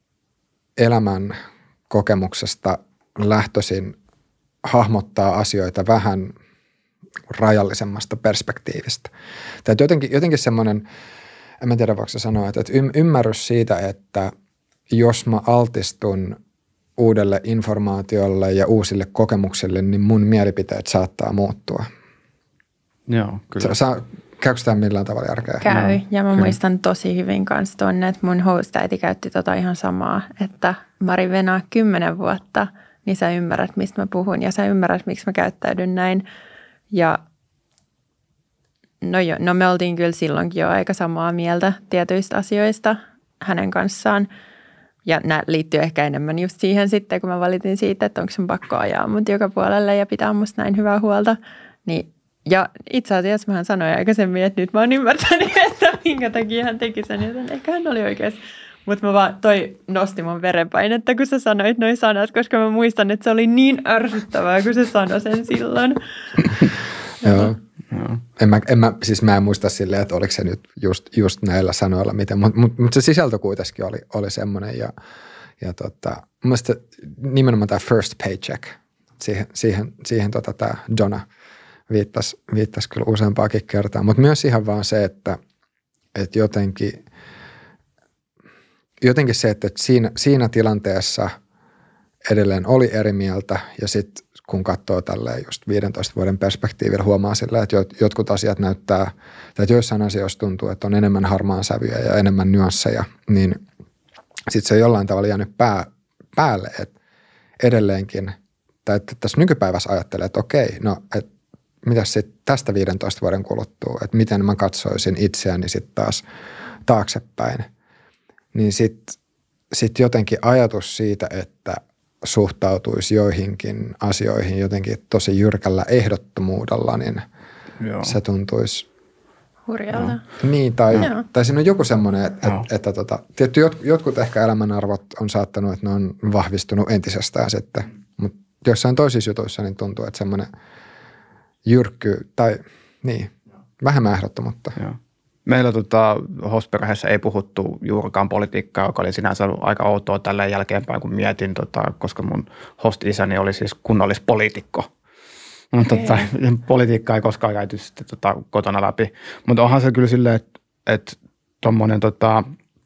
elämän kokemuksesta lähtöisin hahmottaa asioita vähän rajallisemmasta perspektiivistä. Tai jotenkin, jotenkin semmoinen, en mä tiedä voiko sanoa, että ymmärrys siitä, että jos mä altistun uudelle informaatiolle ja uusille kokemuksille, niin mun mielipiteet saattaa muuttua. Joo, kyllä. Sa, käykö tämä millään tavalla järkeä? Käy, no, ja mä kyllä. muistan tosi hyvin kanssa tuonne, että mun host-äiti käytti tota ihan samaa, että Mari, venaa kymmenen vuotta, niin sä ymmärrät, mistä mä puhun, ja sä ymmärrät, miksi mä käyttäydyn näin. Ja no, jo, no me oltiin kyllä silloinkin jo aika samaa mieltä tietyistä asioista hänen kanssaan. Ja nämä liittyy ehkä enemmän just siihen sitten, kun mä valitin siitä, että onko sun pakko ajaa mut joka puolelle ja pitää musta näin hyvää huolta. Niin, ja itse asiassa mä sanoin aikaisemmin, että nyt mä oon ymmärtänyt, että minkä takia hän teki sen, joten ehkä hän oli oikeassa. Mutta mä vaan, toi nosti mun verenpainetta, kun sä sanoit noi sanat, koska mä muistan, että se oli niin ärsyttävää, kun sä sanoi sen silloin. Joo. Joo. En mä, en mä, siis mä en muista silleen, että oliko se nyt just, just näillä sanoilla miten, mutta mut, mut se sisältö kuitenkin oli, oli semmoinen ja, ja tota, mun mielestä nimenomaan tämä first paycheck, siihen, siihen, siihen tota tämä Donna viittasi, viittasi kyllä useampaakin kertaa, mutta myös ihan vaan se, että, että jotenkin, jotenkin se, että siinä, siinä tilanteessa edelleen oli eri mieltä ja sitten kun katsoo tälleen just viidentoista vuoden perspektiivillä, huomaa sillä, että jotkut asiat näyttää, tai että joissain asioissa tuntuu, että on enemmän harmaan sävyjä ja enemmän nyansseja, niin sitten se on jollain tavalla jäänyt pää, päälle, että edelleenkin, tai että tässä nykypäivässä ajattelee, että okei, no, että mitäs sitten tästä viidentoista vuoden kuluttua, että miten mä katsoisin itseäni sitten taas taaksepäin, niin sitten sit jotenkin ajatus siitä, että suhtautuisi joihinkin asioihin jotenkin tosi jyrkällä ehdottomuudella, niin Joo. se tuntuisi hurjalta. Niin, tai, tai siinä on joku semmoinen, että, että, että tota, tietty jotkut ehkä elämänarvot on saattanut, että ne on vahvistunut entisestään sitten, mutta jossain toisissa jutuissa niin tuntuu, että semmoinen jyrkky tai niin, vähemmän ehdottomuutta. Joo. Meillä tota, host-perheessä ei puhuttu juurikaan politiikkaa, joka oli sinänsä aika outoa tälleen jälkeenpäin, kun mietin, tota, koska mun host-isäni oli siis kunnallispoliitikko. Mutta tota, politiikkaa ei koskaan käyty sitten tota, kotona läpi. Mutta onhan se kyllä silleen, että et tuommoinen tota,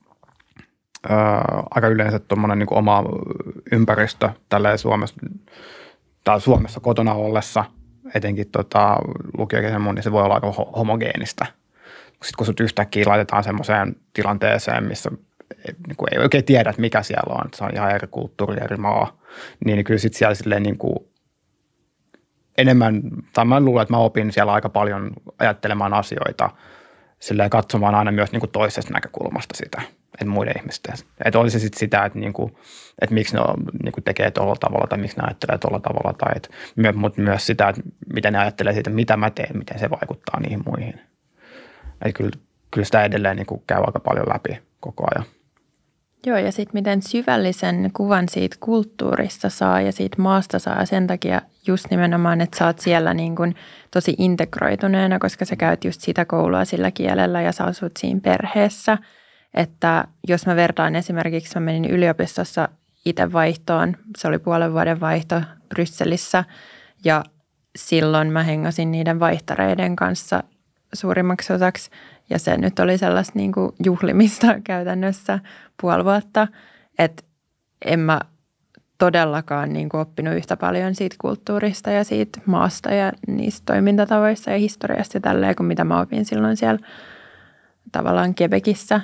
aika yleensä tuommoinen niin oma ympäristö tälleen Suomessa, tai Suomessa kotona ollessa, etenkin tota, lukioikäisen mun, niin se voi olla aika homogeenistä. Sitten kun sut yhtäkkiä laitetaan semmoiseen tilanteeseen, missä niin kuin ei oikein tiedä, että mikä siellä on, että se on ihan eri kulttuuri, eri maa, niin kyllä sitten siellä silleen niin kuin enemmän, tai mä luulen, että mä opin siellä aika paljon ajattelemaan asioita silleen katsomaan aina myös niin kuin toisesta näkökulmasta sitä, että muiden ihmisten. Että olisi sitten sitä, että, niin kuin, että miksi ne on, niin kuin tekee tuolla tavalla tai miksi ne ajattelee tuolla tavalla. Tai että, mutta myös sitä, että miten ne ajattelee siitä, mitä mä teen, miten se vaikuttaa niihin muihin. Että kyllä, kyllä sitä edelleen niin kuin käy aika paljon läpi koko ajan. Joo, ja sitten miten syvällisen kuvan siitä kulttuurista saa ja siitä maasta saa sen takia just nimenomaan, että sä oot siellä niin kuin tosi integroituneena, koska sä käyt just sitä koulua sillä kielellä ja sä asut siinä perheessä. Että jos mä vertaan esimerkiksi, mä menin yliopistossa itse vaihtoon, se oli puolen vuoden vaihto Brysselissä ja silloin mä hengasin niiden vaihtareiden kanssa suurimmaksi osaksi. Ja se nyt oli sellaista niin kuin juhlimista käytännössä puoli vuotta, että en mä todellakaan niin kuin oppinut yhtä paljon siitä kulttuurista ja siitä maasta ja niistä toimintatavoista ja historiasta ja tälleen, kuin mitä mä opin silloin siellä tavallaan Quebecissä.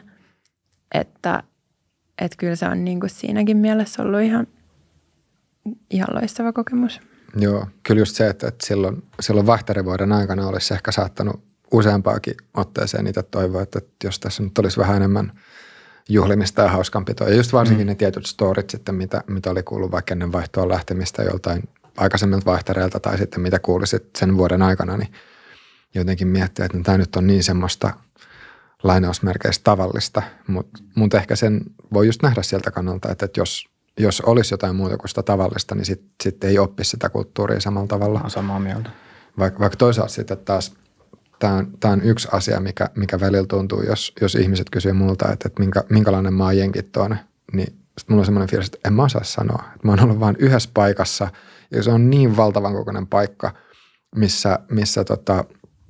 Että, että kyllä se on niin kuin siinäkin mielessä ollut ihan, ihan loistava kokemus. Joo, kyllä just se, että, että silloin, silloin vaihtarivuoden aikana olisi ehkä saattanut useampaakin otteeseen niitä toivoa, että jos tässä nyt olisi vähän enemmän juhlimista ja hauskanpitoa. Ja just varsinkin mm. ne tietyt storit sitten, mitä, mitä oli kuullut vaikka ennen vaihtoon lähtemistä joltain aikaisemmilta vaihtareilta tai sitten mitä kuulisit sen vuoden aikana, niin jotenkin miettiä, että tämä nyt on niin semmoista lainausmerkeistä tavallista, mutta mut ehkä sen voi just nähdä sieltä kannalta, että, että jos, jos olisi jotain muuta kuin sitä tavallista, niin sitten sit ei oppisi sitä kulttuuria samalla tavalla. On samaa mieltä. Vaik, vaikka toisaalta sitten taas Tämä on, tämä on yksi asia, mikä, mikä välillä tuntuu, jos, jos ihmiset kysyy multa, että, että minkä, minkälainen maa jenkit on, niin sitten mulla on semmoinen fiilis, että en mä osaa sanoa. Että mä oon ollut vain yhdessä paikassa ja se on niin valtavan kokoinen paikka, missä, missä tota,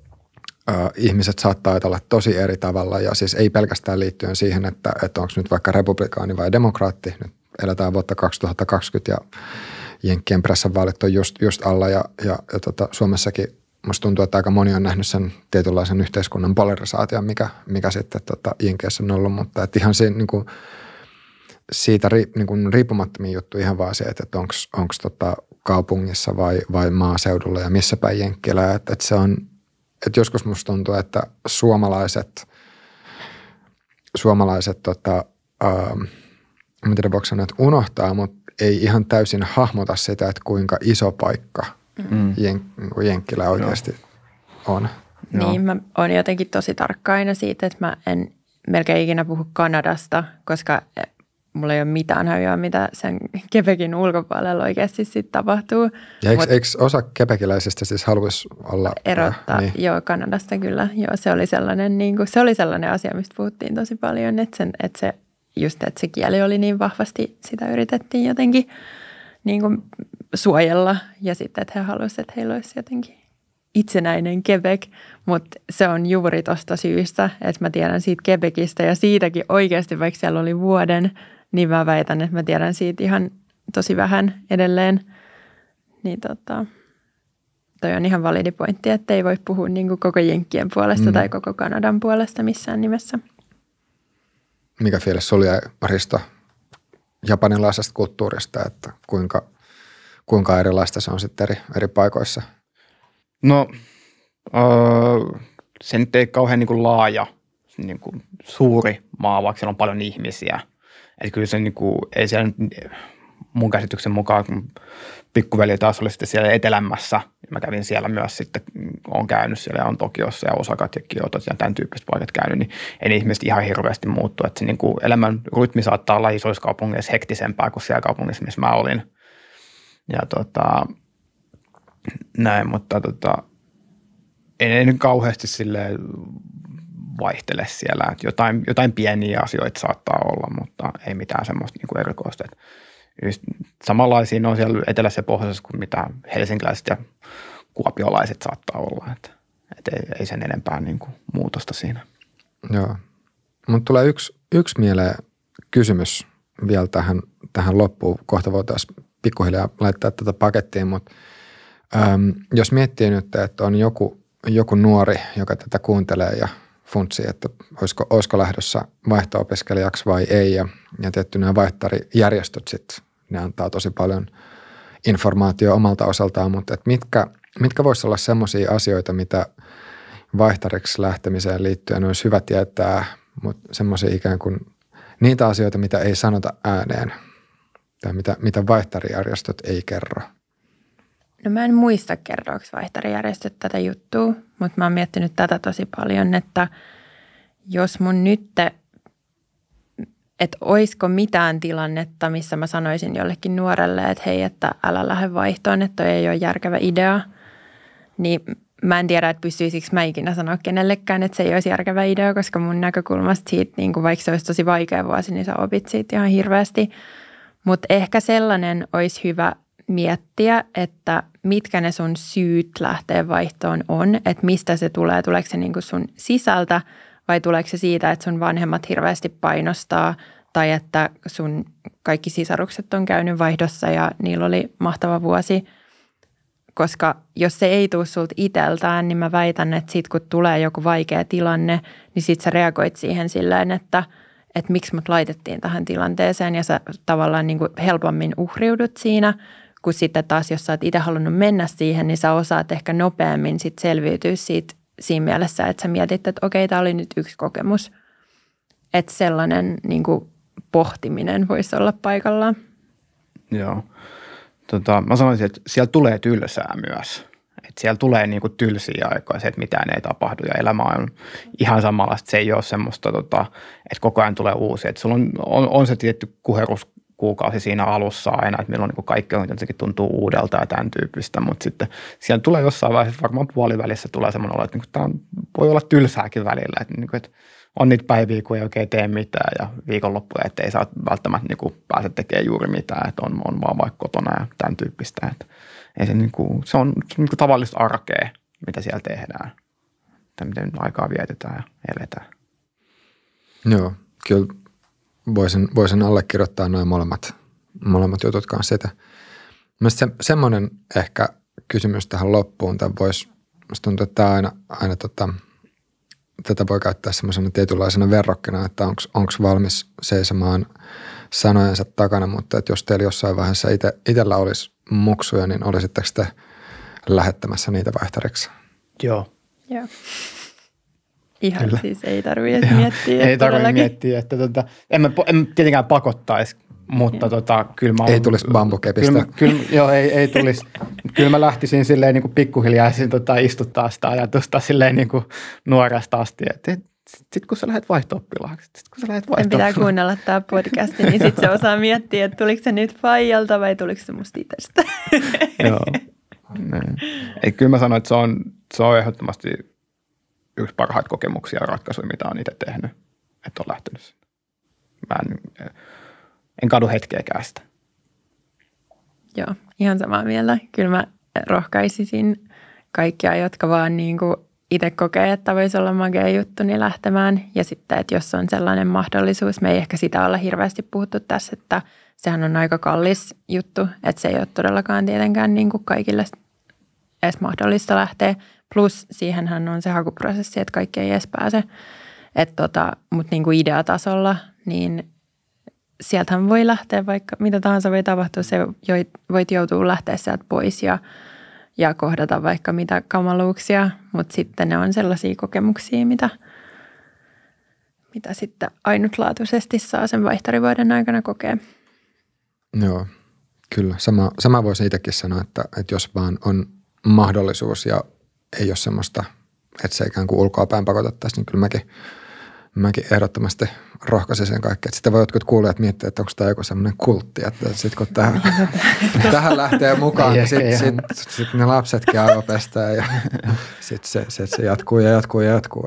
äh, ihmiset saattaa ajatella tosi eri tavalla ja siis ei pelkästään liittyen siihen, että, että onko nyt vaikka republikaani vai demokraatti. Nyt eletään vuotta kaksituhattakaksikymmentä ja jenkkien pressavaalit on just, just alla ja, ja, ja tota, Suomessakin musta tuntuu, että aika moni on nähnyt sen tietynlaisen yhteiskunnan polarisaation, mikä, mikä sitten tota, Jenkeissä on ollut, mutta et ihan siinä, niin kuin, siitä ri, niin kuin riippumattomia juttu ihan vaan se, että onko tota, kaupungissa vai, vai maaseudulla ja missä päin Jenkkilä. Että et se on, että joskus musta tuntuu, että suomalaiset, suomalaiset tota, ähm, en tiedä voiko sanoa, että unohtaa, mutta ei ihan täysin hahmota sitä, että kuinka iso paikka Mm. Jen, Jenkkilä oikeasti no. on. Niin, mä oon jotenkin tosi tarkka aina siitä, että mä en melkein ikinä puhu Kanadasta, koska mulla ei ole mitään hajoa, mitä sen Quebecin ulkopuolella oikeasti sitten tapahtuu. Ja eikö, eikö osa quebeciläisistä siis haluaisi olla? Erottaa, niin. Joo, Kanadasta kyllä. Joo, se oli sellainen, niin kuin, se oli sellainen asia, mistä puhuttiin tosi paljon, että, sen, että se, just että se kieli oli niin vahvasti, sitä yritettiin jotenkin niin kuin suojella ja sitten, että he haluaisivat, että heillä olisi jotenkin itsenäinen Quebec, mutta se on juuri tuosta syystä, että mä tiedän siitä Quebecistä ja siitäkin oikeasti, vaikka siellä oli vuoden, niin mä väitän, että mä tiedän siitä ihan tosi vähän edelleen. Niin tota, toi on ihan validi pointti, että ei voi puhua niin kuin koko Jenkkien puolesta mm. tai koko Kanadan puolesta missään nimessä. Mikä fiilis sulla jäi, Risto, japanilaisesta kulttuurista, että kuinka, kuinka erilaista se on sitten eri, eri paikoissa? No öö, se nyt ei kauhean niin kuin laaja, niin kuin suuri maa, vaikka siellä on paljon ihmisiä. Että kyllä se niin kuin, ei siellä mun käsityksen mukaan, kun pikkuveli taas oli sitten siellä etelämässä, mä kävin siellä myös sitten, olen käynyt siellä, on Tokiossa ja Osakat ja Kiotot ja tämän tyyppiset paikat käynyt, niin ei ne ihmiset ihan hirveästi muuttu. Että se niin kuin elämän rytmi saattaa olla isoissa kaupungeissa hektisempää kuin siellä kaupungissa, missä mä olin. Ja tota, näin, mutta tota, ei ne nyt kauheasti silleen vaihtele siellä. Että jotain, jotain pieniä asioita saattaa olla, mutta ei mitään semmoista niin kuin erikoista. Samanlaisia ne on siellä etelässä ja pohjoisessa kuin mitä helsinkiläiset ja kuopiolaiset saattaa olla. Että, että ei, ei sen enempää niin kuin muutosta siinä. Joo. Mutta tulee yksi, yksi mieleen kysymys vielä tähän, tähän loppuun. Kohta voitaisiin pikkuhiljaa laittaa tätä pakettiin, mutta äm, jos miettii nyt, että on joku, joku nuori, joka tätä kuuntelee ja funtsii, että olisiko, olisiko lähdössä vaihto-opiskelijaksi vai ei. Ja, ja tietty nämä vaihtarijärjestöt sitten, ne antaa tosi paljon informaatiota omalta osaltaan, mutta että mitkä, mitkä voisi olla semmoisia asioita, mitä, vaihtariksi lähtemiseen liittyen olisi hyvä tietää, mutta semmoisia ikään kuin niitä asioita, mitä ei sanota ääneen tai mitä, mitä vaihtarijärjestöt ei kerro. No mä en muista kerroako vaihtarijärjestöt tätä juttua, mutta mä oon miettinyt tätä tosi paljon, että jos mun nyt, että olisiko mitään tilannetta, missä mä sanoisin jollekin nuorelle, että hei, että älä lähde vaihtoon, että toi ei ole järkevä idea, niin mä en tiedä, että pystyisikö mä ikinä sanoa kenellekään, että se ei olisi järkevä idea, koska mun näkökulmasta siitä, niin kuin vaikka se olisi tosi vaikea vuosi, niin sä opit siitä ihan hirveästi. Mutta ehkä sellainen olisi hyvä miettiä, että mitkä ne sun syyt lähteä vaihtoon on, että mistä se tulee, tuleeko se niin kuin sun sisältä vai tuleeko se siitä, että sun vanhemmat hirveästi painostaa tai että sun kaikki sisarukset on käynyt vaihdossa ja niillä oli mahtava vuosi. Koska jos se ei tule sulta itseltään, niin mä väitän, että sit kun tulee joku vaikea tilanne, niin sit sä reagoit siihen silleen, että, että miksi mut laitettiin tähän tilanteeseen ja sä tavallaan niin kuin helpommin uhriudut siinä, kun sitten taas jos sä oot itse halunnut mennä siihen, niin sä osaat ehkä nopeammin sit selviytyä siitä siinä mielessä, että sä mietit, että okei, tää oli nyt yksi kokemus. Että sellainen niin kuin pohtiminen voisi olla paikallaan. Joo. Tota, mä sanoisin, että siellä tulee tylsää myös. Että siellä tulee niinku tylsiä aikoja, se, että mitään ei tapahdu ja elämä on ihan samanlaista. Se ei ole semmoista, tota, että koko ajan tulee uusia. Että sulla on, on, on se tietty kuheruskuukausi siinä alussa aina, että milloin niinku kaikki on jotenkin tuntuu uudelta ja tämän tyyppistä. Mutta sitten siellä tulee jossain vaiheessa, varmaan puolivälissä tulee semmoinen olo, että niinku tämä on, voi olla tylsääkin välillä. Että, niinku, että on niitä päiviä, kun ei oikein tee mitään ja viikonloppuja, että ei saa välttämättä niin kuin pääse tekemään juuri mitään, että on, on vaan vaikka kotona ja tämän tyyppistä. Että ei se, niin kuin, se on, se on niin kuin tavallista arkea, mitä siellä tehdään, että miten aikaa vietetään ja eletään. Joo, kyllä voisin, voisin allekirjoittaa noin molemmat, molemmat jutut kanssa sitä. Mielestäni se, semmoinen ehkä kysymys tähän loppuun, tai voisi, musta tuntuu, että tämä aina, aina tota, tätä voi käyttää semmoisena tietynlaisena verrokkina, että onko valmis seisomaan sanojensa takana, mutta että jos teillä jossain vaiheessa ite, itellä olisi muksuja, niin olisitteko te lähettämässä niitä vaihtariksi? Joo. Joo. Ihan Kyllä. Siis ei tarvitse miettiä. Ei tarvitse miettiä, että tota, en, mä, en tietenkään pakottaisi, mutta tota, kyllä mä... Ei tulisi bambukepistä. Kyllä, kyllä, joo, ei, ei tulisi. Kyllä mä lähtisin silleen niin kuin pikkuhiljaa tota, istuttaa sitä ajatusta silleen niin kuin nuoresta asti, että sitten kun sä lähdet vaihto-oppilaaksi, sitten kun sä lähdet vaihto-oppilaaksi. Pitää kuunnella tämä podcasti, niin sitten se osaa miettiä, että tuliko se nyt faijalta vai tuliko se musta itsestä. Joo. Ei, kyllä mä sanoin, että se on, se on ehdottomasti yksi parhaita kokemuksia ja ratkaisuja, mitä on itse tehnyt, että on lähtenyt sinne. Mä en, en kadu hetkeäkään sitä. Joo, ihan samaa mieltä. Kyllä mä rohkaisisin kaikkia, jotka vaan niin kuin itse kokee, että voisi olla magea juttu, niin lähtemään. Ja sitten, että jos on sellainen mahdollisuus, me ei ehkä sitä olla hirveästi puhuttu tässä, että sehän on aika kallis juttu, että se ei ole todellakaan tietenkään niin kuin kaikille edes mahdollista lähteä. Plus siihenhän on se hakuprosessi, että kaikki ei edes pääse. Tota, mutta niin kuin ideatasolla, niin sieltähän voi lähteä vaikka mitä tahansa voi tapahtua. Se voit joutua lähteä sieltä pois ja, ja kohdata vaikka mitä kamaluuksia, mutta sitten ne on sellaisia kokemuksia, mitä, mitä sitten ainutlaatuisesti saa sen vaihtarivuoden aikana kokea. Joo, kyllä. Sama, sama voisi itsekin sanoa, että, että jos vaan on mahdollisuus ja ei ole semmoista, että se ikään kuin ulkoapäin pakotettaisiin, niin kyllä mäkin, mäkin ehdottomasti rohkaisin sen kaikkea. Että sitten voi jotkut kuulijat miettiä, että onko tämä joku semmoinen kultti, että sitten kun tähän, tähän lähtee mukaan, niin sitten sit, sit ne lapsetkin aivopestää ja sitten se, se, se jatkuu ja jatkuu ja jatkuu.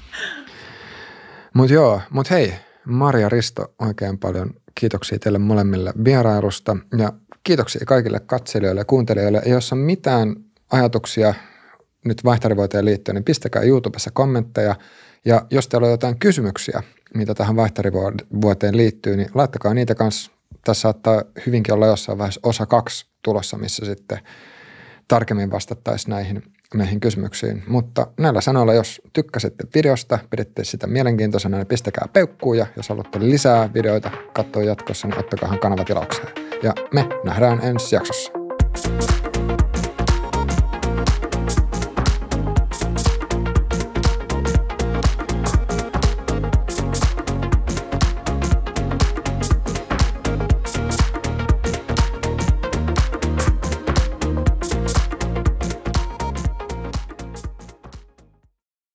Mutta joo, mutta hei, Marja, Risto, oikein paljon kiitoksia teille molemmille vierailusta ja kiitoksia kaikille katselijoille ja kuuntelijoille. Ja jos on mitään ajatuksia nyt vaihtarivuoteen liittyen, niin pistäkää YouTubessa kommentteja. Ja jos teillä on jotain kysymyksiä, mitä tähän vaihtarivuoteen liittyy, niin laittakaa niitä kanssa. Tässä saattaa hyvinkin olla jossain vaiheessa osa kaksi tulossa, missä sitten tarkemmin vastattaisiin näihin, näihin kysymyksiin. Mutta näillä sanoilla, jos tykkäsitte videosta, piditte sitä mielenkiintoisena, niin pistäkää peukkuun. Ja jos haluatte lisää videoita katsoa jatkossa, niin ottakaahan kanava tilaukseen. Ja me nähdään ensi jaksossa.